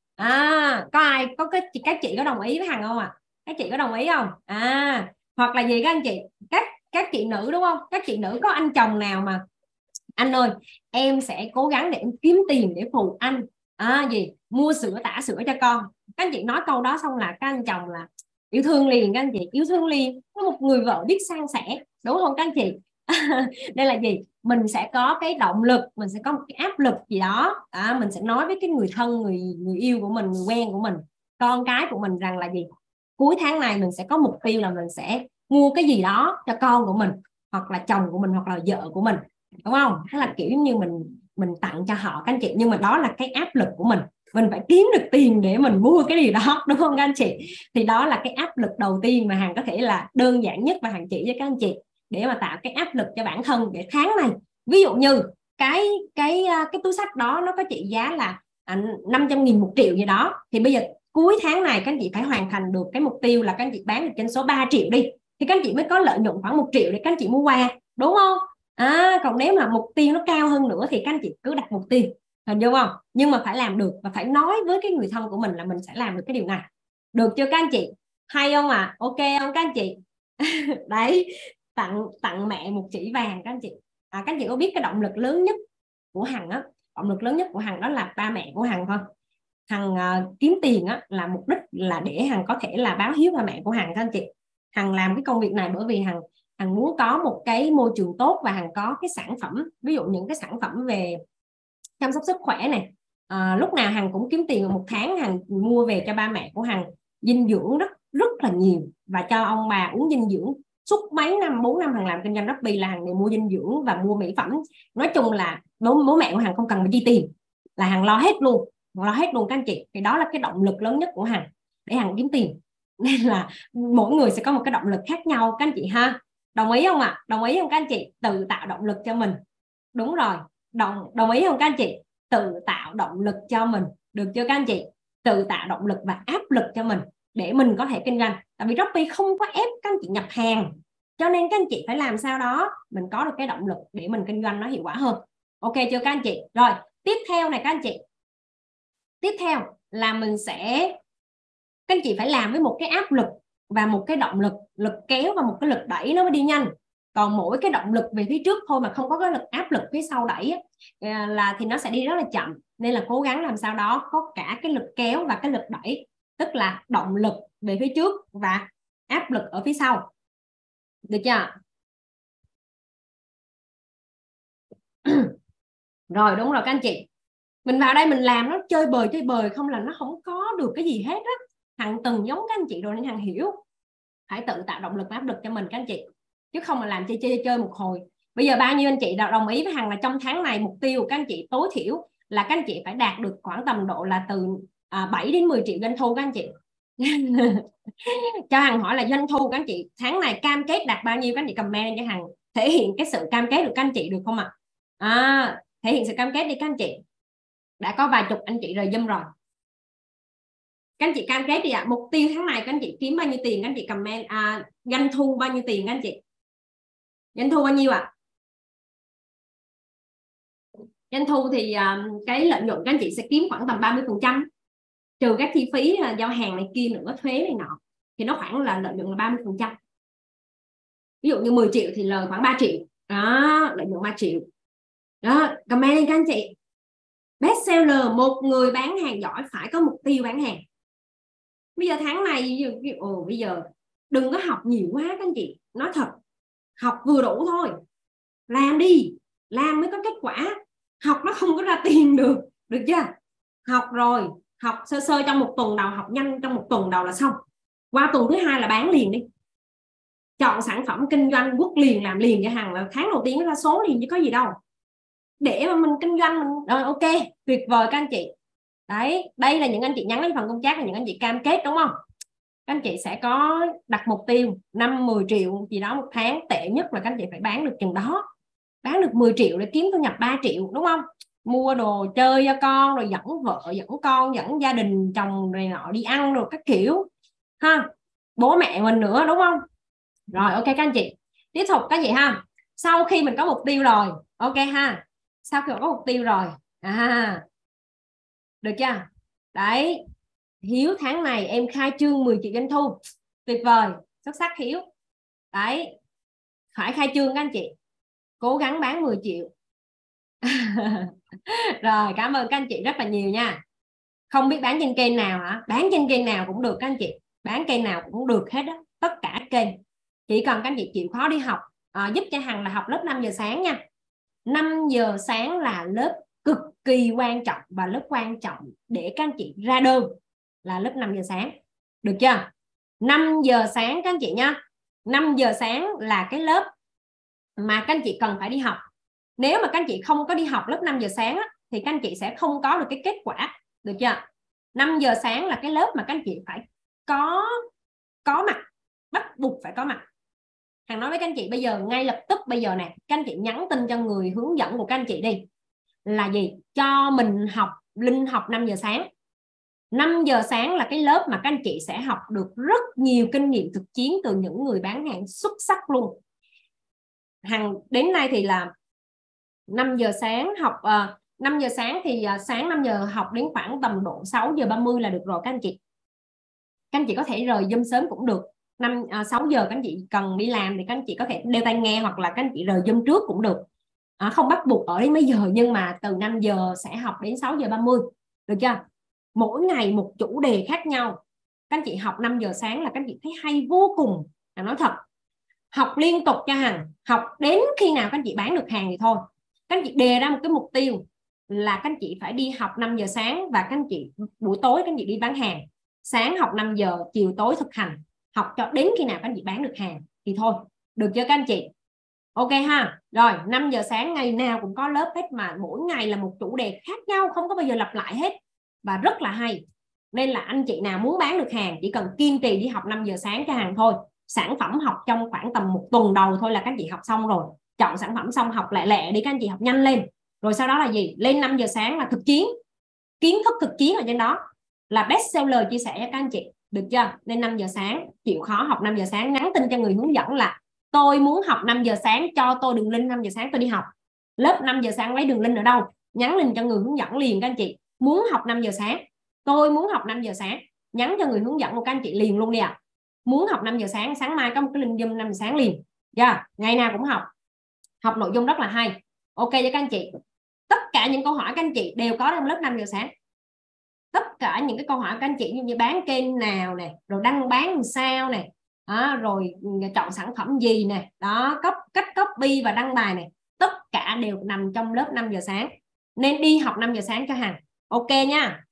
À, có ai, có cái các chị có đồng ý với Hằng không ạ? À? Các chị có đồng ý không? À, hoặc là gì các anh chị, các các chị nữ, đúng không? Các chị nữ có anh chồng nào mà anh ơi em sẽ cố gắng để em kiếm tiền để phụ anh, à, gì mua sữa, tã sữa cho con. Các anh chị nói câu đó xong là các anh chồng là yêu thương liền, các anh chị yêu thương liền. Có một người vợ biết san sẻ, đúng không các anh chị? Đây là gì, mình sẽ có cái động lực, mình sẽ có một cái áp lực gì đó, à, mình sẽ nói với cái người thân, người người yêu của mình, người quen của mình, con cái của mình rằng là gì, cuối tháng này mình sẽ có mục tiêu là mình sẽ mua cái gì đó cho con của mình, hoặc là chồng của mình, hoặc là vợ của mình, đúng không? Thế là kiểu như mình mình tặng cho họ các anh chị, nhưng mà đó là cái áp lực của mình mình phải kiếm được tiền để mình mua cái gì đó, đúng không các anh chị? Thì đó là cái áp lực đầu tiên mà Hằng có thể là đơn giản nhất và Hằng chỉ cho các anh chị để mà tạo cái áp lực cho bản thân. Để tháng này ví dụ như cái cái cái túi xách đó nó có trị giá là năm trăm nghìn, một triệu gì đó, thì bây giờ cuối tháng này các anh chị phải hoàn thành được cái mục tiêu là các anh chị bán được trên số ba triệu đi, thì các anh chị mới có lợi nhuận khoảng một triệu để các anh chị mua quà, đúng không? À, còn nếu mà mục tiêu nó cao hơn nữa thì các anh chị cứ đặt mục tiêu, hình dung không? Nhưng mà phải làm được, và phải nói với cái người thân của mình là mình sẽ làm được cái điều này, được chưa các anh chị? Hay không ạ? À? Ok không các anh chị? Đấy, tặng tặng mẹ một chỉ vàng các anh chị. À, các anh chị có biết cái động lực lớn nhất của Hằng á, động lực lớn nhất của Hằng đó là ba mẹ của Hằng thôi. Hằng uh, kiếm tiền á là mục đích là để Hằng có thể là báo hiếu ba mẹ của Hằng các anh chị. Hằng làm cái công việc này bởi vì Hằng Hằng muốn có một cái môi trường tốt, và Hằng có cái sản phẩm, ví dụ những cái sản phẩm về chăm sóc sức khỏe này, à, lúc nào Hằng cũng kiếm tiền, một tháng Hằng mua về cho ba mẹ của Hằng dinh dưỡng rất rất là nhiều, và cho ông bà uống dinh dưỡng suốt mấy năm, bốn năm Hằng làm kinh doanh Shopee là Hằng đều mua dinh dưỡng và mua mỹ phẩm. Nói chung là bố, bố mẹ của Hằng không cần phải chi tiền, là Hằng lo hết luôn, lo hết luôn các anh chị. Thì đó là cái động lực lớn nhất của Hằng để Hằng kiếm tiền. Nên là mỗi người sẽ có một cái động lực khác nhau các anh chị ha. Đồng ý không ạ? À? Đồng ý không các anh chị? Tự tạo động lực cho mình. Đúng rồi, đồng đồng ý không các anh chị? Tự tạo động lực cho mình, được chưa các anh chị? Tự tạo động lực và áp lực cho mình để mình có thể kinh doanh. Tại vì Shopee không có ép các anh chị nhập hàng, cho nên các anh chị phải làm sao đó mình có được cái động lực để mình kinh doanh nó hiệu quả hơn. Ok chưa các anh chị? Rồi tiếp theo này các anh chị, Tiếp theo là mình sẽ, các anh chị phải làm với một cái áp lực và một cái động lực, lực kéo và một cái lực đẩy nó mới đi nhanh. Còn mỗi cái động lực về phía trước thôi mà không có cái lực áp lực phía sau đẩy là thì nó sẽ đi rất là chậm. Nên là cố gắng làm sao đó có cả cái lực kéo và cái lực đẩy, tức là động lực về phía trước và áp lực ở phía sau, được chưa? Rồi, đúng rồi các anh chị, mình vào đây mình làm nó chơi bời chơi bời không là nó không có được cái gì hết á. Hằng từng giống các anh chị rồi nên Hằng hiểu, phải tự tạo động lực và áp lực cho mình các anh chị, chứ không mà làm chơi chơi chơi một hồi. Bây giờ bao nhiêu anh chị đồng ý với Hằng là trong tháng này mục tiêu các anh chị tối thiểu là các anh chị phải đạt được khoảng tầm độ là từ à, bảy đến mười triệu doanh thu các anh chị. Cho Hằng hỏi là doanh thu các anh chị tháng này cam kết đạt bao nhiêu, các anh chị comment cho Hằng thể hiện cái sự cam kết được các anh chị, được không ạ? À? À, thể hiện sự cam kết đi các anh chị. Đã có vài chục anh chị rời Zoom rồi. Các anh chị cam kết đi ạ. À. Mục tiêu tháng này các anh chị kiếm bao nhiêu tiền, các anh chị comment à, doanh thu bao nhiêu tiền các anh chị? Doanh thu bao nhiêu ạ? À? Doanh thu thì uh, cái lợi nhuận các anh chị sẽ kiếm khoảng tầm ba mươi phần trăm, trừ các chi phí uh, giao hàng này kia nữa, thuế này nọ, thì nó khoảng là lợi nhuận là ba mươi phần trăm. Ví dụ như mười triệu thì lời khoảng ba triệu đó, lợi nhuận ba triệu đó. Comment lên các anh chị. Best seller, một người bán hàng giỏi phải có mục tiêu bán hàng. Bây giờ tháng này ồ, bây giờ đừng có học nhiều quá các anh chị, nói thật, học vừa đủ thôi, làm đi, làm mới có kết quả. Học nó không có ra tiền được, được chưa? Học rồi, học sơ sơ trong một tuần đầu, học nhanh trong một tuần đầu là xong. Qua tuần thứ hai là bán liền đi, chọn sản phẩm kinh doanh quất liền, làm liền cho Hằng là tháng đầu tiên nó ra số liền chứ có gì đâu, để mà mình kinh doanh mình rồi. Ok, tuyệt vời các anh chị. Đấy, đây là những anh chị nhắn đến phần công tác là những anh chị cam kết, đúng không? Các anh chị sẽ có đặt mục tiêu năm mười triệu gì đó một tháng, tệ nhất là các anh chị phải bán được chừng đó, bán được mười triệu để kiếm thu nhập ba triệu, đúng không? Mua đồ chơi cho con, rồi dẫn vợ dẫn con dẫn gia đình chồng này nọ đi ăn rồi các kiểu ha, bố mẹ mình nữa, đúng không? Rồi ok các anh chị, tiếp tục các anh chị ha. Sau khi mình có mục tiêu rồi, ok ha, sau khi có mục tiêu rồi à, được chưa? Đấy, Hiếu tháng này em khai trương mười triệu doanh thu, tuyệt vời, xuất sắc Hiếu. Đấy, phải khai trương các anh chị, cố gắng bán mười triệu. Rồi, cảm ơn các anh chị rất là nhiều nha. Không biết bán trên kênh nào hả? Bán trên kênh nào cũng được các anh chị, bán kênh nào cũng được hết đó, tất cả kênh, chỉ cần các anh chị chịu khó đi học. À, giúp cho Hằng là học lớp năm giờ sáng nha. Năm giờ sáng là lớp cực kỳ quan trọng, và lớp quan trọng để các anh chị ra đơn là lớp năm giờ sáng, được chưa? Năm giờ sáng các anh chị nha, năm giờ sáng là cái lớp mà các anh chị cần phải đi học. Nếu mà các anh chị không có đi học lớp năm giờ sáng á, thì các anh chị sẽ không có được cái kết quả, được chưa? Năm giờ sáng là cái lớp mà các anh chị phải có có mặt, bắt buộc phải có mặt. Hằng nói với các anh chị bây giờ, ngay lập tức bây giờ nè, các anh chị nhắn tin cho người hướng dẫn của các anh chị đi, là gì? Cho mình học, Linh học năm giờ sáng. Năm giờ sáng là cái lớp mà các anh chị sẽ học được rất nhiều kinh nghiệm thực chiến từ những người bán hàng xuất sắc luôn. Hằng đến nay thì là năm giờ sáng học, uh, năm giờ sáng thì uh, sáng năm giờ học đến khoảng tầm độ sáu giờ ba mươi là được rồi các anh chị. Các anh chị có thể rời Zoom sớm cũng được. Năm uh, sáu giờ các anh chị cần đi làm thì các anh chị có thể đeo tai nghe, hoặc là các anh chị rời Zoom trước cũng được. À, không bắt buộc ở đến mấy giờ, nhưng mà từ năm giờ sẽ học đến sáu giờ ba mươi, được chưa? Mỗi ngày một chủ đề khác nhau. Các anh chị học năm giờ sáng là các anh chị thấy hay vô cùng. Hằng nói thật, học liên tục cho Hằng, học đến khi nào các anh chị bán được hàng thì thôi. Các anh chị đề ra một cái mục tiêu là các anh chị phải đi học năm giờ sáng, và các anh chị buổi tối các anh chị đi bán hàng. Sáng học năm giờ, chiều tối thực hành, học cho đến khi nào các anh chị bán được hàng thì thôi, được chưa các anh chị? Ok ha. Rồi, năm giờ sáng ngày nào cũng có lớp hết, mà mỗi ngày là một chủ đề khác nhau, không có bao giờ lặp lại hết, và rất là hay. Nên là anh chị nào muốn bán được hàng chỉ cần kiên trì đi học năm giờ sáng cho Hằng thôi. Sản phẩm học trong khoảng tầm một tuần đầu thôi là các anh chị học xong rồi. Chọn sản phẩm xong học lẹ lẹ đi các anh chị, học nhanh lên. Rồi sau đó là gì? Lên năm giờ sáng là thực chiến, kiến thức thực chiến ở trên đó là best seller chia sẻ cho các anh chị, được chưa? Nên năm giờ sáng, chịu khó học năm giờ sáng, nhắn tin cho người hướng dẫn là tôi muốn học năm giờ sáng, cho tôi đường link năm giờ sáng tôi đi học. Lớp năm giờ sáng lấy đường link ở đâu? Nhắn link cho người hướng dẫn liền các anh chị. Muốn học năm giờ sáng, tôi muốn học năm giờ sáng, nhắn cho người hướng dẫn của các anh chị liền luôn đi ạ. À. Muốn học năm giờ sáng, sáng mai có một cái link Zoom năm giờ sáng liền. Yeah, ngày nào cũng học. Học nội dung rất là hay. Ok cho các anh chị. Tất cả những câu hỏi các anh chị đều có trong lớp năm giờ sáng. Tất cả những cái câu hỏi các anh chị như, như bán kênh nào nè, rồi đăng bán làm sao nè, đó, rồi chọn sản phẩm gì nè, đó, cấp cách copy và đăng bài này, tất cả đều nằm trong lớp năm giờ sáng. Nên đi học năm giờ sáng cho Hằng. Ok nha.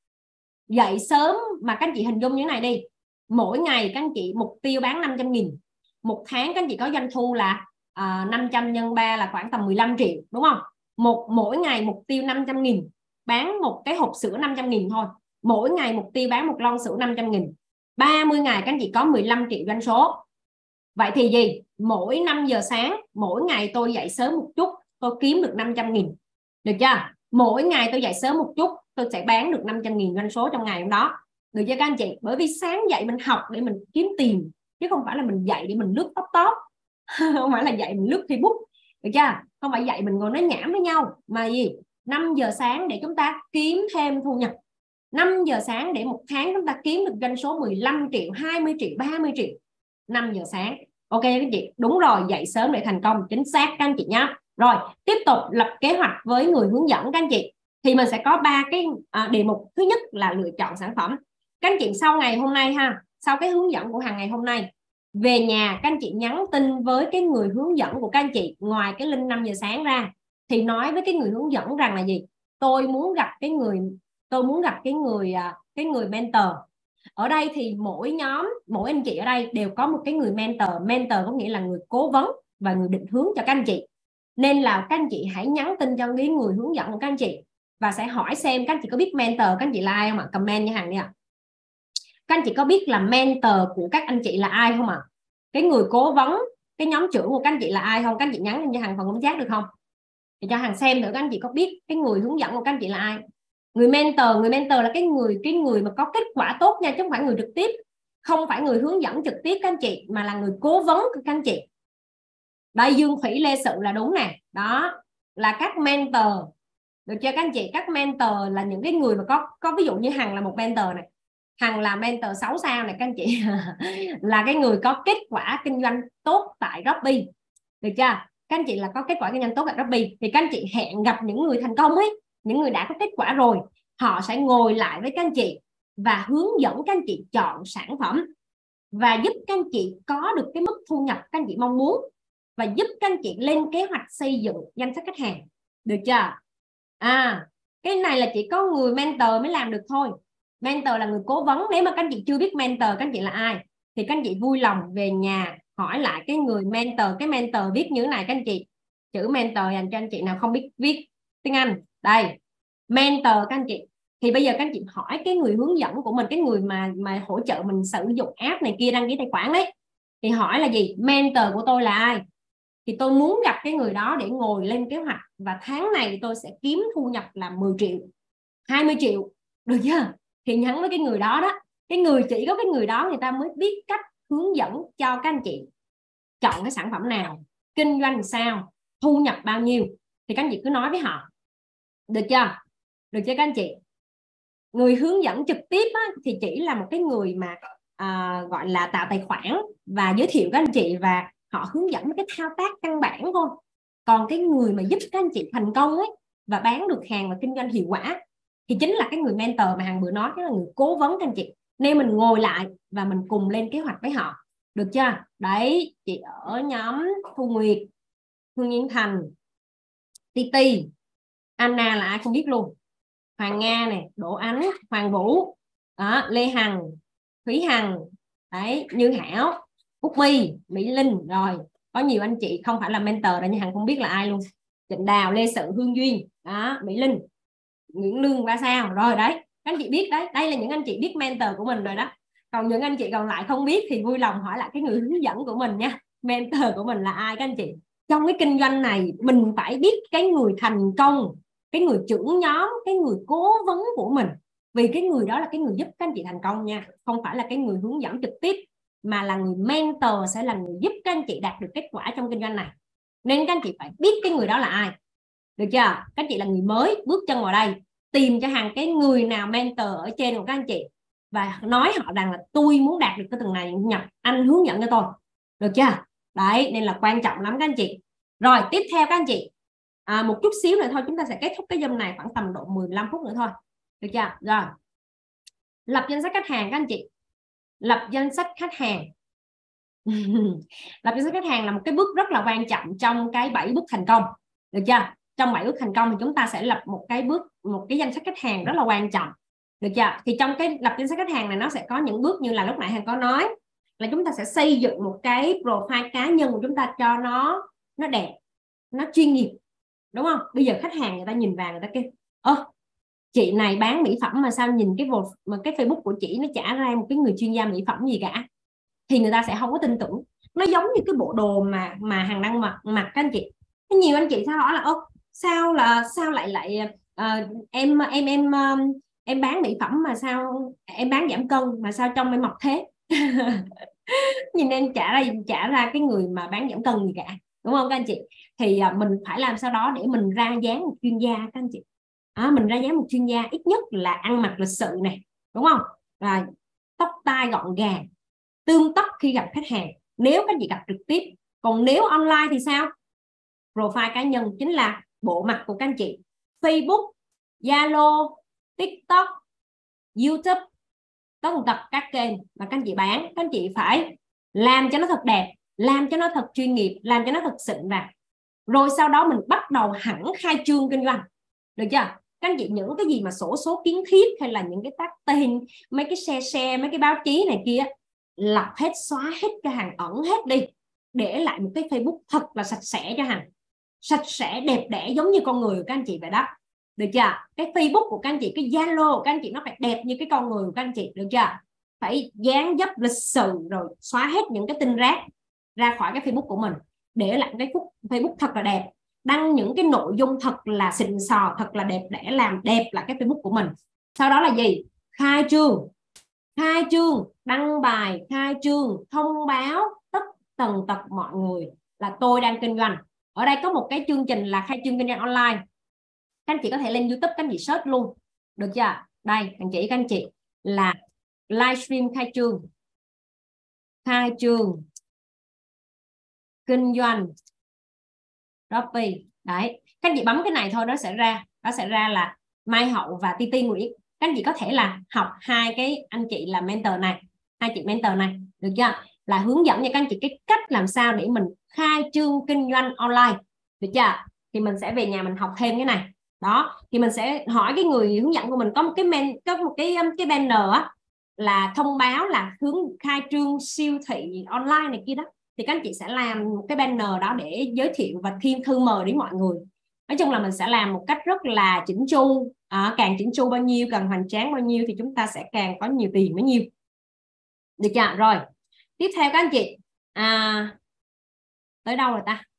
Dậy sớm mà các anh chị hình dung như thế này đi. Mỗi ngày các anh chị mục tiêu bán năm trăm nghìn. Một tháng các anh chị có doanh thu là à, năm trăm nhân ba là khoảng tầm mười lăm triệu, đúng không? Một mỗi ngày mục tiêu năm trăm nghìn, bán một cái hộp sữa năm trăm nghìn thôi. Mỗi ngày mục tiêu bán một lon sữa năm trăm nghìn. ba mươi ngày các anh chị có mười lăm triệu doanh số. Vậy thì gì? Mỗi năm giờ sáng, mỗi ngày tôi dậy sớm một chút, tôi kiếm được năm trăm nghìn. Được chưa? Mỗi ngày tôi dậy sớm một chút, tôi sẽ bán được năm trăm nghìn doanh số trong ngày hôm đó. Được chưa các anh chị? Bởi vì sáng dậy mình học để mình kiếm tiền, chứ không phải là mình dậy để mình lướt top top. Không phải là dậy mình lướt Facebook. Được chưa? Không phải dậy mình ngồi nói nhảm với nhau. Mà gì? năm giờ sáng để chúng ta kiếm thêm thu nhập. năm giờ sáng để một tháng chúng ta kiếm được doanh số mười lăm triệu, hai mươi triệu, ba mươi triệu. năm giờ sáng. Ok các anh chị? Đúng rồi, dậy sớm để thành công. Chính xác các anh chị nhé. Rồi, tiếp tục lập kế hoạch với người hướng dẫn các anh chị. Thì mình sẽ có ba cái à, đề mục. Thứ nhất là lựa chọn sản phẩm. Các anh chị sau ngày hôm nay ha, sau cái hướng dẫn của hàng ngày hôm nay, về nhà các anh chị nhắn tin với cái người hướng dẫn của các anh chị, ngoài cái link năm giờ sáng ra, thì nói với cái người hướng dẫn rằng là gì? Tôi muốn gặp cái người tôi muốn gặp cái người cái người mentor. Ở đây thì mỗi nhóm, mỗi anh chị ở đây đều có một cái người mentor. Mentor có nghĩa là người cố vấn và người định hướng cho các anh chị. Nên là các anh chị hãy nhắn tin cho cái người hướng dẫn của các anh chị và sẽ hỏi xem các anh chị có biết mentor các anh chị là ai không ạ? Comment nha Hằng đi ạ. Các anh chị có biết là mentor của các anh chị là ai không ạ? Cái người cố vấn, cái nhóm trưởng của các anh chị là ai không? Các anh chị nhắn cho Hằng phần comment chat được không? Để cho Hằng xem thử các anh chị có biết cái người hướng dẫn của các anh chị là ai. Người mentor, người mentor là cái người cái người mà có kết quả tốt nha, chứ không phải người trực tiếp. Không phải người hướng dẫn trực tiếp các anh chị, mà là người cố vấn của các anh chị. Đây, Dương Thủy Lê Sự là đúng nè. Đó là các mentor. Được chưa các anh chị? Các mentor là những cái người mà có có ví dụ như Hằng là một mentor này. Hằng là mentor sáu sao này các anh chị. Là cái người có kết quả kinh doanh tốt tại Shopee. Được chưa? Các anh chị là có kết quả kinh doanh tốt tại Shopee thì các anh chị hẹn gặp những người thành công ấy, những người đã có kết quả rồi, họ sẽ ngồi lại với các anh chị và hướng dẫn các anh chị chọn sản phẩm và giúp các anh chị có được cái mức thu nhập các anh chị mong muốn và giúp các anh chị lên kế hoạch xây dựng danh sách khách hàng. Được chưa? À, cái này là chỉ có người mentor mới làm được thôi. Mentor là người cố vấn. Nếu mà các anh chị chưa biết mentor các anh chị là ai thì các anh chị vui lòng về nhà hỏi lại cái người mentor. Cái mentor viết như thế này các anh chị. Chữ mentor dành cho anh chị nào không biết viết tiếng Anh. Đây, mentor các anh chị. Thì bây giờ các anh chị hỏi cái người hướng dẫn của mình, cái người mà mà hỗ trợ mình sử dụng app này kia, đăng ký tài khoản đấy, thì hỏi là gì? Mentor của tôi là ai? Thì tôi muốn gặp cái người đó để ngồi lên kế hoạch và tháng này tôi sẽ kiếm thu nhập là mười triệu, hai mươi triệu. Được chưa? Thì nhắn với cái người đó đó. Cái người chỉ có cái người đó người ta mới biết cách hướng dẫn cho các anh chị chọn cái sản phẩm nào, kinh doanh sao, thu nhập bao nhiêu. Thì các anh chị cứ nói với họ. Được chưa? Được chưa các anh chị? Người hướng dẫn trực tiếp á, thì chỉ là một cái người mà à, gọi là tạo tài khoản và giới thiệu các anh chị và họ hướng dẫn cái thao tác căn bản thôi. Còn cái người mà giúp các anh chị thành công ấy và bán được hàng và kinh doanh hiệu quả thì chính là cái người mentor mà Hằng vừa nói, cái là người cố vấn các anh chị. Nên mình ngồi lại và mình cùng lên kế hoạch với họ. Được chưa? Đấy, chị ở nhóm Thu Nguyệt, Hương Nhiên Thành, Titi, Anna là ai không biết luôn, Hoàng Nga này, Đỗ Ánh, Hoàng Vũ, đó, Lê Hằng, Thúy Hằng, đấy, Như Hảo, Úc My, Mỹ Linh. Rồi có nhiều anh chị không phải là mentor rồi nhưng Hằng không biết là ai luôn. Trịnh Đào, Lê Sự, Hương Duyên, đó, Mỹ Linh, Nguyễn Lương ba sao. Rồi đấy, các anh chị biết đấy, đây là những anh chị biết mentor của mình rồi đó. Còn những anh chị còn lại không biết thì vui lòng hỏi lại cái người hướng dẫn của mình nha. Mentor của mình là ai các anh chị? Trong cái kinh doanh này mình phải biết cái người thành công, cái người trưởng nhóm, cái người cố vấn của mình. Vì cái người đó là cái người giúp các anh chị thành công nha. Không phải là cái người hướng dẫn trực tiếp, mà là người mentor sẽ là người giúp các anh chị đạt được kết quả trong kinh doanh này. Nên các anh chị phải biết cái người đó là ai. Được chưa? Các anh chị là người mới bước chân vào đây tìm cho Hằng cái người nào mentor ở trên của các anh chị và nói họ rằng là tôi muốn đạt được cái từng này nhập, anh hướng dẫn cho tôi, được chưa? Đấy, nên là quan trọng lắm các anh chị. Rồi tiếp theo các anh chị, à, một chút xíu nữa thôi chúng ta sẽ kết thúc cái Zoom này, khoảng tầm độ mười lăm phút nữa thôi, được chưa? Rồi, lập danh sách khách hàng các anh chị. Lập danh sách khách hàng lập danh sách khách hàng là một cái bước rất là quan trọng trong cái bảy bước thành công, được chưa? Trong bảy bước thành công thì chúng ta sẽ lập một cái bước, một cái danh sách khách hàng rất là quan trọng, được chưa? Thì trong cái lập danh sách khách hàng này nó sẽ có những bước như là lúc nãy Hằng có nói, là chúng ta sẽ xây dựng một cái profile cá nhân của chúng ta cho nó nó đẹp, nó chuyên nghiệp, đúng không? Bây giờ khách hàng người ta nhìn vào người ta kêu ơ, chị này bán mỹ phẩm mà sao nhìn cái mà cái Facebook của chị nó chả ra một cái người chuyên gia mỹ phẩm gì cả, thì người ta sẽ không có tin tưởng. Nó giống như cái bộ đồ mà mà Hằng đang mặc mặc các anh chị. Nhiều anh chị sao hỏi là ơ sao là sao lại lại uh, em em em um, em bán mỹ phẩm mà sao em bán giảm cân mà sao trong em mập thế nhìn em chả ra chả ra cái người mà bán giảm cân gì cả, đúng không các anh chị? Thì uh, mình phải làm sao đó để mình ra dáng một chuyên gia các anh chị. À, mình ra dáng một chuyên gia, ít nhất là ăn mặc lịch sự này, đúng không? Và tóc tai gọn gàng, tương tác khi gặp khách hàng nếu các chị gặp trực tiếp. Còn nếu online thì sao? Profile cá nhân chính là bộ mặt của các anh chị. Facebook, Zalo, TikTok, YouTube, tất cả các kênh mà các anh chị bán, các anh chị phải làm cho nó thật đẹp, làm cho nó thật chuyên nghiệp, làm cho nó thật xịn vào. Rồi sau đó mình bắt đầu hẳn khai trương kinh doanh, được chưa? Các anh chị những cái gì mà sổ số kiến thiết hay là những cái tag tên, mấy cái share share, mấy cái báo chí này kia, lọc hết, xóa hết cho Hằng, ẩn hết đi, để lại một cái Facebook thật là sạch sẽ cho Hằng, sạch sẽ đẹp đẽ giống như con người của các anh chị vậy đó, được chưa? Cái Facebook của các anh chị, cái Zalo của các anh chị nó phải đẹp như cái con người của các anh chị, được chưa? Phải dáng dấp lịch sự, rồi xóa hết những cái tin rác ra khỏi cái Facebook của mình, để lại cái Facebook thật là đẹp, đăng những cái nội dung thật là xịn sò, thật là đẹp đẽ, làm đẹp lại cái Facebook của mình. Sau đó là gì? Khai trương, khai trương, đăng bài, khai trương, thông báo tất tần tật mọi người là tôi đang kinh doanh. Ở đây có một cái chương trình là khai trương kinh doanh online, các anh chị có thể lên YouTube các anh chị search luôn, được chưa? Đây anh chị các anh chị là livestream khai trương, khai trương kinh doanh Shopee. Đấy, các anh chị bấm cái này thôi, nó sẽ ra, nó sẽ ra là Mai Hậu và Ti Ti Nguyễn. Các anh chị có thể là học hai cái anh chị là mentor này, hai chị mentor này, được chưa? Là hướng dẫn cho các anh chị cái cách làm sao để mình khai trương kinh doanh online, được chưa? Thì mình sẽ về nhà mình học thêm cái này. Đó, thì mình sẽ hỏi cái người hướng dẫn của mình, có một cái men, có một cái cái banner á, là thông báo là hướng khai trương siêu thị online này kia đó, thì các anh chị sẽ làm một cái banner đó để giới thiệu và thêm thư mời đến mọi người. Nói chung là mình sẽ làm một cách rất là chỉnh chu, à, càng chỉnh chu bao nhiêu, càng hoành tráng bao nhiêu thì chúng ta sẽ càng có nhiều tiền bấy nhiêu, được chưa? Rồi tiếp theo các anh chị, à, tới đâu rồi ta?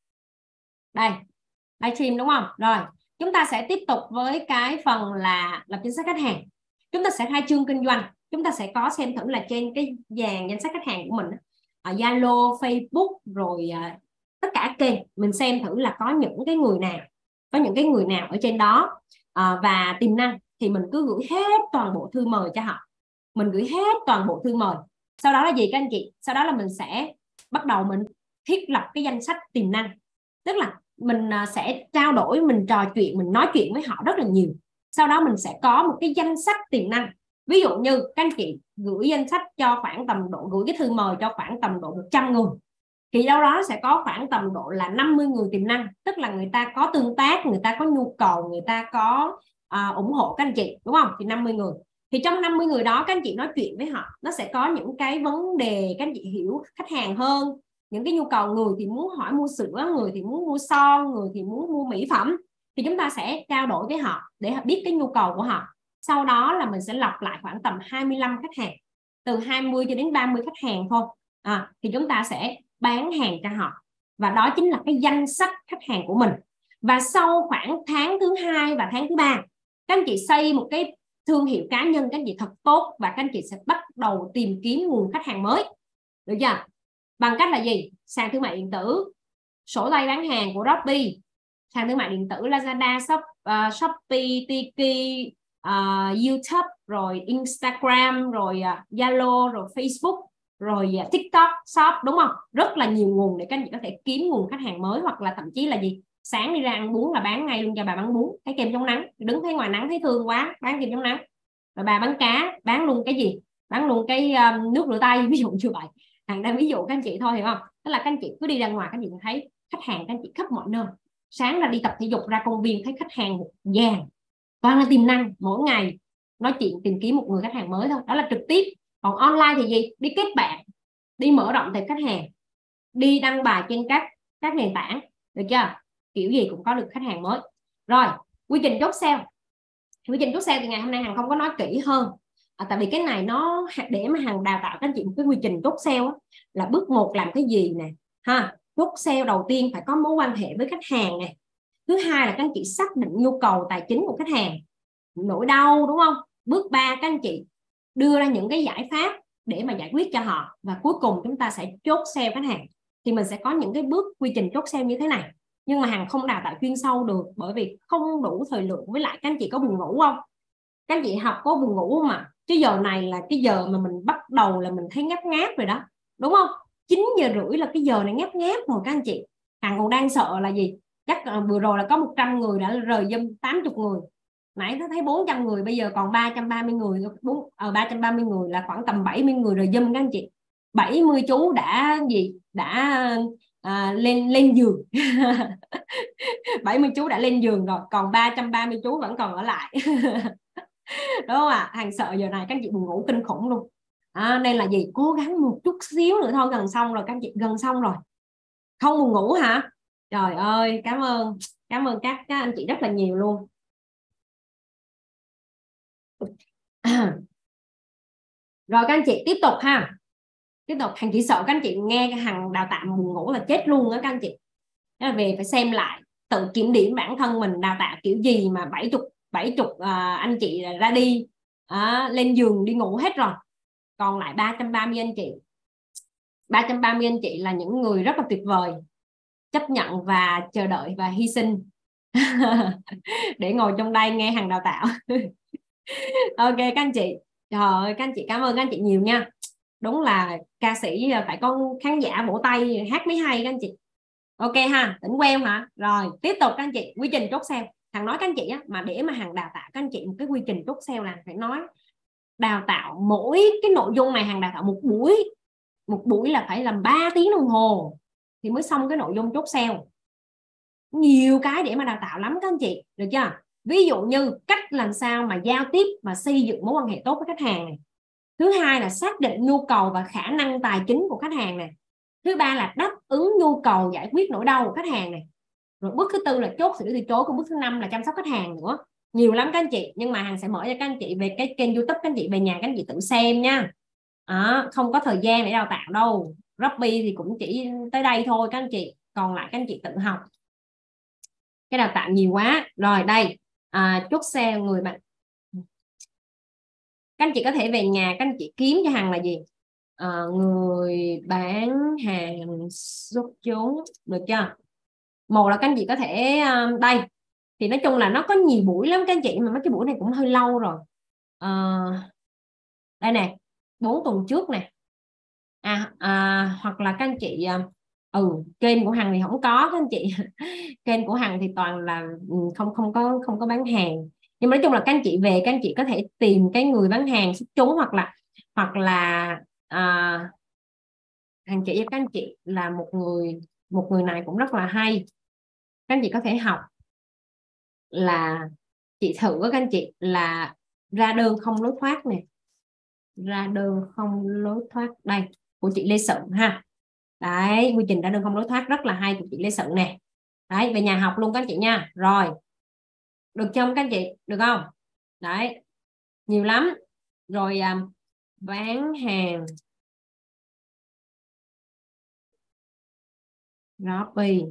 Đây, livestream đúng không? Rồi chúng ta sẽ tiếp tục với cái phần là lập danh sách khách hàng. Chúng ta sẽ khai trương kinh doanh, chúng ta sẽ có xem thử là trên cái dàn danh sách khách hàng của mình, ở Zalo, Facebook, rồi uh, tất cả kênh mình xem thử là có những cái người nào, có những cái người nào ở trên đó uh, và tiềm năng, thì mình cứ gửi hết toàn bộ thư mời cho họ, mình gửi hết toàn bộ thư mời. Sau đó là gì các anh chị? Sau đó là mình sẽ bắt đầu mình thiết lập cái danh sách tiềm năng, tức là mình sẽ trao đổi, mình trò chuyện, mình nói chuyện với họ rất là nhiều. Sau đó mình sẽ có một cái danh sách tiềm năng. Ví dụ như các anh chị gửi danh sách cho khoảng tầm độ, gửi cái thư mời cho khoảng tầm độ một trăm người, thì đâu đó sẽ có khoảng tầm độ là năm mươi người tiềm năng, tức là người ta có tương tác, người ta có nhu cầu, người ta có à, ủng hộ các anh chị, đúng không? Thì năm mươi người, thì trong năm mươi người đó các anh chị nói chuyện với họ, nó sẽ có những cái vấn đề các anh chị hiểu khách hàng hơn, những cái nhu cầu. Người thì muốn hỏi mua sữa, người thì muốn mua son, người thì muốn mua mỹ phẩm, thì chúng ta sẽ trao đổi với họ để họ biết cái nhu cầu của họ. Sau đó là mình sẽ lọc lại khoảng tầm hai mươi lăm khách hàng, từ hai mươi cho đến ba mươi khách hàng thôi, à, thì chúng ta sẽ bán hàng cho họ, và đó chính là cái danh sách khách hàng của mình. Và sau khoảng tháng thứ hai và tháng thứ ba, các anh chị xây một cái thương hiệu cá nhân các anh chị thật tốt, và các anh chị sẽ bắt đầu tìm kiếm nguồn khách hàng mới, được chưa? Bằng cách là gì? Sàn thương mại điện tử, sổ tay bán hàng của Shopee, sàn thương mại điện tử Lazada, Shop, uh, Shopee, Tiki, uh, YouTube, rồi Instagram, rồi uh, Zalo, rồi Facebook, rồi uh, TikTok Shop, đúng không? Rất là nhiều nguồn để các anh chị có thể kiếm nguồn khách hàng mới, hoặc là thậm chí là gì, sáng đi ra ăn bún là bán ngay luôn cho bà bán bún, cái kem chống nắng, đứng thấy ngoài nắng thấy thương quá bán kem chống nắng. Rồi bà bán cá bán luôn cái gì, bán luôn cái um, nước rửa tay, ví dụ như vậy. Hàng đang ví dụ các anh chị thôi, hiểu không? Tức là các anh chị cứ đi ra ngoài các anh chị thấy khách hàng các anh chị khắp mọi nơi. Sáng ra đi tập thể dục ra công viên thấy khách hàng vàng, toàn là tiềm năng, mỗi ngày nói chuyện tìm kiếm một người khách hàng mới thôi, đó là trực tiếp. Còn online thì gì, đi kết bạn, đi mở rộng tệp khách hàng, đi đăng bài trên các các nền tảng, được chưa? Kiểu gì cũng có được khách hàng mới. Rồi quy trình chốt sale, quy trình chốt sale thì ngày hôm nay Hằng không có nói kỹ hơn, à, tại vì cái này nó để mà Hằng đào tạo các anh chị một cái quy trình chốt sale á, là bước một làm cái gì nè ha. Chốt sale đầu tiên phải có mối quan hệ với khách hàng nè. Thứ hai là các anh chị xác định nhu cầu tài chính của khách hàng, nỗi đau, đúng không? Bước ba các anh chị đưa ra những cái giải pháp để mà giải quyết cho họ, và cuối cùng chúng ta sẽ chốt sale khách hàng. Thì mình sẽ có những cái bước quy trình chốt sale như thế này, nhưng mà Hằng không đào tạo chuyên sâu được bởi vì không đủ thời lượng. Với lại các anh chị có buồn ngủ không? Các anh chị học có buồn ngủ không ạ? À? Cái giờ này là cái giờ mà mình bắt đầu là mình thấy ngáp ngáp rồi đó, đúng không? Chín giờ rưỡi là cái giờ này ngáp ngáp rồi các anh chị. Hằng còn đang sợ là gì, chắc vừa rồi là có một trăm người đã rời Zoom, tám mươi người, nãy nó thấy bốn trăm người, bây giờ còn ba trăm ba mươi người, bốn ở ba trăm ba mươi người là khoảng tầm bảy mươi người rời Zoom các anh chị. bảy mươi chú đã gì, đã à, lên lên giường bảy mươi chú đã lên giường rồi, còn ba trăm ba mươi chú vẫn còn ở lại đúng không ạ? À? Hàng sợ giờ này các anh chị buồn ngủ kinh khủng luôn, à, nên là gì, cố gắng một chút xíu nữa thôi, gần xong rồi các anh chị, gần xong rồi. Không buồn ngủ hả? Trời ơi, cảm ơn cảm ơn các, các anh chị rất là nhiều luôn. Rồi các anh chị tiếp tục ha, tiếp tục. Hằng chỉ sợ các anh chị nghe cái Hằng đào tạo buồn ngủ là chết luôn á các anh chị. Thế là về phải xem lại, tự kiểm điểm bản thân mình đào tạo kiểu gì mà bảy chục bảy chục à, anh chị ra đi à, lên giường đi ngủ hết rồi, còn lại ba trăm ba mươi anh chị. ba trăm ba mươi anh chị là những người rất là tuyệt vời, chấp nhận và chờ đợi và hy sinh để ngồi trong đây nghe Hằng đào tạo. Ok các anh chị, trời ơi các anh chị, cảm ơn các anh chị nhiều nha. Đúng là ca sĩ phải có khán giả vỗ tay hát mới hay các anh chị. Ok ha, tỉnh quen hả? Rồi tiếp tục các anh chị, quy trình chốt sale. Hằng nói các anh chị á, mà để mà Hằng đào tạo các anh chị một cái quy trình chốt sale là phải nói đào tạo mỗi cái nội dung này. Hằng đào tạo một buổi, một buổi là phải làm ba tiếng đồng hồ thì mới xong cái nội dung chốt sale. Nhiều cái để mà đào tạo lắm các anh chị, được chưa? Ví dụ như cách làm sao mà giao tiếp và xây dựng mối quan hệ tốt với khách hàng này. Thứ hai là xác định nhu cầu và khả năng tài chính của khách hàng này. Thứ ba là đáp ứng nhu cầu giải quyết nỗi đau của khách hàng này. Rồi bước thứ tư là chốt xử lý từ chối. Còn bước thứ năm là chăm sóc khách hàng nữa. Nhiều lắm các anh chị, nhưng mà Hằng sẽ mở cho các anh chị về cái kênh YouTube, các anh chị về nhà các anh chị tự xem nha. À, không có thời gian để đào tạo đâu. Robby thì cũng chỉ tới đây thôi các anh chị, còn lại các anh chị tự học. Cái đào tạo nhiều quá. Rồi đây à, chốt sale người bạn. Các anh chị có thể về nhà các anh chị kiếm cho Hằng là gì, à, người bán hàng xuất chúng, được chưa? Một là các anh chị có thể uh, đây thì nói chung là nó có nhiều buổi lắm các anh chị, mà mấy cái buổi này cũng hơi lâu rồi. À, đây nè, bốn tuần trước nè, à, à hoặc là các anh chị uh, ừ kênh của Hằng thì không có các anh chị kênh của Hằng thì toàn là không không có không có bán hàng. Nhưng mà nói chung là các anh chị về các anh chị có thể tìm cái người bán hàng xuất chúng, hoặc là hoặc là à, Hằng chỉ cho các anh chị là một người một người này cũng rất là hay. Các anh chị có thể học là chị thử các anh chị là ra đơn không lối thoát nè, ra đơn không lối thoát đây của chị Lê Sự ha. Đấy, quy trình ra đơn không lối thoát rất là hay của chị Lê Sự nè. Đấy, về nhà học luôn các anh chị nha. Rồi, được không các anh chị, được không? Đấy, nhiều lắm. Rồi à, bán hàng Robby.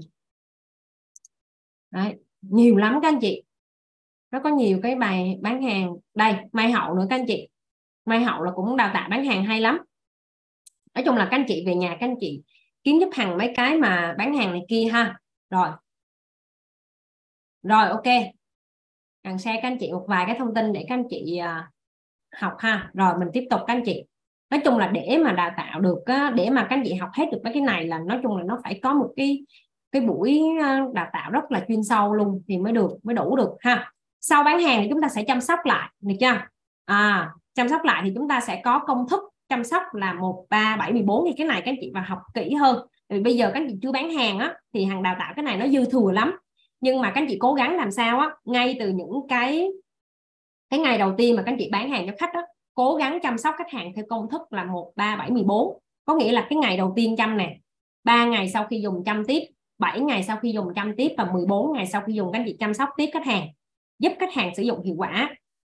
Đấy, nhiều lắm các anh chị. Nó có nhiều cái bài bán hàng. Đây, Mai Hậu nữa các anh chị. Mai Hậu là cũng đào tạo bán hàng hay lắm. Nói chung là các anh chị về nhà các anh chị kiếm giúp Hằng mấy cái mà bán hàng này kia ha. Rồi. Rồi ok. Hằng share các anh chị một vài cái thông tin để các anh chị uh, học ha. Rồi mình tiếp tục các anh chị. Nói chung là để mà đào tạo được, để mà các anh chị học hết được mấy cái này là nói chung là nó phải có một cái cái buổi đào tạo rất là chuyên sâu luôn thì mới được, mới đủ được ha. Sau bán hàng thì chúng ta sẽ chăm sóc lại, được chưa? À, chăm sóc lại thì chúng ta sẽ có công thức chăm sóc là một ba bảy mười bốn, thì cái này các anh chị vào học kỹ hơn. Vì bây giờ các anh chị chưa bán hàng á thì Hằng đào tạo cái này nó dư thừa lắm. Nhưng mà các anh chị cố gắng làm sao á, ngay từ những cái cái ngày đầu tiên mà các anh chị bán hàng cho khách á, cố gắng chăm sóc khách hàng theo công thức là một ba bảy mười bốn. Có nghĩa là cái ngày đầu tiên chăm nè, ba ngày sau khi dùng chăm tiếp, bảy ngày sau khi dùng chăm tiếp, và mười bốn ngày sau khi dùng các anh chị chăm sóc tiếp khách hàng, giúp khách hàng sử dụng hiệu quả.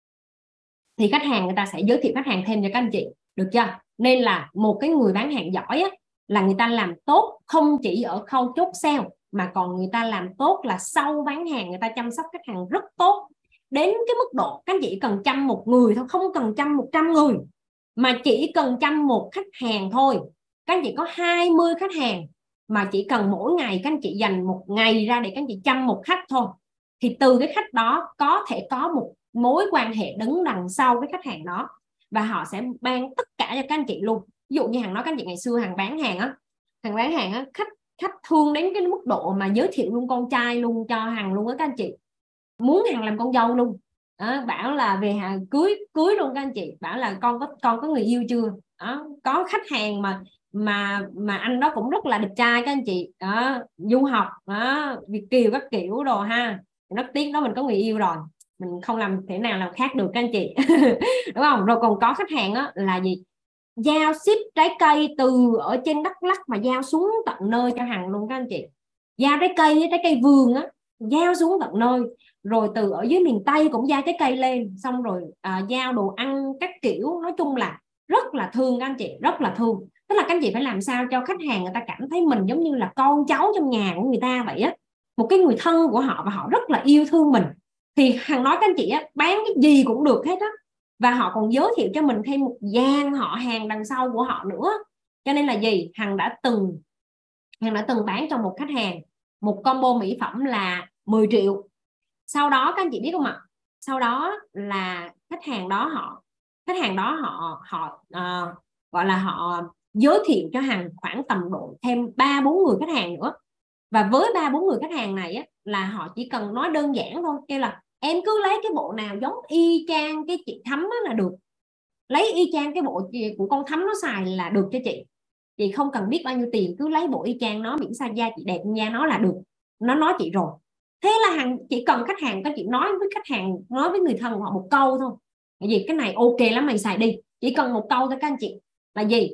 Thì khách hàng người ta sẽ giới thiệu khách hàng thêm cho các anh chị, được chưa? Nên là một cái người bán hàng giỏi á, là người ta làm tốt không chỉ ở khâu chốt sale, mà còn người ta làm tốt là sau bán hàng người ta chăm sóc khách hàng rất tốt, đến cái mức độ các anh chị cần chăm một người thôi, không cần chăm một trăm người, mà chỉ cần chăm một khách hàng thôi. Các anh chị có hai mươi khách hàng mà chỉ cần mỗi ngày các anh chị dành một ngày ra để các anh chị chăm một khách thôi, thì từ cái khách đó có thể có một mối quan hệ đứng đằng sau với khách hàng đó, và họ sẽ ban tất cả cho các anh chị luôn. Ví dụ như Hằng nói các anh chị ngày xưa Hằng bán hàng á, Hằng bán hàng á, khách khách thương đến cái mức độ mà giới thiệu luôn con trai luôn cho Hằng luôn á các anh chị, muốn Hằng làm con dâu luôn. Đó, bảo là về Hằng cưới cưới luôn các anh chị, bảo là con có con có người yêu chưa. Đó, có khách hàng mà mà mà anh đó cũng rất là đẹp trai các anh chị, đó, du học đó, Việt kiều các kiểu đồ ha, rất tiếc đó mình có người yêu rồi, mình không làm thể nào làm khác được các anh chị. Đúng không? Rồi còn có khách hàng á là gì, giao ship trái cây từ ở trên Đắk Lắk mà giao xuống tận nơi cho Hằng luôn các anh chị, giao trái cây, trái cây vườn á, giao xuống tận nơi, rồi từ ở dưới miền Tây cũng giao trái cây lên, xong rồi à, giao đồ ăn các kiểu. Nói chung là rất là thương các anh chị, rất là thương. Tức là các anh chị phải làm sao cho khách hàng người ta cảm thấy mình giống như là con cháu trong nhà của người ta vậy á, một cái người thân của họ, và họ rất là yêu thương mình. Thì Hằng nói các anh chị á, bán cái gì cũng được hết á, và họ còn giới thiệu cho mình thêm một dàn họ hàng đằng sau của họ nữa. Cho nên là gì, Hằng đã từng Hằng đã từng bán cho một khách hàng một combo mỹ phẩm là mười triệu. Sau đó các anh chị biết không ạ, sau đó là khách hàng đó họ khách hàng đó họ họ uh, gọi là họ giới thiệu cho Hằng khoảng tầm độ thêm ba bốn người khách hàng nữa. Và với ba bốn người khách hàng này á, là họ chỉ cần nói đơn giản thôi, kêu là em cứ lấy cái bộ nào giống y chang cái chị Thắm là được, lấy y chang cái bộ của con Thắm nó xài là được cho chị chị không cần biết bao nhiêu tiền, cứ lấy bộ y chang nó, miễn sao da chị đẹp da nó là được. Nó nói chị rồi. Thế là Hằng chỉ cần khách hàng có chị nói với khách hàng, nói với người thân của họ một câu thôi, cái gì cái này ok lắm mày xài đi, chỉ cần một câu thôi các anh chị, là gì,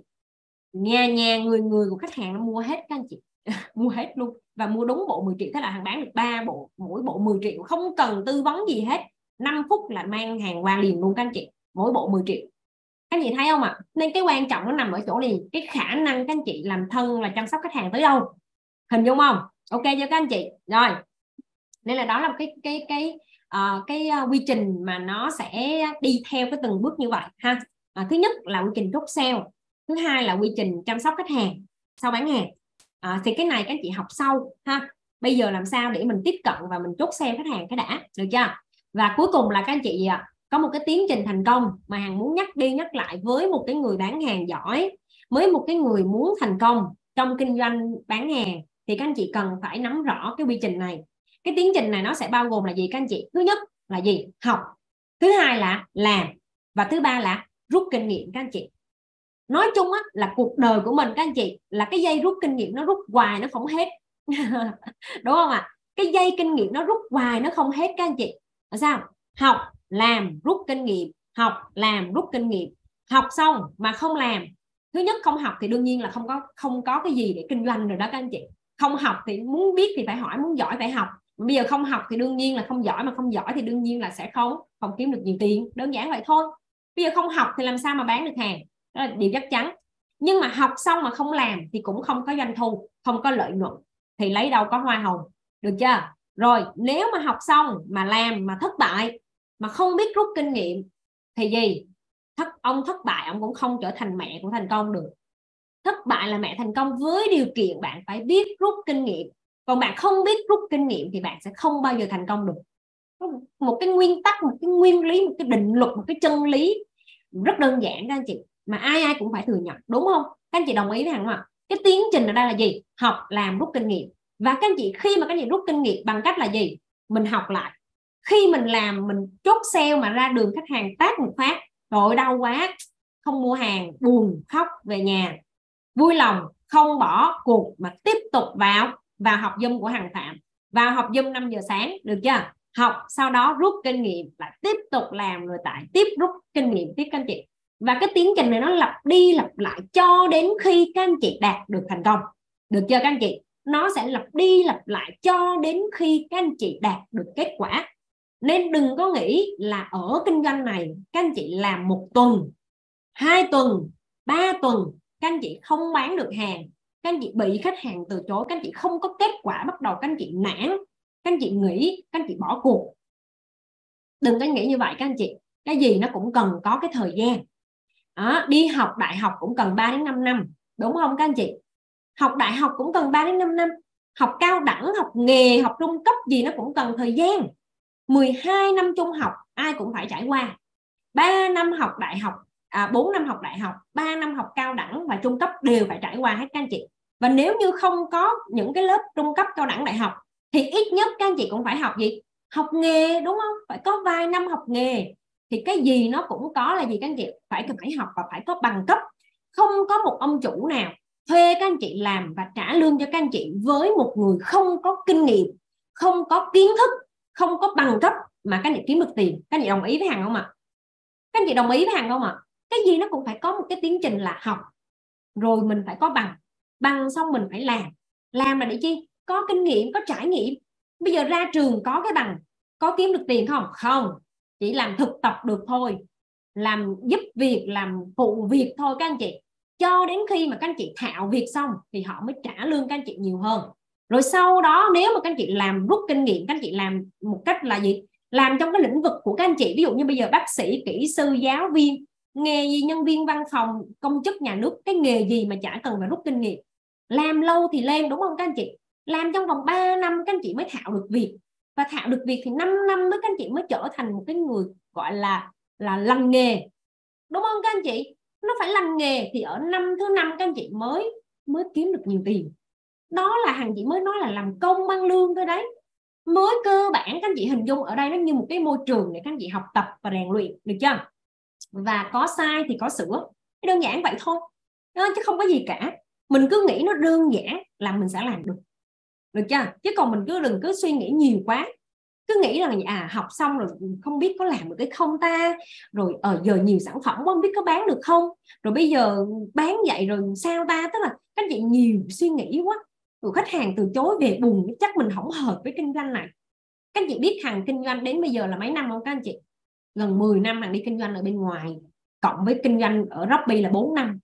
nhà nhà người người của khách hàng nó mua hết các anh chị. Mua hết luôn, và mua đúng bộ mười triệu. Thế là Hằng bán được ba bộ, mỗi bộ mười triệu, không cần tư vấn gì hết, năm phút là mang hàng qua liền luôn các anh chị, mỗi bộ mười triệu. Các anh chị thấy không ạ? À? Nên cái quan trọng nó nằm ở chỗ này, cái khả năng các anh chị làm thân và chăm sóc khách hàng tới đâu, hình dung không? Ok cho các anh chị. Rồi, nên là đó là cái cái cái uh, cái uh, quy trình mà nó sẽ đi theo cái từng bước như vậy ha. Uh, thứ nhất là quy trình chốt sale, thứ hai là quy trình chăm sóc khách hàng sau bán hàng. Uh, thì cái này các anh chị học sau ha. Bây giờ làm sao để mình tiếp cận và mình chốt sale khách hàng cái đã, được chưa? Và cuối cùng là các anh chị có một cái tiến trình thành công mà Hằng muốn nhắc đi nhắc lại với một cái người bán hàng giỏi, với một cái người muốn thành công trong kinh doanh bán hàng, thì các anh chị cần phải nắm rõ cái quy trình này. Cái tiến trình này nó sẽ bao gồm là gì các anh chị? Thứ nhất là gì? Học. Thứ hai là làm. Và thứ ba là rút kinh nghiệm các anh chị. Nói chung á, là cuộc đời của mình các anh chị là cái dây rút kinh nghiệm nó rút hoài nó không hết. Đúng không ạ? À? Cái dây kinh nghiệm nó rút hoài nó không hết các anh chị. Là sao? Học, làm, rút kinh nghiệm, học, làm, rút kinh nghiệm. Học xong mà không làm, thứ nhất không học thì đương nhiên là không có không có cái gì để kinh doanh rồi đó các anh chị. Không học thì muốn biết thì phải hỏi, muốn giỏi phải học. Bây giờ không học thì đương nhiên là không giỏi, mà không giỏi thì đương nhiên là sẽ không không kiếm được nhiều tiền, đơn giản vậy thôi. Bây giờ không học thì làm sao mà bán được hàng, đó là điều chắc chắn. Nhưng mà học xong mà không làm thì cũng không có doanh thu, không có lợi nhuận, thì lấy đâu có hoa hồng, được chưa? Rồi nếu mà học xong mà làm mà thất bại, mà không biết rút kinh nghiệm thì gì? Thất, ông thất bại ông cũng không trở thành mẹ của thành công được. Thất bại là mẹ thành công với điều kiện bạn phải biết rút kinh nghiệm. Còn bạn không biết rút kinh nghiệm thì bạn sẽ không bao giờ thành công được. một cái nguyên tắc, một cái nguyên lý, một cái định luật, một cái chân lý rất đơn giản các anh chị, mà ai ai cũng phải thừa nhận, đúng không? Các anh chị đồng ý với Hằng không ạ? Cái tiến trình ở đây là gì? Học, làm, rút kinh nghiệm. Và các anh chị khi mà các anh chị rút kinh nghiệm bằng cách là gì? Mình học lại. Khi mình làm, mình chốt sale mà ra đường khách hàng tát một phát, rồi đau quá, không mua hàng, buồn khóc về nhà, vui lòng không bỏ cuộc mà tiếp tục vào vào học Zoom của Hằng Phạm, vào học Zoom năm giờ sáng, được chưa? Học sau đó rút kinh nghiệm, lại tiếp tục làm, rồi tại tiếp rút kinh nghiệm tiếp các anh chị. Và cái tiến trình này nó lặp đi lặp lại cho đến khi các anh chị đạt được thành công, được chưa các anh chị? Nó sẽ lặp đi lặp lại cho đến khi các anh chị đạt được kết quả. Nên đừng có nghĩ là ở kinh doanh này các anh chị làm một tuần, hai tuần, ba tuần các anh chị không bán được hàng, các anh chị bị khách hàng từ chối, các anh chị không có kết quả, bắt đầu các anh chị nản, các anh chị nghĩ, các anh chị bỏ cuộc. Đừng có nghĩ như vậy các anh chị. Cái gì nó cũng cần có cái thời gian. Đó, đi học đại học cũng cần ba đến năm năm, đúng không các anh chị? Học đại học cũng cần ba đến năm năm. Học cao đẳng, học nghề, học trung cấp gì nó cũng cần thời gian. mười hai năm trung học ai cũng phải trải qua. ba năm học đại học, à, bốn năm học đại học, ba năm học cao đẳng và trung cấp đều phải trải qua hết các anh chị. Và nếu như không có những cái lớp trung cấp, cao đẳng, đại học thì ít nhất các anh chị cũng phải học gì? Học nghề, đúng không? Phải có vài năm học nghề. Thì cái gì nó cũng có là gì các anh chị? Phải phải học và phải có bằng cấp. Không có một ông chủ nào thuê các anh chị làm và trả lương cho các anh chị với một người không có kinh nghiệm, không có kiến thức, không có bằng cấp mà các anh chị kiếm được tiền. Các anh chị đồng ý với Hằng không ạ? Các anh chị đồng ý với Hằng không ạ? Cái gì nó cũng phải có một cái tiến trình là học, rồi mình phải có bằng, bằng xong mình phải làm. Làm là để chi? Có kinh nghiệm, có trải nghiệm. Bây giờ ra trường có cái bằng, có kiếm được tiền không? Không, chỉ làm thực tập được thôi, làm giúp việc, làm phụ việc thôi các anh chị. Cho đến khi mà các anh chị thạo việc xong thì họ mới trả lương các anh chị nhiều hơn. Rồi sau đó nếu mà các anh chị làm rút kinh nghiệm, các anh chị làm một cách là gì? Làm trong cái lĩnh vực của các anh chị. Ví dụ như bây giờ bác sĩ, kỹ sư, giáo viên, nghề gì, nhân viên văn phòng, công chức nhà nước, cái nghề gì mà chả cần phải rút kinh nghiệm. Làm lâu thì lên, đúng không các anh chị? Làm trong vòng ba năm các anh chị mới thạo được việc. Và thạo được việc thì năm năm mới các anh chị mới trở thành một cái người gọi là là lành nghề, đúng không các anh chị? Nó phải lành nghề thì ở năm thứ năm các anh chị mới mới kiếm được nhiều tiền. Đó là Hằng chị mới nói là làm công ăn lương thôi đấy. Mới cơ bản các anh chị hình dung ở đây nó như một cái môi trường để các anh chị học tập và rèn luyện, được chưa? Và có sai thì có sửa, đơn giản vậy thôi đó, chứ không có gì cả. Mình cứ nghĩ nó đơn giản là mình sẽ làm được, được chưa? Chứ còn mình cứ đừng cứ suy nghĩ nhiều quá, cứ nghĩ là à học xong rồi không biết có làm được cái không ta, rồi ở ờ, giờ nhiều sản phẩm không biết có bán được không, rồi bây giờ bán vậy rồi sao ta. Tức là các anh chị nhiều suy nghĩ quá, rồi khách hàng từ chối về buồn, chắc mình không hợp với kinh doanh này. Các anh chị biết Hằng kinh doanh đến bây giờ là mấy năm không các anh chị? Gần mười năm Hằng đi kinh doanh ở bên ngoài, cộng với kinh doanh ở Shopee là bốn năm.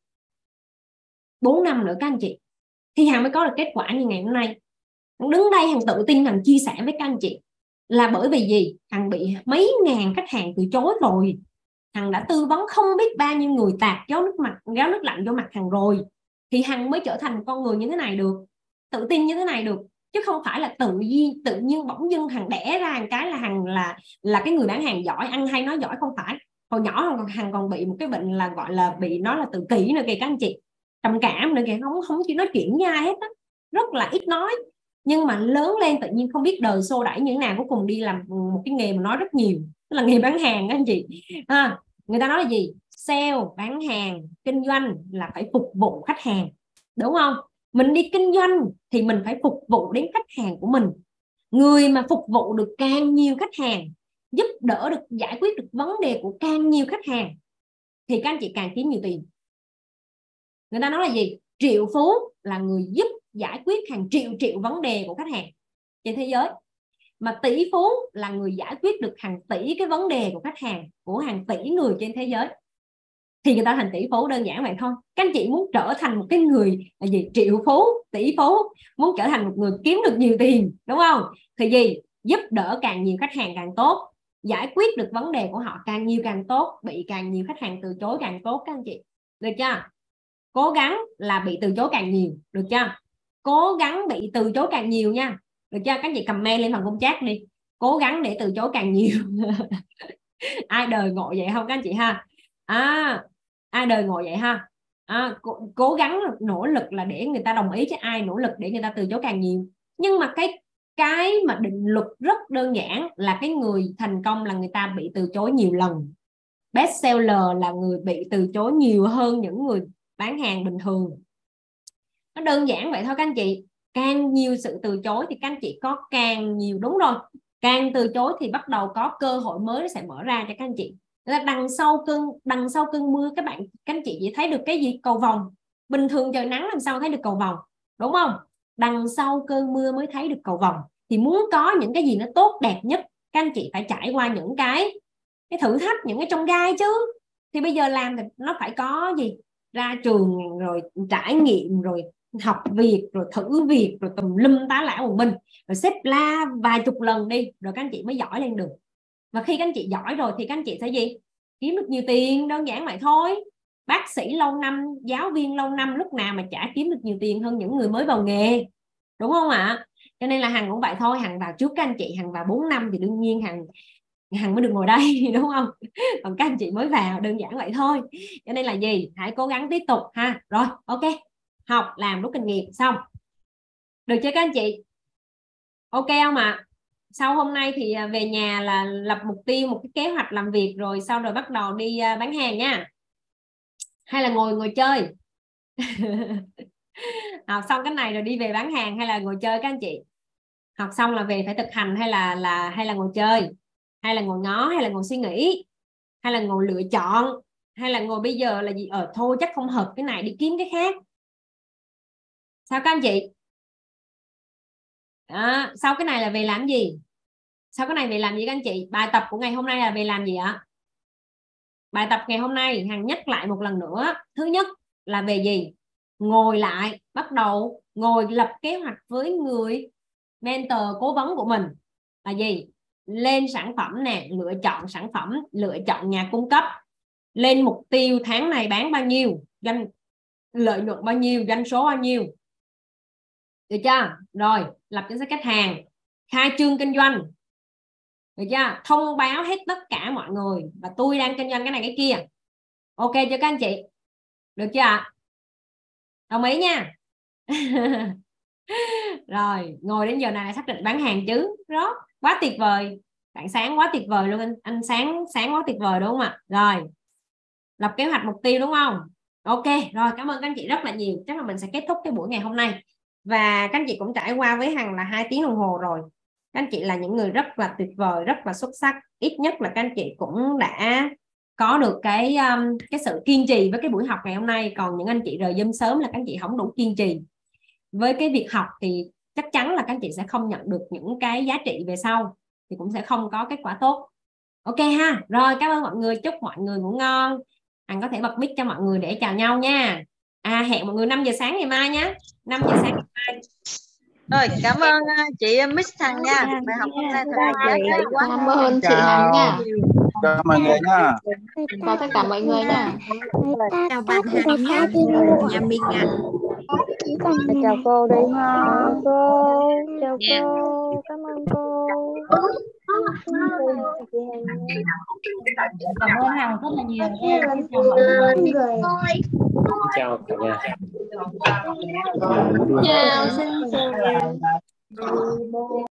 bốn năm nữa các anh chị, thì Hằng mới có được kết quả như ngày hôm nay. Hằng đứng đây Hằng tự tin Hằng chia sẻ với các anh chị là bởi vì gì? Hằng bị mấy ngàn khách hàng từ chối rồi. Hằng đã tư vấn không biết bao nhiêu người tạt gáo nước mặt, gáo nước lạnh vô mặt Hằng rồi, thì Hằng mới trở thành con người như thế này được, tự tin như thế này được. Chứ không phải là tự nhiên tự nhiên bỗng dưng Hằng đẻ ra một cái là Hằng là là cái người bán hàng giỏi, ăn hay nói giỏi, không phải. Hồi nhỏ Hằng còn, Hằng còn bị một cái bệnh là gọi là bị nói là tự kỷ nữa kìa các anh chị, trầm cảm nữa kìa, không không chỉ nói chuyện với ai hết á, rất là ít nói. Nhưng mà lớn lên tự nhiên không biết đời xô đẩy như thế nào, cuối cùng đi làm một cái nghề mà nói rất nhiều, tức là nghề bán hàng các anh chị. À, người ta nói là gì? Sale, bán hàng, kinh doanh là phải phục vụ khách hàng, đúng không? Mình đi kinh doanh thì mình phải phục vụ đến khách hàng của mình. Người mà phục vụ được càng nhiều khách hàng, giúp đỡ được, giải quyết được vấn đề của càng nhiều khách hàng, thì các anh chị càng kiếm nhiều tiền. Người ta nói là gì? Triệu phú là người giúp giải quyết hàng triệu triệu vấn đề của khách hàng trên thế giới, mà tỷ phú là người giải quyết được hàng tỷ cái vấn đề của khách hàng, của hàng tỷ người trên thế giới, thì người ta thành tỷ phú. Đơn giản vậy thôi. Các anh chị muốn trở thành một cái người là gì? Triệu phú, tỷ phú, muốn trở thành một người kiếm được nhiều tiền, đúng không? Thì gì? Giúp đỡ càng nhiều khách hàng càng tốt, giải quyết được vấn đề của họ càng nhiều càng tốt, bị càng nhiều khách hàng từ chối càng tốt các anh chị, được chưa? Cố gắng là bị từ chối càng nhiều, được chưa? Cố gắng bị từ chối càng nhiều nha, được chưa? Các anh chị comment lên phần công chat đi, cố gắng để từ chối càng nhiều. Ai đời ngộ vậy không các anh chị ha? À, ai đời ngộ vậy ha? À, cố, cố gắng nỗ lực là để người ta đồng ý, chứ ai nỗ lực để người ta từ chối càng nhiều. Nhưng mà cái cái mà định luật rất đơn giản là cái người thành công là người ta bị từ chối nhiều lần. Best seller là người bị từ chối nhiều hơn những người bán hàng bình thường. Nó đơn giản vậy thôi các anh chị. Càng nhiều sự từ chối thì các anh chị có càng nhiều, đúng rồi, càng từ chối thì bắt đầu có cơ hội mới nó sẽ mở ra cho các anh chị. Đằng sau cơn đằng sau cơn mưa các bạn các anh chị chỉ thấy được cái gì? Cầu vồng. Bình thường trời nắng làm sao thấy được cầu vồng, đúng không? Đằng sau cơn mưa mới thấy được cầu vồng. Thì muốn có những cái gì nó tốt đẹp nhất, các anh chị phải trải qua những cái cái thử thách, những cái trong gai chứ. Thì bây giờ làm thì nó phải có gì? Ra trường rồi trải nghiệm, rồi học việc, rồi thử việc, rồi tùm lum tá lả một mình, rồi xếp la vài chục lần đi, rồi các anh chị mới giỏi lên được. Và khi các anh chị giỏi rồi thì các anh chị sẽ gì? Kiếm được nhiều tiền, đơn giản vậy thôi. Bác sĩ lâu năm, giáo viên lâu năm lúc nào mà chả kiếm được nhiều tiền hơn những người mới vào nghề, đúng không ạ? Cho nên là Hằng cũng vậy thôi. Hằng vào trước các anh chị, Hằng vào bốn năm thì đương nhiên Hằng Hằng mới được ngồi đây, đúng không? Còn các anh chị mới vào, đơn giản vậy thôi. Cho nên là gì? Hãy cố gắng tiếp tục ha. Rồi, ok. Học, làm, rút kinh nghiệm xong. Được chưa các anh chị? Ok không ạ? À? Sau hôm nay thì về nhà là lập mục tiêu, một cái kế hoạch làm việc, rồi sau rồi bắt đầu đi bán hàng nha. Hay là ngồi ngồi chơi? Học xong cái này rồi đi về bán hàng hay là ngồi chơi các anh chị? Học xong là về phải thực hành hay là là hay là ngồi chơi? Hay là ngồi ngó, hay là ngồi suy nghĩ, hay là ngồi lựa chọn, hay là ngồi bây giờ là gì? Ở ờ, thôi chắc không hợp cái này, đi kiếm cái khác. Sao các anh chị? Đó, sau cái này là về làm gì? Sau cái này về làm gì các anh chị? Bài tập của ngày hôm nay là về làm gì ạ? Bài tập ngày hôm nay Hằng nhắc lại một lần nữa. Thứ nhất là về gì? Ngồi lại, bắt đầu ngồi lập kế hoạch với người mentor, cố vấn của mình là gì? Lên sản phẩm nè, lựa chọn sản phẩm, lựa chọn nhà cung cấp, lên mục tiêu tháng này bán bao nhiêu, doanh lợi nhuận bao nhiêu, doanh số bao nhiêu. Được chưa? Rồi, lập danh sách khách hàng, khai trương kinh doanh. Được chưa? Thông báo hết tất cả mọi người và tôi đang kinh doanh cái này cái kia. Ok chưa các anh chị? Được chưa ạ? Đồng ý nha. Rồi, ngồi đến giờ này là xác định bán hàng chứ. Đó, quá tuyệt vời. Bạn Sáng quá tuyệt vời luôn, anh anh Sáng Sáng quá tuyệt vời đúng không ạ? Rồi, lập kế hoạch mục tiêu đúng không? Ok, rồi cảm ơn các anh chị rất là nhiều. Chắc là mình sẽ kết thúc cái buổi ngày hôm nay. Và các anh chị cũng trải qua với Hằng là hai tiếng đồng hồ rồi. Các anh chị là những người rất là tuyệt vời, rất là xuất sắc. Ít nhất là các anh chị cũng đã có được cái um, cái sự kiên trì với cái buổi học ngày hôm nay. Còn những anh chị rời Zoom sớm là các anh chị không đủ kiên trì với cái việc học thì chắc chắn là các anh chị sẽ không nhận được những cái giá trị về sau, thì cũng sẽ không có kết quả tốt. Ok ha. Rồi, cảm ơn mọi người, chúc mọi người ngủ ngon. Hằng có thể bật mic cho mọi người để chào nhau nha. À, hẹn mọi người năm giờ sáng ngày mai nhé. năm giờ sáng ngày mai. Rồi, cảm ơn chị Miss Hằng nha. Bài học hôm nay thật là giá trị quá. Cảm ơn chị Hằng nha. Chào mọi người nha. Chào tất cả mọi người nha. Chào bạn Hằng nha. Nhà mình ạ. Chào cô đi. Chào cô. Chào cô. Cảm ơn cô. Cảm ơn Hằng rất là nhiều nha. Chào mọi người. Chào cả nhà. Chào, xin chào.